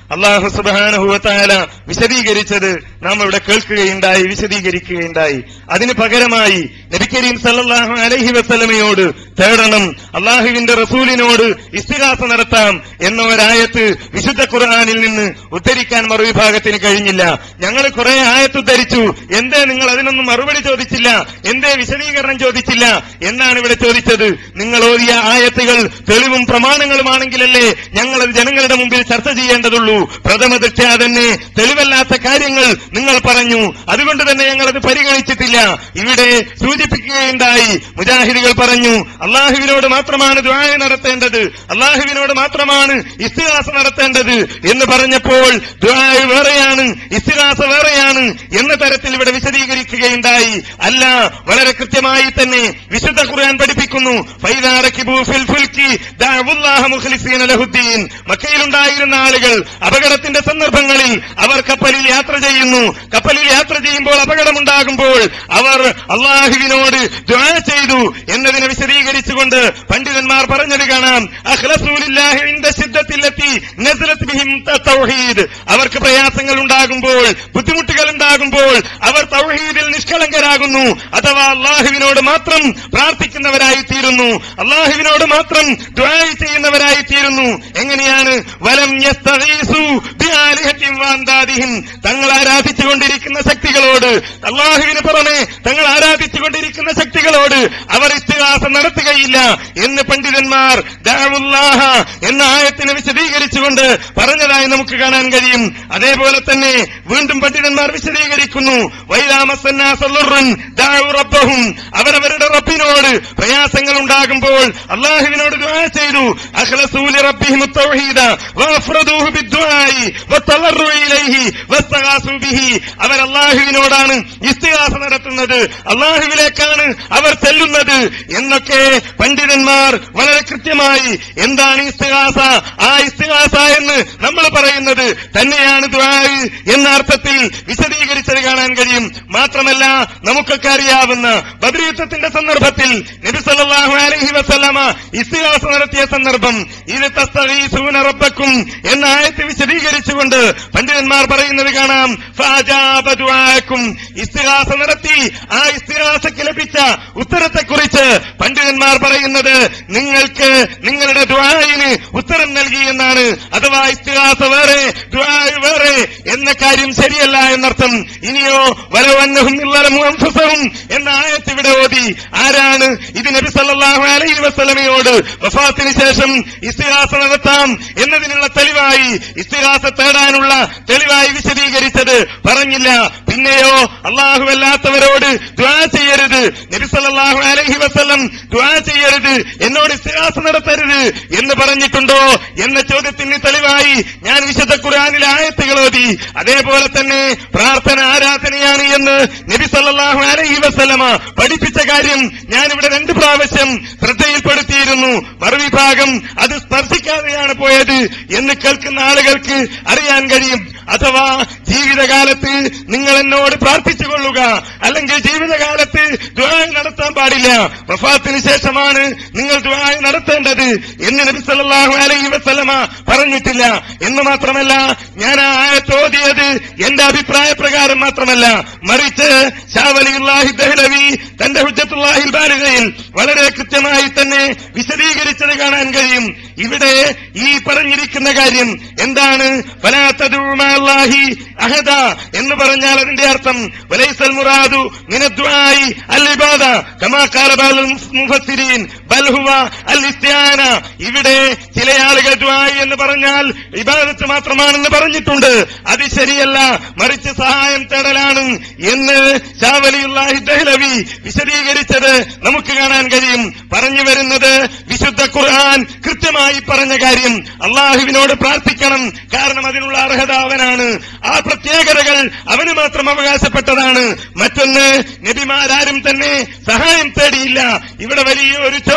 അല്ലാഹു സുബ്ഹാനഹു വ തആല വിശദീകരിച്ചത് നാം ഇവിടെ കേൾക്കുകയുണ്ടായി, വിശദീകരിക്കുകയുണ്ടായി. അതിന് പകരമായി നബി കരീം സല്ലല്ലാഹു അലൈഹി വസല്ലമയോട് തേടണം, അല്ലാഹുവിന്റെ റസൂലിനോട് ഇസ്തിഗാസ നടത്താം എന്ന ഒരായത്ത് വിശുദ്ധ ഖുർആനിൽ നിന്ന് ഉദ്ധരിക്കാൻ മറുവിഭാഗത്തിന് കഴിഞ്ഞില്ല. ഞങ്ങൾ കുറെ ആയത്ത് ഉദ്ധരിച്ചു, എന്തേ നിങ്ങൾ അതിനൊന്നും മറുപടി ചോദിച്ചില്ല, എന്തേ വിശദീകരണം ചോദിച്ചില്ല എന്നാണ് ഇവിടെ ചോദിച്ചത്. നിങ്ങൾ ഓതിയ ആയത്തുകൾ തെളിവും പ്രമാണങ്ങളുമാണെങ്കിലല്ലേ ഞങ്ങളത് ജനങ്ങളുടെ മുമ്പിൽ ചർച്ച ചെയ്യേണ്ടതുള്ളൂ. പ്രഥമ ദൃഷ്ട്യാ തന്നെ തെളിവല്ലാത്ത കാര്യങ്ങൾ നിങ്ങൾ പറഞ്ഞു, അതുകൊണ്ട് തന്നെ ഞങ്ങളത് പരിഗണിച്ചിട്ടില്ല. ഇവിടെ സൂചിപ്പിക്കുകയുണ്ടായി, മുജാഹിദുകൾ പറഞ്ഞു അള്ളാഹുവിനോട് മാത്രമാണ് ദുആ നടത്തേണ്ടത്, അള്ളാഹുവിനോട് മാത്രമാണ് ഇസ്തിഗാസ നടത്തേണ്ടത് എന്ന് പറഞ്ഞപ്പോൾ ദുആ വേറെയാണ്, ഇസ്തിഗാസ വേറെയാണ് എന്ന തരത്തിൽ ഇവിടെ വിശദീകരിക്കുകയുണ്ടായി. അല്ല, വളരെ കൃത്യമായി തന്നെ വിശുദ്ധ ഖുർആൻ പഠിപ്പിക്കുന്നു, ഫൈദാ റകിബൂ ഫിൽ ഫുൽകി ദഅവുല്ലാഹ മുഖ്ലിസീന ലഹുദ്ദീൻ. മക്കയിലുണ്ടായിരുന്ന ആളുകൾ അപകടത്തിന്റെ സന്ദർഭങ്ങളിൽ അവർ കപ്പലിൽ യാത്ര ചെയ്യുന്നു. കപ്പലിൽ യാത്ര ചെയ്യുമ്പോൾ അപകടമുണ്ടാകുമ്പോൾ അവർ അള്ളാഹുവിനോട് ദുആ ചെയ്തു എന്നതിനെ വിശദീകരിച്ചുകൊണ്ട് പണ്ഡിതന്മാർ പറഞ്ഞത് കാണാം, അഖ്ലസൂ ലില്ലാഹി ഇൻദ ശിദ്ദത്തില്ലത്തി നസലത് ബിഹിം തൗഹീദ്. അവർക്ക് പ്രയാസങ്ങൾ ഉണ്ടാകുമ്പോൾ, ബുദ്ധിമുട്ടുകൾ ഉണ്ടാകുമ്പോൾ അവർ തൗഹീദിൽ നിഷ്കളങ്കരാകുന്നു, അഥവാ അള്ളാഹുവിനോട് മാത്രം പ്രാർത്ഥിക്കുന്നവരായി തീരുന്നു, അള്ളാഹുവിനോട് മാത്രം ദുആ ചെയ്യുന്നവരായി തീരുന്നു. എങ്ങനെയാണ്? വലം യസ്തഗീസു ബിആലിഹത്തിൻ വഅൻദാദിഹിം. തങ്ങൾ ആരാധിച്ചുകൊണ്ടിരിക്കുന്ന ശക്തികളോട്, അള്ളാഹുവിന് പുറമെ തങ്ങൾ ആരാധിച്ചുകൊണ്ടിരിക്കുന്ന ശക്തികളോട് അവർ ഇസ്തിഗാസ നടത്തുകയില്ല എന്ന് പണ്ഡിതന്മാർ ദഅവുല്ലാഹ എന്ന ആയത്തിനെ വിശദീകരിച്ചുകൊണ്ട് പറഞ്ഞതായി നമുക്ക് കാണാൻ കഴിയും. അതേപോലെ തന്നെ വീണ്ടും പണ്ഡിതന്മാർ വിശദീകരിക്കുന്നു, വൈദാ മസ്സന്നാസ ളുർറുൻ ദഅഉ റബ്ബഹും. അവരവരുടെ റബ്ബിനോട് പ്രയാസങ്ങൾ ഉണ്ടാകുമ്പോൾ അള്ളാഹുവിനോട് ദുആ ചെയ്തു. അഖ്ലസൂ ലിറബ്ബിഹിം തൗഹീദ വഅഫ്റദൂഹു ബിദ്ദുആഇ വതളറു ഇലൈഹി വസ്തഗാസു ബിഹി. അവർ അള്ളാഹുവിനോടാണ് ഇസ്തിഗാസ നടത്തുന്നത്, അള്ളാഹുവിലേക്കാണ് അവർ ചെല്ലുന്നത് എന്നൊക്കെ പണ്ഡിതന്മാർ വളരെ കൃത്യമായി എന്താണ് ഇസ്തിഗാസ, ആ ഇസ്തിഗാസ എന്ന് നമ്മൾ പറയുന്നത് തന്നെയാണ് ദുആ എന്ന അർത്ഥത്തിൽ വിശദീകരിച്ചത് കാണാൻ കഴിയും. മാത്രമല്ല നമുക്കൊക്കെ അറിയാവുന്ന ബദ്ർ യുദ്ധത്തിന്റെ സന്ദർഭത്തിൽ നബി സല്ലല്ലാഹു അലൈഹി വസല്ലമ ഇസ്തിഗാസ നടത്തിയ സന്ദർഭം, ഇത് തസ്തഗീസൂന റബ്ബക്കും എന്ന ആയത്ത് വിശദീകരിച്ചുകൊണ്ട് പണ്ഡിതന്മാർ പറയുന്നത് കാണാം, ഫഅജാബ ദുആഅക്കും. ഇസ്തിഗാസ നടത്തി ആ ഇസ്തിഗാസയ്ക്ക് ലഭിച്ച ഉത്തരത്തെക്കുറിച്ച് പണ്ഡിതന്മാർ പറയുന്നത് നിങ്ങൾക്ക് നിങ്ങളുടെ ദുആഇന് ഉത്തരം നൽകി എന്നാണ്. അഥവാ ഇസ്തിഗാസ വേറെ ദുആ വേറെ എന്ന കാര്യം ശരിയല്ല എന്നർത്ഥം. ഇനിയോ വലൗ അന്നഹും ളലമു അൻഫുസഹും എന്ന ആയത്ത് ഇവിടെ ഓതി. ആരാണ് ഇത് നബി സല്ലല്ലാഹു അലൈഹി വസല്ലമയോട് വഫാത്തിന് ശേഷം ഇസ്തിഗാസ നടത്താം എന്നതിനുള്ള തെളിവായി, ഇസ്തിഗാസ തേടാനുള്ള തെളിവായി വിശദീകരിച്ചത് പറഞ്ഞില്ല. പിന്നെയോ അല്ലാഹുവല്ലാത്തവരോട് ദുആ ചെയ്യരുത്, നബി സല്ലല്ലാഹു അലൈഹി വസല്ലം ദുആ ചെയ്യരുത്, എന്നോട് ഇസ്തിഗാസ നടത്തരുത് എന്ന് പറഞ്ഞിട്ടുണ്ടോ എന്ന ചോദ്യത്തിന് തെളിവായി ഞാൻ വിശുദ്ധ ഖുർആനിലെ ആയത്തുകൾ ഓതി. അതേപോലെ തന്നെ പ്രാർത്ഥന ആരാധനയാണ് എന്ന് നബി സല്ലല്ലാഹു അലൈഹി വസല്ലമ പഠിപ്പിച്ച കാര്യം ഞാനിവിടെ 2 പ്രാവശ്യം ശ്രദ്ധയിൽപ്പെടുത്തിയിരുന്നു. മറുവിഭാഗം അത് സ്പർശിക്കാതെയാണ് പോയത് എന്ന് കേൾക്കുന്ന ആളുകൾക്ക് അറിയാൻ കഴിയും. അഥവാ ജീവിതകാലത്ത് നിങ്ങൾ എന്നോട് പ്രാർത്ഥിച്ചുകൊള്ളുക, അല്ലെങ്കിൽ ജീവിതകാലത്ത് ദുആ നടത്താൻ പാടില്ല, വഫാത്തിന് ശേഷമാണ് നിങ്ങൾ ദുആ നടത്തേണ്ടത് എന്ന് നബി സല്ലല്ലാഹു അലൈഹി വസല്ലമ പറഞ്ഞിട്ടില്ല. എന്ന് മാത്രമല്ല, ഞാൻ ആ ആയത്ത് ഓതിയത് എന്റെ അഭിപ്രായ പ്രകാരം മാത്രമല്ല, മറിച്ച് ഷാ വലിയുല്ലാഹി ദഹ്ലവി തന്റെ ഹുജ്ജത്തുല്ലാഹിൽ ബാലിഗയിൽ വളരെ കൃത്യമായി തന്നെ വിശദീകരിച്ചത് കാണാൻ കഴിയും. ഇവിടെ ഈ പറഞ്ഞിരിക്കുന്ന കാര്യം എന്താണ്? ഫലാ തദഉ മഅല്ലാഹി അഹദ എന്ന് പറഞ്ഞാൽ അതിന്റെ അർത്ഥം വലൈസൽ മുറാദു മിനദ്ദുആഇ അൽ ഇബാദ കമാ ഖാല ബഅദുൽ മുഫസ്സിരീൻ ബൽ ഹുവ അൽ ഇസ്തിആന. ഇവിടെ ചില ആളുകൾ ദുആ എന്ന് പറഞ്ഞാൽ ഇബാദത്ത് മാത്രമാണെന്ന് പറഞ്ഞിട്ടുണ്ട്. അത് ശരിയല്ല, മറിച്ച് സഹായം തേടലാണ് എന്ന് ഷാ വലിയുല്ലാഹി ദഹ്ലവി വിശദീകരിച്ചത് നമുക്ക് കാണാൻ കഴിയും. പറഞ്ഞു വരുന്നത് വിശുദ്ധ ഖുർആൻ കൃത്യമായി പറഞ്ഞ കാര്യം, അള്ളാഹുവിനോട് പ്രാർത്ഥിക്കണം, കാരണം അതിനുള്ള അർഹത അവനാണ്, ആ പ്രത്യേകതകൾ അവന് മാത്രം അവകാശപ്പെട്ടതാണ്. മറ്റൊന്ന്, നബിമാരാരും തന്നെ സഹായം തേടിയില്ല. ഇവിടെ വലിയ ഒരു ചോദ്യം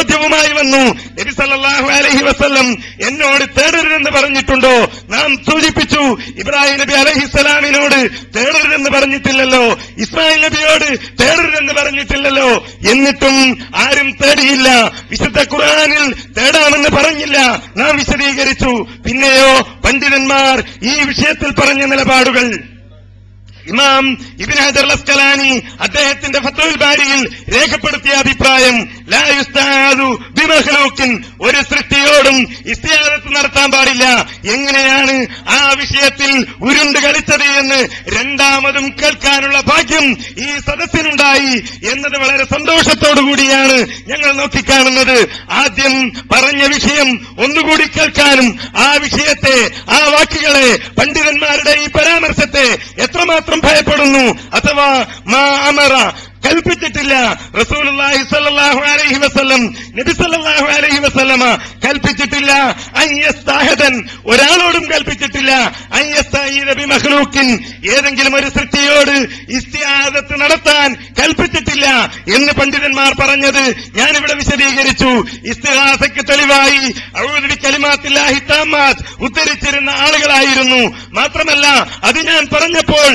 ചോദ്യവുമായി വന്നു. നബി സല്ലല്ലാഹു അലൈഹി വസല്ലം എന്നോട് തേടരുതെന്ന് പറഞ്ഞിട്ടുണ്ടോ? നാം സൂചിപ്പിച്ചു, ഇബ്രാഹിം നബി അലൈഹിസ്സലാമിനോട് തേടരുതെന്ന് പറഞ്ഞിട്ടില്ലല്ലോ, ഇസ്മായിൽ നബിയോട് തേടരുതെന്ന് പറഞ്ഞിട്ടില്ലല്ലോ. എന്നിട്ടും ആരും തേടിയില്ല. വിശുദ്ധ ഖുർആനിൽ തേടാമെന്ന് പറഞ്ഞില്ല, നാം വിശദീകരിച്ചു. പിന്നെയോ പണ്ഡിതന്മാർ ഈ വിഷയത്തിൽ പറഞ്ഞ നിലപാടുകൾ. ഇമാം ഇബ്നു ഹജർ അസ്കലാനി അദ്ദേഹത്തിന്റെ ഫത്ഹുൽ ബാരിയിൽ രേഖപ്പെടുത്തിയ അഭിപ്രായം, ലാ യുസ്തആദു ബിമഖ്ലൂഖിൻ, ഒരു സൃഷ്ടിയോടും ഇസ്തിആദത്ത് നടത്താൻ പാടില്ല. എങ്ങനെയാണ് ആ വിഷയത്തിൽ ഉരുണ്ട് കളിച്ചത് എന്ന് രണ്ടാമതും കേൾക്കാനുള്ള ഭാഗ്യം ഈ സദസ്സിനുണ്ടായി എന്നത് വളരെ സന്തോഷത്തോടുകൂടിയാണ് ഞങ്ങൾ നോക്കിക്കാണുന്നത്. ആദ്യം പറഞ്ഞ വിഷയം ഒന്നുകൂടി കേൾക്കാനും ആ വിഷയത്തെ, ആ വാക്കുകളെ, പണ്ഡിതന്മാരുടെ ഈ പരാമർശത്തെ എത്രമാത്രം ഭയപ്പെടുന്നു. അഥവാ മാ അമറ, കൽപ്പിച്ചിട്ടില്ല റസൂലുള്ളാഹി സ്വല്ലല്ലാഹു അലൈഹി വസല്ലം, നബി സല്ലല്ലാഹു അലൈഹി വസല്ലമ കൽപ്പിച്ചിട്ടില്ല. അയ്യസ്താഹദൻ, ഒരാളോടും കൽപ്പിച്ചിട്ടില്ല. അയ്യസ്തഈദ ബിമഖ്ലൂഖിൻ, ഏതെങ്കിലും ഒരു സൃഷ്ടിയോട് ഇസ്തിആദത്ത് നടത്താൻ കൽപ്പിച്ചിട്ടില്ല എന്ന് പണ്ഡിതന്മാർ പറഞ്ഞത് ഞാനിവിടെ വിശദീകരിച്ചു. ഇസ്തിഗാസയ്ക്ക് തെളിവായി അഊദു ബികലിമാത്തില്ലാഹി താമ്മാത്ത് ഉദ്ധരിച്ചിരുന്ന ആളുകളായിരുന്നു. മാത്രമല്ല അത് ഞാൻ പറഞ്ഞപ്പോൾ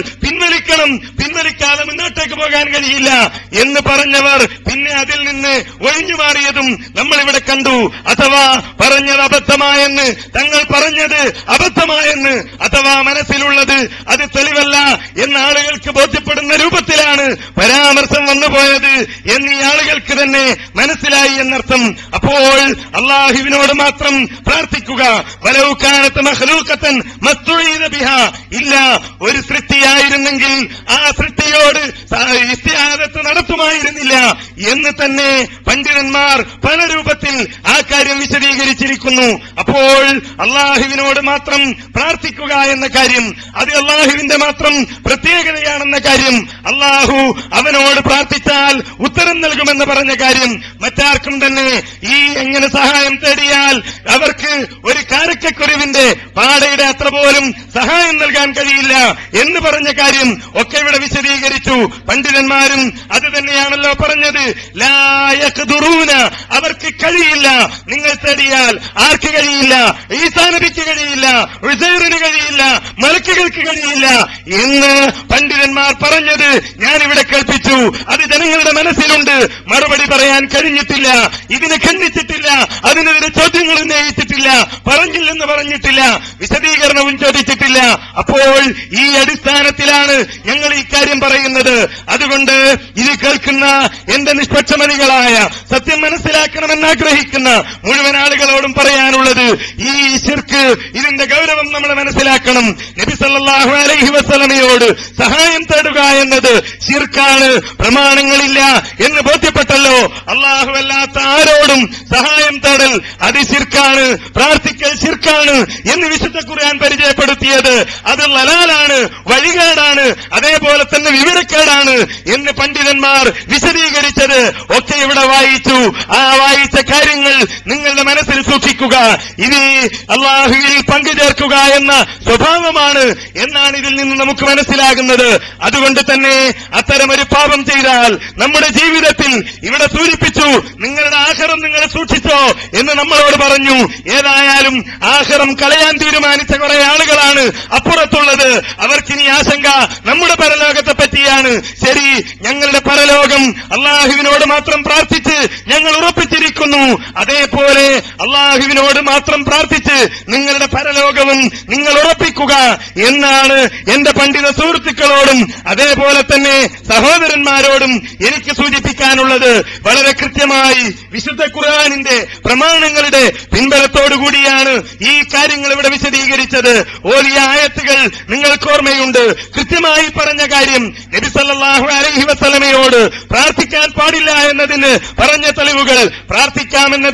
പിൻവലിക്കാതെ മുന്നോട്ടേക്ക് പോകാൻ കഴിയില്ല എന്ന് പറഞ്ഞവർ പിന്നെ അതിൽ നിന്ന് ഒഴിഞ്ഞു മാറിയതും നമ്മളിവിടെ കണ്ടു. അഥവാ പറഞ്ഞത് അബദ്ധമായെന്ന്, തങ്ങൾ പറഞ്ഞത് അബദ്ധമായെന്ന്, അഥവാ മനസ്സിലുള്ളത് അത് തെളിവല്ല എന്ന ആളുകൾക്ക് ബോധ്യപ്പെടുന്ന രൂപത്തിലാണ് പരാമർശം വന്നുപോയത് എന്ന് ഈ ആളുകൾക്ക് തന്നെ മനസ്സിലായി എന്നർത്ഥം. അപ്പോൾ അല്ലാഹുവിനോട് മാത്രം പ്രാർത്ഥിക്കുക. വലൗ കാനത് മഖ്ലൂഖതൻ മസ്തുഈദ ബിഹാ, ഇല്ല, ഒരു സൃഷ്ടിയായിരുന്നെങ്കിൽ ആ സൃഷ്ടിയോട് ഇസ്തിആദത്ത് നടത്തുമായിരുന്നില്ല എന്ന് തന്നെ പണ്ഡിതന്മാർ പല രൂപത്തിൽ ആ കാര്യം വിശദീകരിച്ചിരിക്കുന്നു. അപ്പോൾ അല്ലാഹുവിനോട് മാത്രം പ്രാർത്ഥിക്കുക എന്ന കാര്യം, അത് അല്ലാഹുവിന്റെ മാത്രം പ്രത്യേകതയാണെന്ന കാര്യം, അല്ലാഹു അവനോട് പ്രാർത്ഥിച്ചാൽ ഉത്തരം നൽകുമെന്ന് പറഞ്ഞ കാര്യം, മറ്റാർക്കും തന്നെ ഈ എങ്ങനെ സഹായം തേടിയാൽ അവർക്ക് ഒരു കാരക്കക്കുരുവിന്റെ പാടയുടെ അത്ര പോലും സഹായം നൽകാൻ കഴിയില്ല എന്ന് പറഞ്ഞ കാര്യം ഒക്കെ ഇവിടെ വിശദീകരിച്ചു. പണ്ഡിതന്മാരും അത് തന്നെയാണല്ലോ പറഞ്ഞത്. ലാ യഖ്ദുറൂന, അവർക്ക് കഴിയില്ല. നിങ്ങൾ തേടിയാൽ ആർക്ക് കഴിയില്ല? ഈസാ നബിക്ക് കഴിയില്ല, ഉസൈറിന് കഴിയില്ല, മലക്കുകൾക്ക് കഴിയില്ല എന്ന് പണ്ഡിതന്മാർ പറഞ്ഞത് ഞാനിവിടെ കേൾപ്പിച്ചു. അത് ജനങ്ങളുടെ മനസ്സിലുണ്ട്. മറുപടി പറയാൻ കഴിഞ്ഞിട്ടില്ല, ഇതിനെ ഖണ്ഡിച്ചിട്ടില്ല, അതിനെതിരെ ചോദ്യങ്ങൾ ഉന്നയിച്ചിട്ടില്ല, പറഞ്ഞില്ലെന്ന് പറഞ്ഞിട്ടില്ല, വിശദീകരണവും ചോദിച്ചിട്ടില്ല. അപ്പോൾ ഈ അടിസ്ഥാനത്തിലാണ് ഞങ്ങൾ ഈ കാര്യം പറയുന്നത്. അതുകൊണ്ട് ഇത് കേൾക്കുന്ന എന്റെ നിഷ്പക്ഷമതികളായ, സത്യം മനസ്സിലാക്കണമെന്ന് ആഗ്രഹിക്കുന്ന മുഴുവൻ ആളുകളോടും പറയാനുള്ളത്, ഈ ശിർക്ക്, ഇതിന്റെ ഗൗരവം നമ്മൾ മനസ്സിലാക്കണം. നബി സല്ലല്ലാഹു അലൈഹി വസല്ലമയോട് സഹായം തേടുക എന്നത് ശിർക്കാണ്. പ്രമാണങ്ങളില്ല എന്ന് ബോധ്യപ്പെട്ടല്ലോ. അല്ലാഹുവല്ലാത്ത ആരോടും സഹായം തേടൽ അത് ശിർക്കാണ്, പ്രാർത്ഥിക്കൽ ശിർക്കാണ് എന്ന് വിശുദ്ധ ഖുർആൻ പരിചയപ്പെടുത്തിയത് അത് ലലാലാണ്, വഴികേടാണ്, അതേപോലെ തന്നെ വിവരക്കേടാണ് എന്ന് പണ്ഡിതന്മാർ വിശദീകരിച്ചത് ഒക്കെ ഇവിടെ വായിച്ചു. ആ വായിച്ച കാര്യങ്ങൾ നിങ്ങളുടെ മനസ്സിൽ സൂക്ഷിക്കുക. ഇനി അല്ലാഹുവിൽ പങ്കുചേർക്കുക എന്ന സ്വഭാവമാണ് എന്നാണ് ഇതിൽ നിന്ന് നമുക്ക് മനസ്സിലാകുന്നത്. അതുകൊണ്ട് തന്നെ അത്തരമൊരു പാപം ചെയ്താൽ നമ്മുടെ ജീവിതത്തിൽ, ഇവിടെ സൂചിപ്പിച്ചു, നിങ്ങളുടെ ആഖിറം നിങ്ങൾ സൂക്ഷിച്ചോ എന്ന് നമ്മളോട് പറഞ്ഞു. ഏതായാലും ആഖിറം കളയാൻ തീരുമാനിച്ച കുറെ ആളുകളാണ് അപ്പുറത്തുള്ളത്. അവർക്കിനി ആശങ്ക നമ്മുടെ പരലോകത്തെ പറ്റിയാണ്. ശരി, ഞങ്ങളുടെ പരലോകം അല്ലാഹുവിനോട് മാത്രം പ്രാർത്ഥിച്ച് ഞങ്ങൾ ഉറപ്പിച്ചിരിക്കുന്നു. അതേപോലെ അല്ലാഹുവിനോട് മാത്രം പ്രാർത്ഥിച്ച് നിങ്ങളുടെ പരലോകവും നിങ്ങൾ ഉറപ്പിക്കുക എന്നാണ് എന്റെ പണ്ഡിത സുഹൃത്തുക്കളോടും അതേപോലെ തന്നെ സഹോദരന്മാരോടും എനിക്ക് സൂചിപ്പിക്കാനുള്ളത്. വളരെ കൃത്യമായി വിശുദ്ധ ഖുർആനിന്റെ പ്രമാണങ്ങളുടെ പിൻബലത്തോടുകൂടിയാണ് ഈ കാര്യങ്ങൾ ഇവിടെ വിശദീകരിച്ചത്. ഓതിയ ആയത്തുകൾ നിങ്ങൾക്ക് ഓർമ്മയുണ്ട്. കൃത്യമായി പറഞ്ഞ കാര്യം, നബി സല്ലല്ലാഹു അലൈഹി വസല്ലമയോട് പ്രാർത്ഥിക്കാൻ പാടില്ല എന്നതിന് പറഞ്ഞ തെളിവുകൾ, പ്രാർത്ഥിക്കാമെന്നതിന്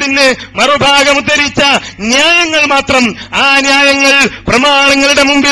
ഖുർആനിന് മറുഭാഗം ഉദ്ധരിച്ച ന്യായങ്ങൾ മാത്രം ആ ന്യായങ്ങൾ പ്രമാണങ്ങളുടെ മുമ്പിൽ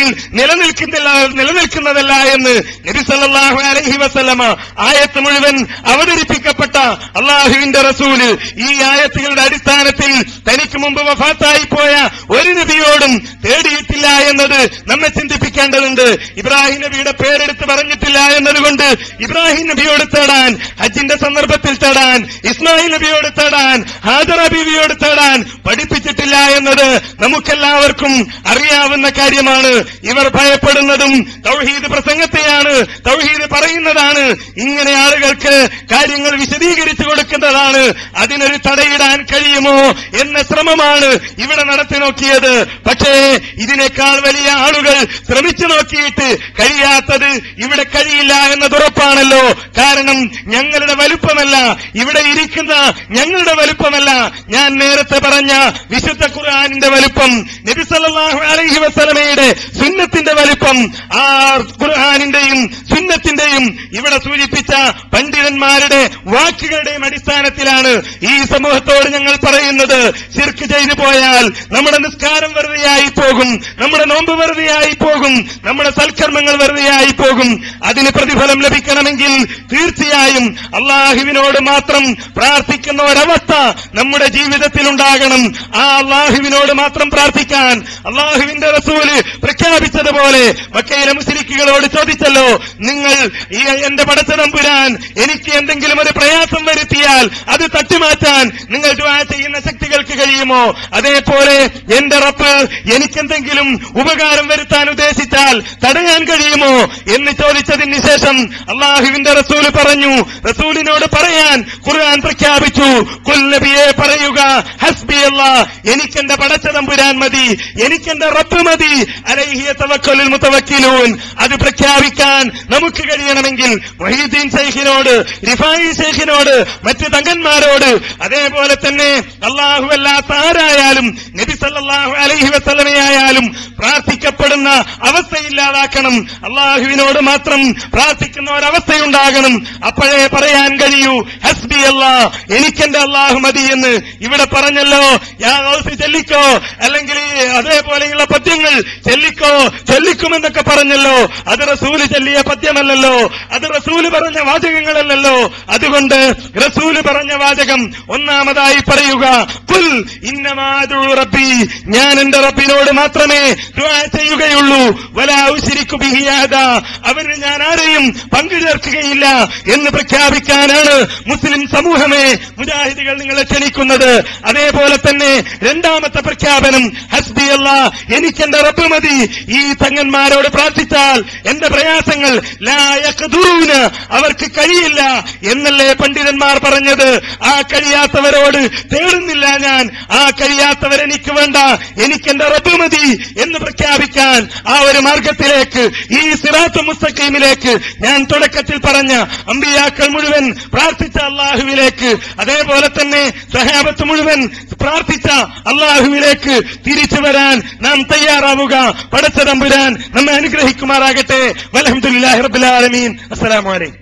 നിലനിൽക്കുന്നതല്ല എന്ന് നബി സല്ലല്ലാഹു അലൈഹി വസല്ലമ ആയത്ത് മുഴുവൻ അവതരിപ്പിക്കപ്പെട്ട അള്ളാഹുവിന്റെ റസൂല് ഈ ആയത്തുകളുടെ അടിസ്ഥാനത്തിൽ തനിക്ക് മുമ്പ് വഫാത്തായി പോയ ഒരു നബിയോടും തേടിയിട്ടില്ല എന്നത് നമ്മെ ചിന്തിപ്പിക്കേണ്ടതുണ്ട്. ഇബ്രാഹിം നബിയുടെ പേരെടുത്ത് പറഞ്ഞിട്ടില്ല എന്നതുകൊണ്ട് ഇബ്രാഹിം നബിയോട് തേടാൻ, ഹജ്ജിന്റെ സന്ദർഭത്തിൽ തേടാൻ, ഇസ്മായിൽ നബിയോട് തേടാൻ, ഹാജറ ബീവിയോട് തേടാൻ പഠിപ്പിച്ചിട്ടില്ല എന്നത് നമുക്കെല്ലാവർക്കും അറിയാവുന്ന കാര്യമാണ്. ഇവർ ഭയപ്പെടുന്നതും തൗഹീദ് പ്രസംഗത്തെയാണ്, തൗഹീദ് പറയുന്നതാണ്, ഇങ്ങനെ ആളുകൾക്ക് കാര്യങ്ങൾ വിശദീകരിച്ചു കൊടുക്കുന്നതാണ്. അതിനൊരു തടയിടാൻ കഴിയുമോ എന്ന ശ്രമമാണ് ഇവിടെ നടത്തി നോക്കിയത്. പക്ഷേ ഇതിനേക്കാൾ വലിയ ആളുകൾ ശ്രമിച്ചു നോക്കിയിട്ട് കഴിയാത്തത് ഇവിടെ കഴിയില്ല എന്നതുറപ്പാണല്ലോ. കാരണം ഞങ്ങളുടെ വലുപ്പമല്ല, ഇവിടെ ഇരിക്കുന്ന ഞങ്ങളുടെ വലുപ്പമല്ല, ഞാൻ നേരത്തെ പറഞ്ഞ വിശുദ്ധ ഖുർആനിന്റെ വലുപ്പം, നബി സല്ലല്ലാഹു അലൈഹി വസല്ലമയുടെ സുന്നത്തിന്റെ വലുപ്പം, ആ ഖുർആനിന്റെയും സുന്നത്തിന്റെയും ഇവിടെ സൂചിപ്പിച്ച പണ്ഡിതന്മാരുടെ വാക്കുകളുടെയും അടിസ്ഥാനത്തിലാണ് ഈ സമൂഹത്തോട് ഞങ്ങൾ പറയുന്നത്. ശിർക്ക് ചെയ്തു പോയാൽ നമ്മുടെ നിസ്കാരം വെറുതെയായി പോകും, നമ്മുടെ നോമ്പ് വെറുതെയായി പോകും, നമ്മുടെ സൽക്കർമ്മങ്ങൾ വെറുതെയായി പോകും. അതിന് പ്രതിഫലം ലഭിക്കണമെങ്കിൽ തീർച്ചയായും അള്ളാഹുവിനോട് മാത്രം പ്രാർത്ഥിക്കുന്ന ഒരവസ്ഥ നമ്മുടെ ജീവിതത്തിൽ ഉണ്ടാകണം. ആ അള്ളാഹുവിനോട് മാത്രം പ്രാർത്ഥിക്കാൻ അള്ളാഹുവിന്റെ റസൂല് പ്രഖ്യാപിച്ചതുപോലെ മക്കയിലെ മുശ്രിക്കുകളോട് ചോദിച്ചല്ലോ, നിങ്ങൾ എന്റെ പടച്ചതമ്പുരാൻ എനിക്ക് എന്തെങ്കിലും ഒരു പ്രയാസം വരുത്തിയാൽ അത് തട്ടിമാറ്റാൻ നിങ്ങൾ ദുആ ചെയ്യുന്ന ശക്തികൾക്ക് കഴിയുമോ? അതേപോലെ എന്റെ റബ്ബ് എനിക്കെന്തെങ്കിലും ഉപകാരം വരുത്താൻ ഉദ്ദേശിച്ചാൽ തടയാൻ കഴിയുമോ എന്ന് ചോദിച്ചതിന് ശേഷം അള്ളാഹുവിന്റെ റസൂല് പറഞ്ഞു, റസൂലിനോട് പറയാൻ ഖുർആൻ പ്രഖ്യാപിച്ചു, ഖുൽ നബിയെ പറയുക, ഹസ്ബി അല്ലാഹ്, എനിക്കെന്റെ പടച്ചതമ്പുരാൻ മതി, എനിക്കെന്റെ റബ്ബ് മതി, അലൈഹി യതവക്കലുൽ മുതവക്കിലൂൻ. അത് പ്രഖ്യാപിക്കാൻ നമുക്ക് കഴിയണമെങ്കിൽ മുഹീദ്ദീൻ ശൈഖിനോട്, റിഫായി ശൈഖിനോട്, മറ്റ് തങ്ങന്മാരോട്, അതേപോലെ തന്നെ അല്ലാഹു അല്ലാത്ത ആരായാലും നബി സല്ലല്ലാഹു അലൈഹി വസല്ലമയായാലും പ്രാർത്ഥിക്കപ്പെടുന്ന അവസ്ഥയില്ലാതാക്കണം. അള്ളാഹുവിനോട് മാത്രം പ്രാർത്ഥിക്കുന്ന ഒരവസ്ഥയുണ്ടാകണം. അപ്പോഴേ പറയാൻ കഴിയൂ, ഹസ്ബി അല്ലാഹ്, എനിക്കെന്റെ അള്ളാഹു മതി എന്ന് ഇവിടെ പറഞ്ഞല്ലോ. യാ ഗൗസ് ചൊല്ലിക്കോ, അല്ലെങ്കിൽ അതേപോലെയുള്ള പദ്യങ്ങൾ ചൊല്ലിക്കുമെന്നൊക്കെ പറഞ്ഞല്ലോ. അത് റസൂല് ചൊല്ലിയ പദ്യമല്ലല്ലോ, അത് റസൂല് പറഞ്ഞ വാചകങ്ങളല്ലല്ലോ. അതുകൊണ്ട് റസൂല് പറഞ്ഞ വാചകം ഒന്നാമതായി പറയുക, ഖുൽ ഇന്നമാ അദഉ റബ്ബി, ഞാൻ എന്റെ റബ്ബിനോട് മാത്രമേ ദുആ ചെയ്യുകയുള്ളൂ, വലാ ഉശ്രികു ബിഹി അഹദാ, അവന് ഞാൻ ആരെയും പങ്കു ചേർക്കുകയില്ല എന്ന് പ്രഖ്യാപിക്കാനാണ് മുസ്ലിം സമൂഹമേ മുജാഹിദുകൾ നിങ്ങളെ ക്ഷണിക്കുന്നത്. അതേപോലെ തന്നെ രണ്ടാമത്തെ പ്രഖ്യാപനം, ഹസ്ബി അല്ലാഹ്, എനിക്കെന്റെ റബ്ബ് മതി. ഈ തങ്ങന്മാരോട് പ്രാർത്ഥിച്ചാൽ എന്റെ പ്രയാസങ്ങൾ ലാ യഖ്ദുറൂന, അവർക്ക് കഴിയില്ല എന്നല്ലേ പണ്ഡിതന്മാർ പറഞ്ഞത്. ആ കഴിയാത്തവരോട് തേടുന്നില്ല ഞാൻ, ആ കഴിയാത്തവരെനിക്ക് വേണ്ട, എനിക്കെന്റെ റബ്ബ് മതി എന്ന് പ്രഖ്യാപിക്കാൻ ആ ഒരു മാർഗത്തിലേക്ക്, ഈ സിറാത്ത് മുസ്തഖീമിലേക്ക്, ഞാൻ തുടക്കത്തിൽ പറഞ്ഞ അമ്പിയാക്കൾ മുഴുവൻ പ്രാർത്ഥിച്ച അള്ളാഹുവിലേക്ക്, അതേപോലെ തന്നെ സഹാബത്ത് മുഴുവൻ പ്രാർത്ഥിച്ച അള്ളാഹുവിലേക്ക് തിരിച്ചു വരാൻ നാം തയ്യാറാവുക. പടച്ചതമ്പുരാൻ നമ്മെ അനുഗ്രഹിക്കുമാറാകട്ടെ. വൽഹംദുലില്ലാഹി റബ്ബിൽ ആലമീൻ. അസ്സലാമു അലൈക്കും.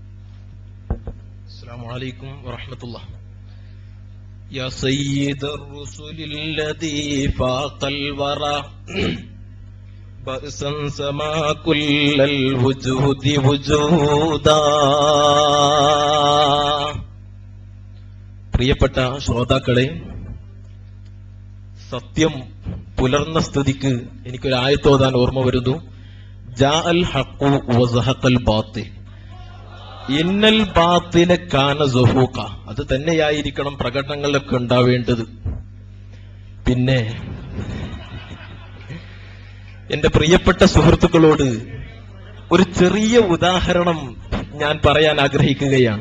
السلام عليكم ورحمة الله. يا سيد الرسل الذي فاق الورى بأسا سما كل الوجود وجودا. പ്രിയപ്പെട്ട ശ്രോതാക്കളെ, സത്യം പുലർന്ന സ്ഥിതിക്ക് എനിക്കൊരു ആയത്തോതാൻ ഓർമ്മ വരുന്നു. ജാ അൽ ഹഖു വസഹഖൽ ബാത്തിൽ ഇന്നൽ ബാത്തില കാന സുഹൂഖ. അത് തന്നെയായിരിക്കണം പ്രകടനങ്ങളിലൊക്കെ ഉണ്ടാവേണ്ടത്. പിന്നെ എന്റെ പ്രിയപ്പെട്ട സുഹൃത്തുക്കളോട് ഒരു ചെറിയ ഉദാഹരണം ഞാൻ പറയാൻ ആഗ്രഹിക്കുകയാണ്.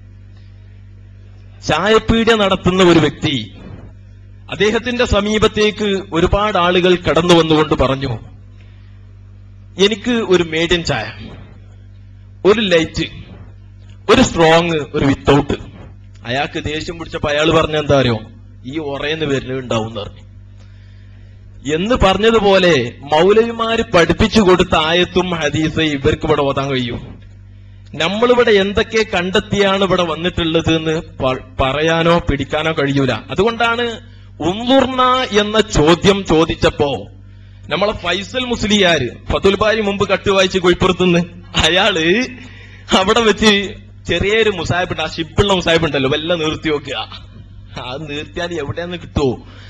ചായപ്പീടിക നടത്തുന്ന ഒരു വ്യക്തി, അദ്ദേഹത്തിന്റെ സമീപത്തേക്ക് ഒരുപാട് ആളുകൾ കടന്നു വന്നുകൊണ്ട് പറഞ്ഞു, എനിക്ക് ഒരു മീഡിയം ചായ, ഒരു ലൈറ്റ്, ഒരു സ്ട്രോങ്, ഒരു വിത്തൗട്ട്. അയാൾക്ക് ദേഷ്യം പിടിച്ചപ്പോ അയാൾ പറഞ്ഞ എന്താ അറിയോ, ഈ ഒറയെന്ന് വരുന്നുണ്ടാവും പറഞ്ഞു. എന്ന് പറഞ്ഞതുപോലെ മൗലവിമാര് പഠിപ്പിച്ചു കൊടുത്ത ആയത്തും ഹദീസ് ഇവർക്ക് ഇവിടെ ഓതാൻ കഴിയും. നമ്മളിവിടെ എന്തൊക്കെ കണ്ടെത്തിയാണ് ഇവിടെ വന്നിട്ടുള്ളത് എന്ന് പറയാനോ പിടിക്കാനോ കഴിയൂല. അതുകൊണ്ടാണ് ഉൻദുർന എന്ന ചോദ്യം ചോദിച്ചപ്പോ നമ്മളെ ഫൈസൽ മുസ്ലിയാര് ഫതുൽ ബാരി മുമ്പ് കട്ടുവായിച്ച് കൊയ്പ്പുറത്തുനിന്ന് അയാള് അവിടെ വെച്ച് ചെറിയൊരു മുസാഹിബുണ്ട്, ആ ഷിപ്പുള്ള മുസാഹിബുണ്ടല്ലോ, വല്ല നിർത്തി നോക്കുക. അത് നിർത്തിയാൽ എവിടെയെന്ന് കിട്ടുമോ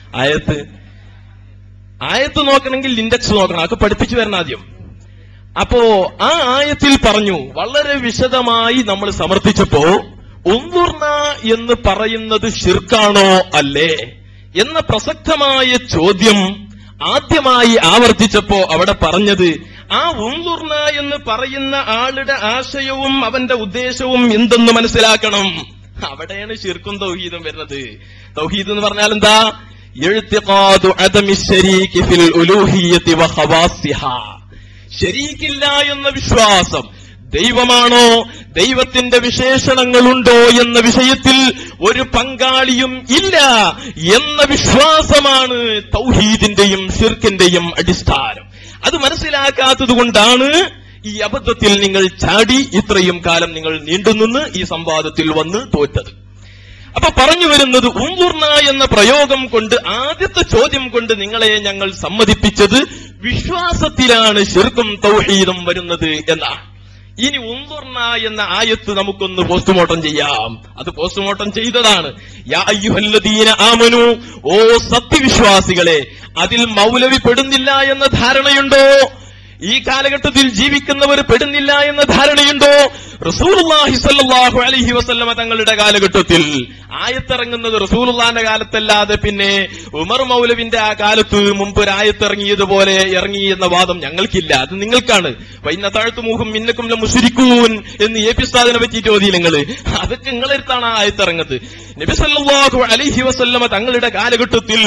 ആയത്ത് നോക്കണമെങ്കിൽ ഇൻഡെക്സ് നോക്കണം, അതൊക്കെ പഠിപ്പിച്ചു വരണം ആദ്യം. അപ്പോ ആ ആയത്തിൽ പറഞ്ഞു, വളരെ വിശദമായി നമ്മൾ സമർത്ഥിച്ചപ്പോ ഉൻദുർന എന്ന് പറയുന്നത് ശിർക്കാണോ അല്ലേ എന്ന പ്രസക്തമായ ചോദ്യം ആദ്യമായി ആവർത്തിച്ചപ്പോ അവിടെ പറഞ്ഞത് ആ ഉൻദുർന എന്ന് പറയുന്ന ആളുടെ ആശയവും അവന്റെ ഉദ്ദേശവും എന്തെന്ന് മനസ്സിലാക്കണം. അവിടെയാണ് ശിർക്കും തൗഹീദും വരുന്നത്. തൗഹീദ് എന്ന് പറഞ്ഞാൽ എന്താ? ഇഅ്തിഖാദു അദമി ശരീകി ഫിൽ ഉലൂഹിയ്യതി വ ഖവാസിഹാ. ശരീക്കില്ല എന്ന വിശ്വാസം, ദൈവമാണോ, ദൈവത്തിന്റെ വിശേഷണങ്ങളുണ്ടോ എന്ന വിഷയത്തിൽ ഒരു പങ്കാളിയും ഇല്ല എന്ന വിശ്വാസമാണ് തൗഹീദിന്റെയും ശിർക്കിന്റെയും അടിസ്ഥാനം. അത് മനസ്സിലാക്കാത്തതുകൊണ്ടാണ് ഈ അബദ്ധത്തിൽ നിങ്ങൾ ചാടി ഇത്രയും കാലം നിങ്ങൾ നീണ്ടുനിന്ന് ഈ സംവാദത്തിൽ വന്ന് തോറ്റത്. അപ്പൊ പറഞ്ഞു വരുന്നത്, ഉൻദുർന എന്ന പ്രയോഗം കൊണ്ട്, ആദ്യത്തെ ചോദ്യം കൊണ്ട് നിങ്ങളെ ഞങ്ങൾ സമ്മതിപ്പിച്ചത് വിശ്വാസത്തിലാണ് ശിർക്കും തൗഹീദും വരുന്നത് എന്നാണ്. ഇനി ഉൻദുർന എന്ന ആയത്ത് നമുക്കൊന്ന് പോസ്റ്റ്മോർട്ടം ചെയ്യാം. അത് പോസ്റ്റ്മോർട്ടം ചെയ്തതാണ്. യാ അയ്യുഹല്ലദീന ആമനു, ഓ സത്യവിശ്വാസികളെ. അതിൽ മൗലവി പെടുന്നില്ല എന്ന ധാരണയുണ്ടോ? ഈ കാലഘട്ടത്തിൽ ജീവിക്കുന്നവർ പെടുന്നില്ല എന്ന ധാരണയുണ്ടോ? റസൂലുള്ളാഹി സ്വല്ലല്ലാഹു അലൈഹി വസല്ലമ തങ്ങളുടെ കാലഘട്ടത്തിൽ ആയത്തിറങ്ങുന്നത് റസൂലുള്ളാഹിന്റെ കാലത്തല്ലാതെ പിന്നെ ഉമർ മൗലവിന്റെ ആ കാലത്ത് മുമ്പ് ഒരു ആയത്തിറങ്ങിയതുപോലെ ഇറങ്ങി എന്ന വാദം ഞങ്ങൾക്കില്ല. അത് നിങ്ങൾക്കാണ്. വൈന്ന താഴ്ത്തുമൂഹും മിന്നക്കും മുശ്രിക്കൂൻ എന്ന് എപി ഉസ്താദിനെ പറ്റി ചോദ്യം നിങ്ങൾ, അതൊക്കെ നിങ്ങളെടുത്താണ് ആ ആയത്തിറങ്ങുന്നത്. നബി സല്ലല്ലാഹു അലൈഹി വസല്ലമ തങ്ങളുടെ കാലഘട്ടത്തിൽ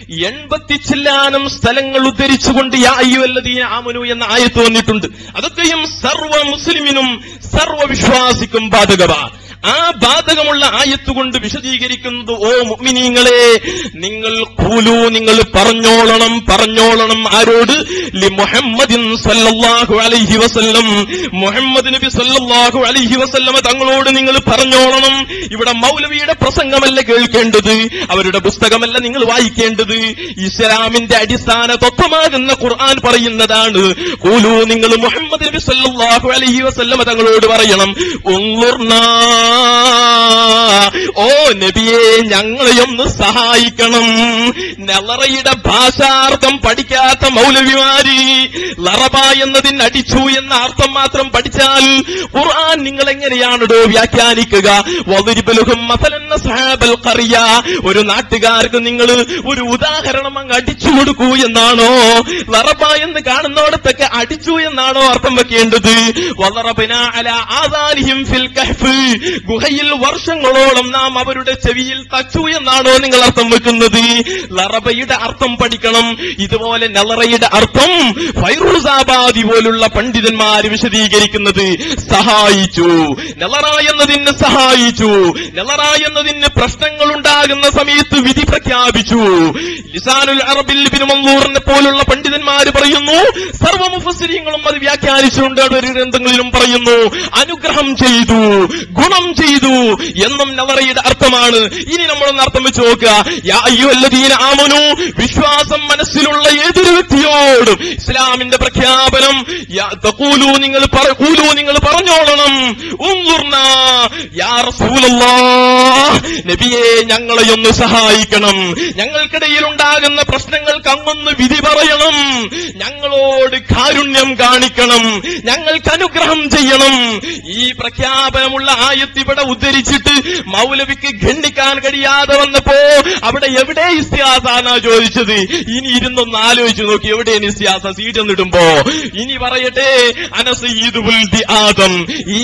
80 ചില്ലാനം സ്ഥലങ്ങൾ ഉദ്ധരിച്ചുകൊണ്ട് യാ അയ്യുഹല്ലദീന ആമനു എന്ന ആയത്ത് വന്നിട്ടുണ്ട്. അതൊക്കെയും സർവ്വ മുസ്ലിമിനും സർവ്വ വിശ്വാസിക്കും ബാധകമാണ്. ആ ബാധകമുള്ള ആയത്തുകൊണ്ട് വിശദീകരിക്കുന്നത്, ഓ മുഅ്മിനീങ്ങളെ, നിങ്ങൾ ഖൂലു, നിങ്ങൾ പറഞ്ഞോളണം. ആരോട്? ലി മുഹമ്മദിൻ സല്ലല്ലാഹു അലൈഹി വസല്ലം, മുഹമ്മദ് നബി സല്ലല്ലാഹു അലൈഹി വസല്ലമ തങ്ങളോട് നിങ്ങൾ പറഞ്ഞോളണം. ഇവിടെ മൗലവിയുടെ പ്രസംഗമല്ല കേൾക്കേണ്ടത്, അവരുടെ പുസ്തകമല്ല നിങ്ങൾ വായിക്കേണ്ടത്. ഇസ്ലാമിന്റെ അടിസ്ഥാന തത്വമാകുന്ന ഖുർആൻ പറയുന്നതാണ്. ഖൂലു, നിങ്ങൾ മുഹമ്മദ് നബി സല്ലല്ലാഹു അലൈഹി വസല്ലമ തങ്ങളോട് പറയണം, ഉൻദുർനാ, ഓ നബിയെ, ഞങ്ങളെയൊന്ന് സഹായിക്കണം. നളറയുടെ ഭാഷാർത്ഥം പഠിക്കാത്ത മൗലവിമാര് ലറബ എന്നതിന് അടിച്ചു എന്ന അർത്ഥം മാത്രം പഠിച്ചാൽ ഖുർആൻ നിങ്ങൾ എങ്ങനെയാണോ വ്യാഖ്യാനിക്കുക? വദ്രിബ്ലഹും മസലൻ അസ്ഹാബൽ ഖറിയ, ഒരു നാട്ടുകാർക്ക് നിങ്ങൾ ഒരു ഉദാഹരണം അങ്ങ് അടിച്ചു കൊടുക്കൂ എന്നാണോ? ലറബ എന്ന് കാണുന്നോടത്തൊക്കെ അടിച്ചു എന്നാണോ അർത്ഥം വെക്കേണ്ടത്? വളറബനാ അലാ ആദാനിഹിം ഫിൽ കഹ്ഫ്, ഗുഹയിൽ വർഷങ്ങളോളം നാം അവരുടെ ചെവിയിൽ തച്ചു എന്നാണോ നിങ്ങൾ അർത്ഥം വെക്കുന്നത്? ലറബയുടെ അർത്ഥം പഠിക്കണം. ഇതുപോലെ നളറയുടെ അർത്ഥം ഫൈറൂസാബാദി പോലുള്ള പണ്ഡിതന്മാർ വിശദീകരിക്കുന്നത് സഹായിച്ചു. നളറ എന്നതിന് സഹായിച്ചു. നളറ എന്നതിന് പ്രശ്നങ്ങൾ ഉണ്ടാകുന്ന സമയത്ത് വിധി പ്രഖ്യാപിച്ചു. ലിസാനുൽ അറബിൽ ഇബ്നു മൻസൂറിനെ പോലുള്ള പണ്ഡിതന്മാർ പറയുന്നു, സർവ്വ മുഫസ്സിരീങ്ങളും അത് വ്യാഖ്യാനിച്ചുകൊണ്ട് അവരുടെ ഗ്രന്ഥങ്ങളിലും പറയുന്നു, അനുഗ്രഹം ചെയ്തു, ഗുണം ചെയ്തു എന്നും നളറയുടെ അർത്ഥമാണ്. ഇനി നമ്മളൊന്ന് അർത്ഥം വെച്ച് നോക്കുക. യാ അയ്യുഹല്ലദീന ആമനു, വിശ്വാസം മനസ്സിലുള്ള ഏതൊരു വ്യക്തിയോടും ഇസ്ലാമിന്റെ പ്രഖ്യാപനം, തഖൂലു, നിങ്ങൾ പറഞ്ഞോളണം. ഉൻദുർനാ യാ റസൂലല്ലാഹ്, നബിയെ ഞങ്ങളെയൊന്ന് സഹായിക്കണം. ഞങ്ങൾക്കിടയിൽ ഉണ്ടാകുന്ന പ്രശ്നങ്ങൾക്ക് അങ്ങൊന്ന് വിധി പറയണം. ഞങ്ങളോട് കാരുണ്യം കാണിക്കണം. ഞങ്ങൾക്ക് അനുഗ്രഹം ചെയ്യണം. ഈ പ്രഖ്യാപനമുള്ള ആയത്ത് ഇവിടെ ഉദ്ധരിച്ചിട്ട് മൗലവിക്ക് ഖണ്ഡിക്കാൻ കഴിയാതെ വന്നപ്പോ അവിടെ എവിടെ ഇസ്തിഹാസാന്നാ ചോദിച്ചത്? ഇനി ഇരുന്നൊന്ന് ആലോചിച്ചു നോക്കി, എവിടെയാണ് ഇസ്തിഹാസ? സീറ്റ് ഒന്നിടുമ്പോ ഇനി പറയട്ടെ, അനസയ്യിദു വൽദി ആദം.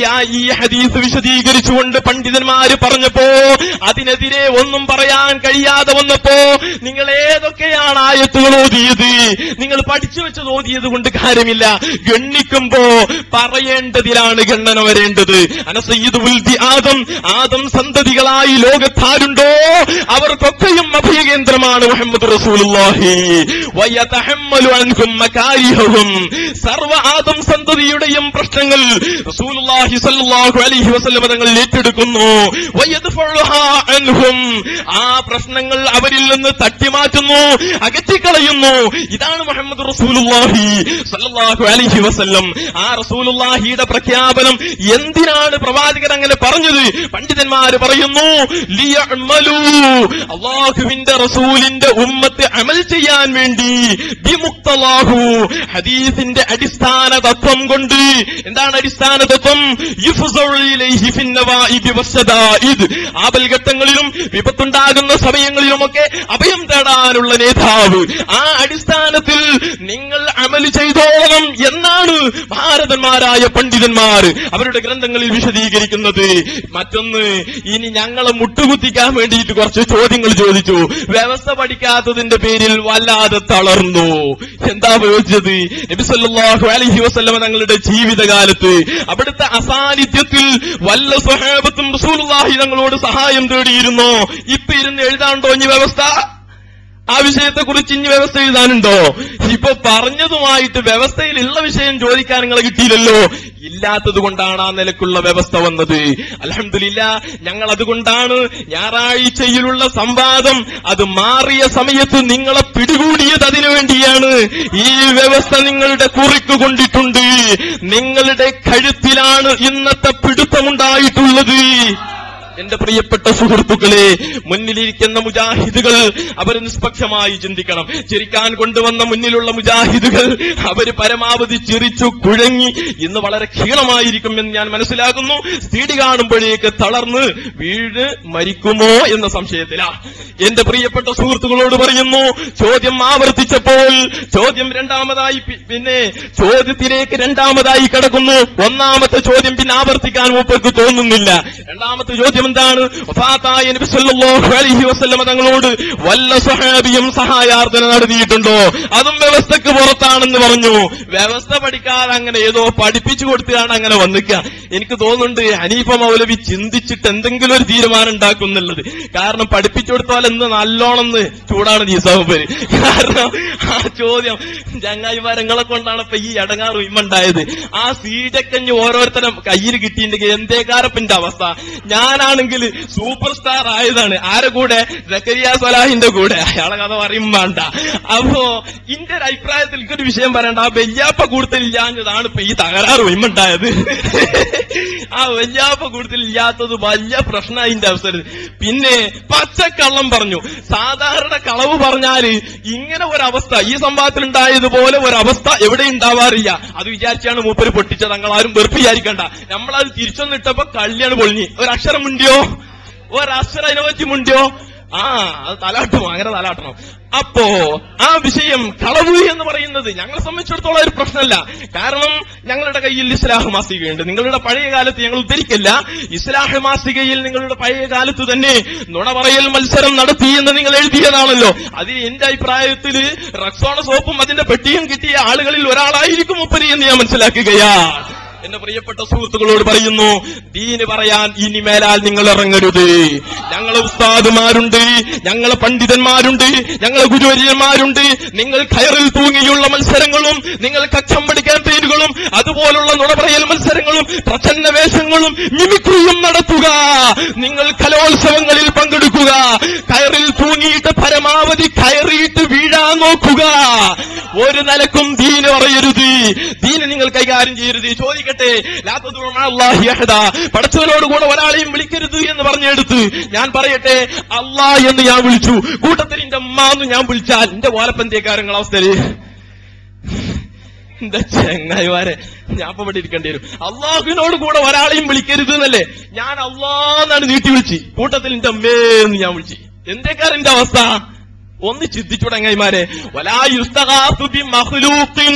ഈ ഹദീസ് വിശദീകരിച്ചുകൊണ്ട് പണ്ഡിതന്മാര് പറഞ്ഞപ്പോ അതിനെതിരെ ഒന്നും പറയാൻ കഴിയാതെ വന്നപ്പോ നിങ്ങൾ ഏതൊക്കെയാണ് ആയത്തുകൾ ഓതിയത്? നിങ്ങൾ പഠിച്ചു വെച്ചത് ഓതിയത് കൊണ്ട് കാര്യമില്ല. ഗണ്ണിക്കുമ്പോ പറയേണ്ടതിലാണ് ഗണന വരേണ്ടത്. അനസയ്യിദു വൽദി ആദം, ആദം സന്തതികളായി ലോകത്താരുണ്ടോ അവർക്കൊക്കെയും അഭയകേന്ദ്രമാണ് മുഹമ്മദ് റസൂലുള്ളാഹി. വയതഹമ്മലു വയദ്ഫഉ അൻഹും മകാരിഹും. സർവ്വ ആദം സന്തതിയുടെയും പ്രശ്നങ്ങൾ റസൂലുള്ളാഹി സ്വല്ലല്ലാഹു അലൈഹി വസല്ലം തങ്ങൾ ഏറ്റെടുക്കുന്നു. വയദ്ഫഉഹാ അൻഹും, ആ പ്രശ്നങ്ങൾ അവരിൽ നിന്ന് തട്ടിമാറ്റുന്നു, അകറ്റിക്കളയുന്നു. ഇതാണ് മുഹമ്മദ് റസൂലുള്ളാഹി സ്വല്ലല്ലാഹു അലൈഹി വസല്ലം. ആ റസൂലുള്ളാഹിയുടെ പ്രഖ്യാപനം എന്തിനാണ് പ്രവാചകൻ അങ്ങനെ പറഞ്ഞത്? പണ്ഡിതന്മാര് പറയുന്നു, ലിയഅമലു, അല്ലാഹുവിന്റെ റസൂലിന്റെ ഉമ്മത്ത് അമൽ ചെയ്യാൻ വേണ്ടി, ബിമുഖ്തലാഹു, ഹദീസിന്റെ അടിസ്ഥാന തത്വം കൊണ്ട്. എന്താണ് അടിസ്ഥാന തത്വം? യുഫ്സഉ ഇലൈഹി ഫിന്നവാഇബി വസ്സദാഇദ്, ആപൽഘട്ടങ്ങളിലും വിപത്തുണ്ടാകുന്ന സമയങ്ങളിലുമൊക്കെ അഭയം തേടാനുള്ള നേതാവ്. ആ അടിസ്ഥാനത്തിൽ നിങ്ങൾ അമൽ ചെയ്തോളണം എന്നാണ് ഭാരതന്മാരായ പണ്ഡിതന്മാർ അവരുടെ ഗ്രന്ഥങ്ങളിൽ വിശദീകരിക്കുന്നത്. മറ്റൊന്ന്, ഇനി ഞങ്ങളെ മുട്ടുകുത്തിക്കാൻ വേണ്ടിയിട്ട് കുറച്ച് ചോദ്യങ്ങൾ ചോദിച്ചു. വ്യവസ്ഥ പഠിക്കാത്തതിന്റെ പേരിൽ വല്ലാതെ തളർന്നു. എന്താ ചോദിച്ചത്? നബി സല്ലല്ലാഹു അലൈഹി വസല്ലം തങ്ങളുടെ ജീവിതകാലത്ത് അവിടുത്തെ അസാന്നിധ്യത്തിൽ വല്ല സ്വഹാബത്തും റസൂലുള്ളാഹി തങ്ങളോട് സഹായം തേടിയിരുന്നോ? ഇപ്പൊ ഇരുന്ന് എഴുതാണ്ടോ ഇനി വ്യവസ്ഥ? ആ വിഷയത്തെക്കുറിച്ച് ഇനി വ്യവസ്ഥ എഴുതാനുണ്ടോ? ഇപ്പൊ പറഞ്ഞതുമായിട്ട് വ്യവസ്ഥയിലുള്ള വിഷയം ചോദിക്കാൻ നിങ്ങളെ കിട്ടിയില്ലല്ലോ. ഇല്ലാത്തത് കൊണ്ടാണ് ആ നിലക്കുള്ള വ്യവസ്ഥ വന്നത്. അൽഹംദുലില്ലാ, ഞങ്ങൾ അതുകൊണ്ടാണ് ഞായറാഴ്ചയിലുള്ള സംവാദം അത് മാറിയ സമയത്ത് നിങ്ങളെ പിടികൂടിയത് അതിനു വേണ്ടിയാണ്. ഈ വ്യവസ്ഥ നിങ്ങളുടെ കുറിക്ക് കൊണ്ടിട്ടുണ്ട്. നിങ്ങളുടെ കഴുത്തിലാണ് ഇന്നത്തെ പിടുത്തമുണ്ടായിട്ടുള്ളത്. എന്റെ പ്രിയപ്പെട്ട സുഹൃത്തുക്കളെ, മുന്നിലിരിക്കുന്ന മുജാഹിദുകൾ അവർ നിഷ്പക്ഷമായി ചിന്തിക്കണം. ചിരിക്കാൻ കൊണ്ടുവന്ന മുന്നിലുള്ള മുജാഹിദുകൾ അവർ പരമാവധി ചിരിച്ചു കുഴങ്ങി ഇന്ന് വളരെ ക്ഷീണമായിരിക്കും എന്ന് ഞാൻ മനസ്സിലാക്കുന്നു. സ്ഥിതി കാണുമ്പോഴേക്ക് തളർന്ന് വീട് മരിക്കുമോ എന്ന സംശയത്തിലാ. എന്റെ പ്രിയപ്പെട്ട സുഹൃത്തുക്കളോട് പറയുന്നു, ചോദ്യം ആവർത്തിച്ചപ്പോൾ ചോദ്യം രണ്ടാമതായി, പിന്നെ ചോദ്യത്തിലേക്ക് രണ്ടാമതായി കിടക്കുന്നു. ഒന്നാമത്തെ ചോദ്യം പിന്നെ ആവർത്തിക്കാൻ മൂപ്പർക്ക് തോന്നുന്നില്ല. രണ്ടാമത്തെ ചോദ്യം എന്താണ്? വഫാത്തായ നബി സല്ലല്ലാഹു അലൈഹി വസല്ലം തങ്ങളോട് വല്ല സ്വഹാബിയും സഹായാർത്ഥന നടത്തിയിട്ടുണ്ടോ? അതും വ്യവസ്ഥക്ക് പുറത്താണെന്ന് പറഞ്ഞു. വ്യവസ്ഥ പഠിക്കാതെ അങ്ങനെ ഏതോ പഠിപ്പിച്ചു കൊടുത്താണ് അങ്ങനെ വന്നിക്കുക. എനിക്ക് തോന്നുന്നുണ്ട് ഹനീഫ മൗലവി ചിന്തിച്ചിട്ട് എന്തെങ്കിലും ഒരു തീരുമാനം ഉണ്ടാക്കുന്നുള്ളത്. കാരണം പഠിപ്പിച്ചു കൊടുത്താൽ എന്ത് നല്ലോണം ചൂടാണ് ജീസാബര്. കാരണം ആ ചോദ്യം ചങ്ങായിമാരങ്ങളെ കൊണ്ടാണ് ഇപ്പൊ ഈ അടങ്ങാറ് ഇമ്മുണ്ടായത്. ആ സീഡക്കഞ്ഞ് ഓരോരുത്തരും കയ്യിൽ കിട്ടിയിട്ടുണ്ടെങ്കിൽ എന്തേക്കാരപ്പിന്റെ അവസ്ഥ. ഞാനാണെങ്കിൽ സൂപ്പർ സ്റ്റാർ ആയതാണ്. ആരെ കൂടെ? സക്കരിയ സ്വലാഹിന്റെ കൂടെ. അയാളെ കഥ പറയും വേണ്ട. അപ്പോ ഇന്റെ ഒരു അഭിപ്രായത്തിൽ ഒരു വിഷയം പറയണ്ട. ആ വല്യാപ്പ കൂടുതലില്ലാഞ്ഞതാണ് ഇപ്പൊ ഈ തകരാറ് ഇമ്മുണ്ടായത്. ആ വല്യാപ്പ കൂടുതലില്ലാത്തത് വലിയ പ്രശ്നമായി ഇന്റെ അവസരത്തിൽ. പിന്നെ പച്ചക്കള്ളം പറഞ്ഞു. സാധാരണ കളവ് പറഞ്ഞാല് ഇങ്ങനെ ഒരവസ്ഥ ഈ സംഭവത്തിൽ ഉണ്ടായതുപോലെ ഒരവസ്ഥ എവിടെ ഉണ്ടാവാറില്ല. അത് വിചാരിച്ചാണ് മൂപ്പര് പൊട്ടിച്ചത്. തങ്ങളാരും വെറുപ്പ് വിചാരിക്കണ്ട. നമ്മളത് തിരിച്ചൊന്നിട്ടപ്പോ കള്ളിയാണ് പൊളിഞ്ഞ്. ഒരക്ഷരം മുണ്ടിയോ? ഒരക്ഷരം അതിനെ പറ്റി മുണ്ടിയോ? അത് തലാട്ടുമോ? അങ്ങനെ തലാട്ടണം. അപ്പോ ആ വിഷയം കളവ് എന്ന് പറയുന്നത് ഞങ്ങളെ സംബന്ധിച്ചിടത്തോളം ഒരു പ്രശ്നമല്ല. കാരണം ഞങ്ങളുടെ കയ്യിൽ ഇസ്ലാഹ് മാസികയുണ്ട്. നിങ്ങളുടെ പഴയ കാലത്ത് ഞങ്ങൾ ഉദ്ധരിക്കില്ല. ഇസ്ലാഹ് മാസികയിൽ നിങ്ങളുടെ പഴയ കാലത്ത് തന്നെ നുണ പറയൽ മത്സരം നടത്തി എന്ന് നിങ്ങൾ എഴുതിയതാണല്ലോ. അതിൽ എന്റെ അഭിപ്രായത്തിൽ റക്സോണ സോപ്പും അതിന്റെ പെട്ടിയും കിട്ടിയ ആളുകളിൽ ഒരാളായിരിക്കും മുപ്പരി എന്ന് ഞാൻ മനസ്സിലാക്കുകയാ. എന്റെ പ്രിയപ്പെട്ട സുഹൃത്തുക്കളോട് പറയുന്നു, ദീന് പറയാൻ ഇനി മേലാൽ നിങ്ങൾ ഇറങ്ങരുത്. ഞങ്ങളെ ഉസ്താദുമാരുണ്ട്, ഞങ്ങളെ പണ്ഡിതന്മാരുണ്ട്, ഞങ്ങളെ ഗുരുവര്യന്മാരുണ്ട്. നിങ്ങൾ കയറിൽ തൂങ്ങിയുള്ള മത്സരങ്ങളും നിങ്ങൾ കക്ഷം പഠിക്കാൻ പേരുകളും അതുപോലുള്ള നുണ പറയൽ മത്സരങ്ങളും പ്രച്ഛന്ന വേഷങ്ങളും മിമിക്രിയും നടത്തുക. നിങ്ങൾ കലോത്സവങ്ങളിൽ പങ്കെടുക്കുക. കയറിൽ തൂങ്ങിയിട്ട് പരമാവധി കയറിയിട്ട് വീഴാൻ നോക്കുക. ഒരു നിലക്കും ദീന് പറയരുത്. ദീന് നിങ്ങൾ കൈകാര്യം ചെയ്യരുത്. ചോദിക്കട്ടെ, പടച്ചവനോട് കൂടെ ഒരാളെയും വിളിക്കരുത് എന്ന് പറഞ്ഞെടുത്ത് ഞാൻ പറയട്ടെ, അള്ളാ എന്ന് ഞാൻ വിളിച്ചു, കൂട്ടത്തിൽ എന്റെ അമ്മ എന്ന് ഞാൻ വിളിച്ചാൽ എന്റെ ഓലപ്പന്തേക്കാരങ്ങൾ അവസ്ഥയില് എന്റെ ചെങ്ങായിമാരെ ഞാൻ ഇപ്പൊ ഇവിടെ ഇരിക്കേണ്ടി വരും. അള്ളാഹുവിനോട് കൂടെ ഒരാളെയും വിളിക്കരുത് എന്നല്ലേ ഞാൻ അള്ളാന്നാണ് നീട്ടി വിളിച്ച്, കൂട്ടത്തിൽ എന്റെ അമ്മേ എന്ന് ഞാൻ വിളിച്ചു. എന്തേക്കാരന്റെ അവസ്ഥ ഒന്ന് ചിന്തിച്ചു ചങ്ങായിമാരെ. വലാ യുസ്തഗാസു ബി മഖ്ലൂഖിൻ,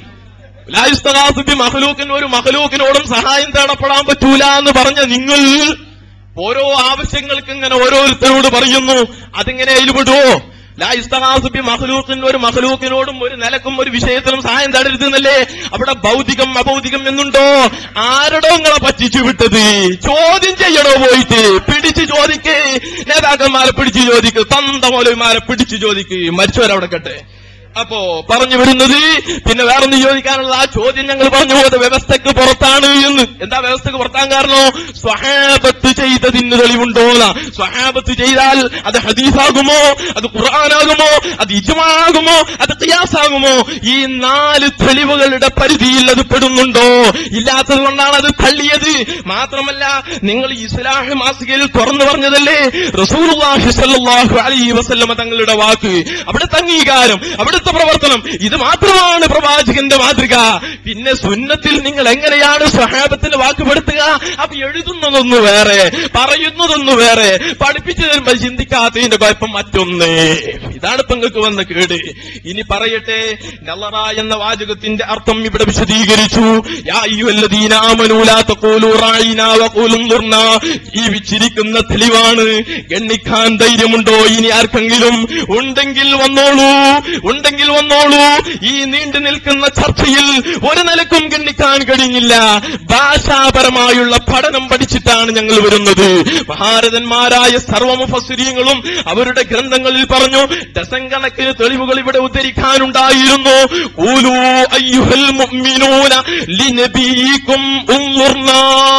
ഒരു മഖ്ലൂക്കിനോടും സഹായം തേടപ്പെടാൻ പറ്റൂല എന്ന് പറഞ്ഞ നിങ്ങൾ ഓരോ ആവശ്യങ്ങൾക്ക് ഇങ്ങനെ ഓരോരുത്തരോട് പറയുന്നു. അതിങ്ങനെ അതിൽപ്പെടുവോ? ലാ യുസ്തഗാസു ബി മഖ്ലൂഖിൻ, ഒരു മഖ്ലൂക്കിനോടും ഒരു നിലക്കും ഒരു വിഷയത്തിലും സഹായം തേടരുത് എന്നല്ലേ. അവിടെ ഭൗതികം അഭൗതികം എന്നുണ്ടോ? ആരോടോ നിങ്ങളെ പറ്റിച്ചു വിട്ടത്? ചോദ്യം ചെയ്യണോ? പോയിട്ട് പിടിച്ചു ചോദിക്ക്. നേതാക്കന്മാരെ പിടിച്ചു ചോദിക്ക്, തന്ത മൗലവിമാരെ പിടിച്ചു ചോദിക്ക്. മരിച്ചവരവിടെ കട്ടെ. അപ്പോ പറഞ്ഞു വരുന്നത് പിന്നെ വേറൊന്ന് ചോദിക്കാനുള്ള ആ ചോദ്യം ഞങ്ങൾ പറഞ്ഞു അത് വ്യവസ്ഥക്ക് പുറത്താണ് എന്ന്. എന്താ വ്യവസ്ഥക്ക് പുറത്താൻ കാരണം? സ്വഹാബത്ത് ചെയ്തതിന് തെളിവുണ്ടോ? സ്വഹാബത്ത് ചെയ്താൽ അത് ഹദീസാകുമോ, അത് ഖുർആനാകുമോ, അത് ഇജ്മാഅാകുമോ, അത് ഖിയാസാകുമോ? ഈ 4 തെളിവുകളുടെ പരിധിയിൽ അത് പെടുന്നുണ്ടോ? ഇല്ലാത്തത് കൊണ്ടാണ് അത് തള്ളിയത്. മാത്രമല്ല നിങ്ങൾ ഇസ്ലാഹ് മാസികയിൽ തുറന്നു പറഞ്ഞതല്ലേ റസൂലുള്ളാഹി സ്വല്ലല്ലാഹു അലൈഹി വസല്ലമ തങ്ങളുടെ വാക്ക്, അവിടുത്തെ അംഗീകാരം, അവിടുത്തെ പ്രവർത്തനം, ഇത് മാത്രമാണ് പ്രവാചകന്റെ മാതൃക. പിന്നെ സുന്നത്തിൽ നിങ്ങൾ എങ്ങനെയാണ് സ്വഹാബത്തിന്റെ വാക്കുപെടുത്തുക? അപ്പൊ എഴുതുന്നതൊന്നു വേറെ, പറയുന്നതൊന്നു വേറെ, പഠിപ്പിച്ചു തരുമ്പോൾ ചിന്തിക്കാത്തതിന്റെ കുഴപ്പം മറ്റൊന്ന്. ഇതാണ് ഇപ്പൊ നിങ്ങൾക്ക് വന്ന കേട്. ഇനി പറയട്ടെ, നളറ എന്ന വാചകത്തിന്റെ അർത്ഥം ഇവിടെ വിശദീകരിച്ചു. യാ അയ്യുഹല്ലദീന ആമനൂ ലാ തഖൂലൂ റാഇനാ വഖൂലൂ ഉൻദുർനാ. ജീവിച്ചിരിക്കുന്ന തെളിവാണ്. ഗണ്ണിക്കാൻ ധൈര്യമുണ്ടോ ഇനി ആർക്കെങ്കിലും? ഉണ്ടെങ്കിൽ വന്നോളൂ, ഉണ്ടെങ്കിൽ വന്നോളൂ. ഈ നീണ്ടു നിൽക്കുന്ന ചർച്ചയിൽ ഒരു നിലക്കും ഗണ്ണിക്കാൻ കഴിഞ്ഞില്ല. ഭാഷാപരമായുള്ള പഠനം പഠിച്ചിട്ടാണ് ഞങ്ങൾ വരുന്നത്. മഹാരഥന്മാരായ സർവമുഫസ്സിരീങ്ങളും അവരുടെ ഗ്രന്ഥങ്ങളിൽ പറഞ്ഞു, ഡസൻ കണക്കിന് തെളിവുകൾ ഇവിടെ ഉദ്ധരിക്കാനുണ്ടായിരുന്നു. ഖൂലൂ അയ്യുഹൽ മുഅ്മിനൂന ലിനബിയിക്കും ഉൻദുർനാ.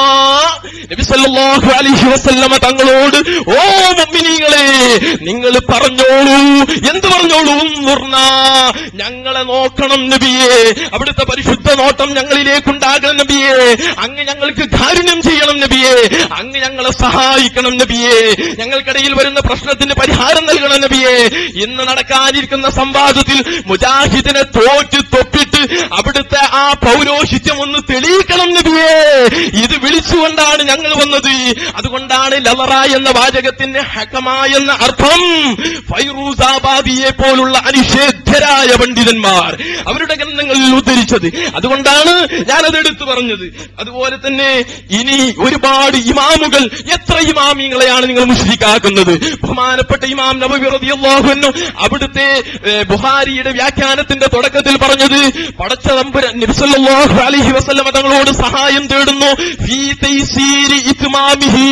നബി സല്ലല്ലാഹു അലൈഹി വസല്ലമ തങ്ങളോട്, ഓ മുഅ്മിനീങ്ങളെ നിങ്ങൾ പറഞ്ഞോളൂ. എന്ത് പറഞ്ഞോളൂ? ഉൻദുർനാ, ഞങ്ങളെ നോക്കണം നബിയേ, അവിടുത്തെ പരിശുദ്ധ നോട്ടം ഞങ്ങളിലേക്കുണ്ടാകണം നബിയേ, അങ്ങ് ഞങ്ങൾക്ക് കാരുണ്യം ചെയ്യണം നബിയേ, അങ്ങ് ഞങ്ങളെ സഹായിക്കണം നബിയേ, ഞങ്ങൾക്കിടയിൽ വരുന്ന പ്രശ്നത്തിന് പരിഹാരം നൽകണം നബിയേ. ഇന്ന് നടക്കാനിരിക്കുന്ന സംവാദത്തിൽ മുജാഹിദിനെ തോറ്റ് തൊപ്പിട്ട് അവിടുത്തെ ആ പൗരോഹിത്യം ഒന്ന് തെളിയിക്കണം നബിയേ. ഇത് വിളിച്ചുകൊണ്ടാണ് ഞങ്ങൾ വന്നത്. അതുകൊണ്ടാണ് ലവറ എന്ന വാചകത്തിന്റെ ഹകമ എന്ന അർത്ഥം ഫൈറൂസാബാദിയെ പോലുള്ള അനിഷേധ്യരായ പണ്ഡിതന്മാർ അവരുടെ ഗ്രന്ഥങ്ങളിൽ ഉദ്ധരിച്ചത്. അതുകൊണ്ടാണ് ഞാനത് എടുത്തു പറഞ്ഞത്. അതുപോലെ തന്നെ ഇനി ഒരുപാട് ഇമാമുകൾ, എത്ര ഇമാമിങ്ങളെയാണ് നിങ്ങൾ മുശ്രിക്കാക്കുന്നത്? ബഹുമാനപ്പെട്ട ഇമാം നബവി റളിയല്ലാഹു അൻഹു അവിടുത്തെ ബുഖാരിയുടെ വ്യാഖ്യാനത്തിന്റെ തുടക്കത്തിൽ പറഞ്ഞത്, പടച്ച തമ്പുരാൻ നബി സല്ലല്ലാഹു അലൈഹി വസല്ലമ തങ്ങളോട് സഹായം തേടുന്നു ഫീ തൈസീരി ഇത്മാമിഹി.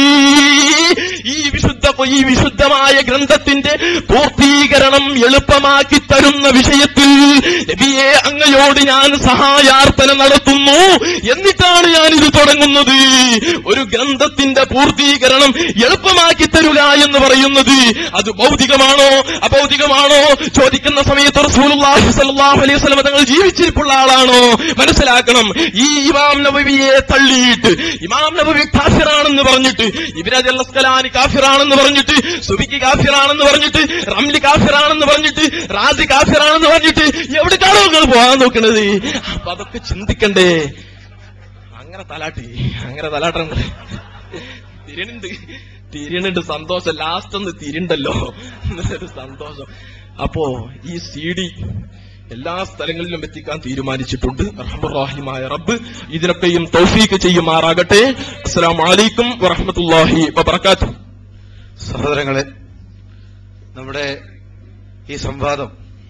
ഈ വിശുദ്ധമായ ഗ്രന്ഥത്തിന്റെ പൂർത്തീകരണം എളുപ്പമാക്കി തരുന്ന വിഷയത്തിൽ നബിയെ അങ്ങയോട് ഞാൻ സഹായാർത്ഥന നടത്തുന്നു, എന്നിട്ടാണ് ഞാനിത് തുടങ്ങുന്നത്. ഒരു ഗ്രന്ഥത്തിന്റെ പൂർത്തീകരണം എളുപ്പമാക്കി തരുക എന്ന് പറയുന്നത് അത് ഭൗതികമാണോ അഭൗതികമാണോ ചോദിക്കുന്ന സമയത്ത് റസൂലുള്ളാഹി സ്വല്ലല്ലാഹു അലൈഹി വസല്ലം തങ്ങൾ ജീവിച്ചിരിപ്പുള്ള ആളാണോ? മനസ്സിലാക്കണം. ഈ ഇമാം നബവിയെ തള്ളിയിട്ട് ഇമാം നബവി കാഫിറാണെന്ന് പറഞ്ഞിട്ട്, ഇബ്നു ഹജർ അസ്ഖലാനി കാഫിറാണെന്ന് പറഞ്ഞിട്ട്, സുബിക്കി കാഫിറാണെന്ന് പറഞ്ഞിട്ട്, റംലി കാഫിറാണെന്ന് പറഞ്ഞിട്ട്, റാസി കാഫിറാണെന്ന് പറഞ്ഞിട്ട് എവിടേക്കാണോ നിങ്ങൾ പോകാൻ നോക്കുന്നത്? അപ്പൊ അതൊക്കെ ചിന്തിക്കണ്ടേ? അങ്ങനെ തലാട്ടം തിരിയുന്നുണ്ട്. സന്തോഷം. ലാസ്റ്റ് ഒന്ന് തിരിണ്ടല്ലോ എന്നൊരു സന്തോഷം. അപ്പോ ഈ CD എല്ലാ സ്ഥലങ്ങളിലും എത്തിക്കാൻ തീരുമാനിച്ചിട്ടുണ്ട്. റഹ്മാനായ റബ്ബ് ഇതിനൊക്കെയും തൗഫീക്ക് ചെയ്യുമാറാകട്ടെ. അസ്സലാമു അലൈക്കും വറഹ്മത്തുള്ളാഹി വബറകാതുഹു.
സഹോദരങ്ങളെ, നമ്മുടെ ഈ സംവാദം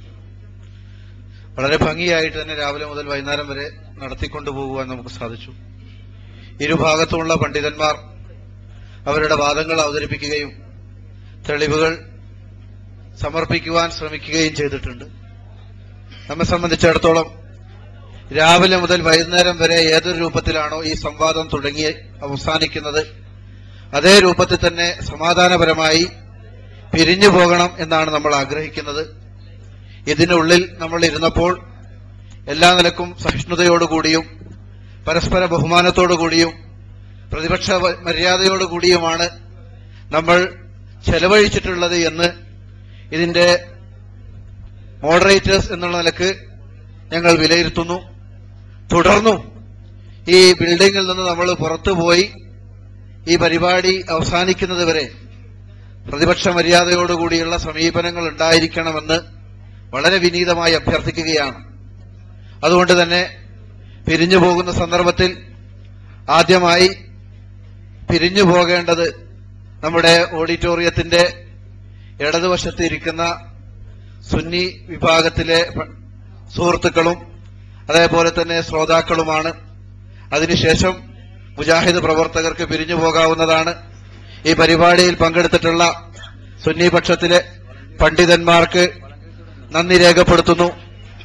വളരെ ഭംഗിയായിട്ട് തന്നെ രാവിലെ മുതൽ വൈകുന്നേരം വരെ നടത്തിക്കൊണ്ടുപോകുവാൻ നമുക്ക് സാധിച്ചു. ഇരുഭാഗത്തുമുള്ള പണ്ഡിതന്മാർ അവരുടെ വാദങ്ങൾ അവതരിപ്പിക്കുകയും തെളിവുകൾ സമർപ്പിക്കുവാൻ ശ്രമിക്കുകയും ചെയ്തിട്ടുണ്ട്. നമ്മെ സംബന്ധിച്ചിടത്തോളം രാവിലെ മുതൽ വൈകുന്നേരം വരെ ഏതൊരു രൂപത്തിലാണോ ഈ സംവാദം തുടങ്ങി അവസാനിക്കുന്നത് അതേ രൂപത്തിൽ തന്നെ സമാധാനപരമായി പിരിഞ്ഞു പോകണം എന്നാണ് നമ്മൾ ആഗ്രഹിക്കുന്നത്. ഇതിനുള്ളിൽ നമ്മൾ ഇരുന്നപ്പോൾ എല്ലാ നിലക്കും സഹിഷ്ണുതയോടുകൂടിയും പരസ്പര ബഹുമാനത്തോടുകൂടിയും പ്രതിപക്ഷ മര്യാദയോടുകൂടിയുമാണ് നമ്മൾ ചെലവഴിച്ചിട്ടുള്ളത് എന്ന് ഇതിന്റെ മോഡറേറ്റേഴ്സ് എന്നുള്ള നിലക്ക് ഞങ്ങൾ വിലയിരുത്തുന്നു. തുടർന്നും ഈ ബിൽഡിംഗിൽ നിന്ന് നമ്മൾ പുറത്തുപോയി ഈ പരിപാടി അവസാനിക്കുന്നത് വരെ പ്രതിപക്ഷ മര്യാദയോടുകൂടിയുള്ള സമീപനങ്ങൾ ഉണ്ടായിരിക്കണമെന്ന് വളരെ വിനീതമായി അഭ്യർത്ഥിക്കുകയാണ്. അതുകൊണ്ട് തന്നെ പിരിഞ്ഞു പോകുന്ന സന്ദർഭത്തിൽ ആദ്യമായി പിരിഞ്ഞു പോകേണ്ടത് നമ്മുടെ ഓഡിറ്റോറിയത്തിന്റെ ഇടതുവശത്ത് ഇരിക്കുന്ന സുന്നി വിഭാഗത്തിലെ സുഹൃത്തുക്കളും അതേപോലെ തന്നെ ശ്രോതാക്കളുമാണ്. അതിനുശേഷം മുജാഹിദ് പ്രവർത്തകർക്ക് പിരിഞ്ഞു പോകാവുന്നതാണ്. ഈ പരിപാടിയിൽ പങ്കെടുത്തിട്ടുള്ള സുന്നി പക്ഷത്തിലെ പണ്ഡിതന്മാർക്ക് നന്ദി രേഖപ്പെടുത്തുന്നു.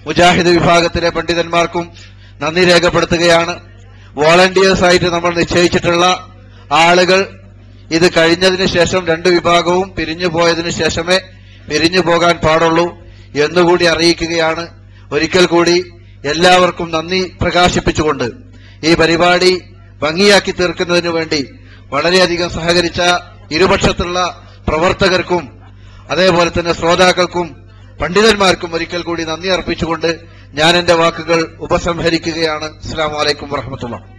മുജാഹിദ് വിഭാഗത്തിലെ പണ്ഡിതന്മാർക്കും നന്ദി രേഖപ്പെടുത്തുകയാണ്. വോളണ്ടിയേഴ്സായിട്ട് നമ്മൾ നിശ്ചയിച്ചിട്ടുള്ള ആളുകൾ ഇത് കഴിഞ്ഞതിന് ശേഷം രണ്ട് വിഭാഗവും പിരിഞ്ഞു പോയതിനു ശേഷമേ പിരിഞ്ഞു പോകാൻ പാടുള്ളൂ എന്നുകൂടി അറിയിക്കുകയാണ്. ഒരിക്കൽ കൂടി എല്ലാവർക്കും നന്ദി പ്രകാശിപ്പിച്ചുകൊണ്ട് ഈ പരിപാടി ഭംഗിയാക്കി തീർക്കുന്നതിനു വേണ്ടി വളരെയധികം സഹകരിച്ച ഇരുപക്ഷത്തുള്ള പ്രവർത്തകർക്കും അതേപോലെ തന്നെ ശ്രോതാക്കൾക്കും പണ്ഡിതന്മാർക്കും ഒരിക്കൽ കൂടി നന്ദി അർപ്പിച്ചുകൊണ്ട് ഞാൻ എന്റെ വാക്കുകൾ ഉപസംഹരിക്കുകയാണ്. അസ്സലാമു അലൈക്കും വറഹ്മത്തുള്ളാഹി.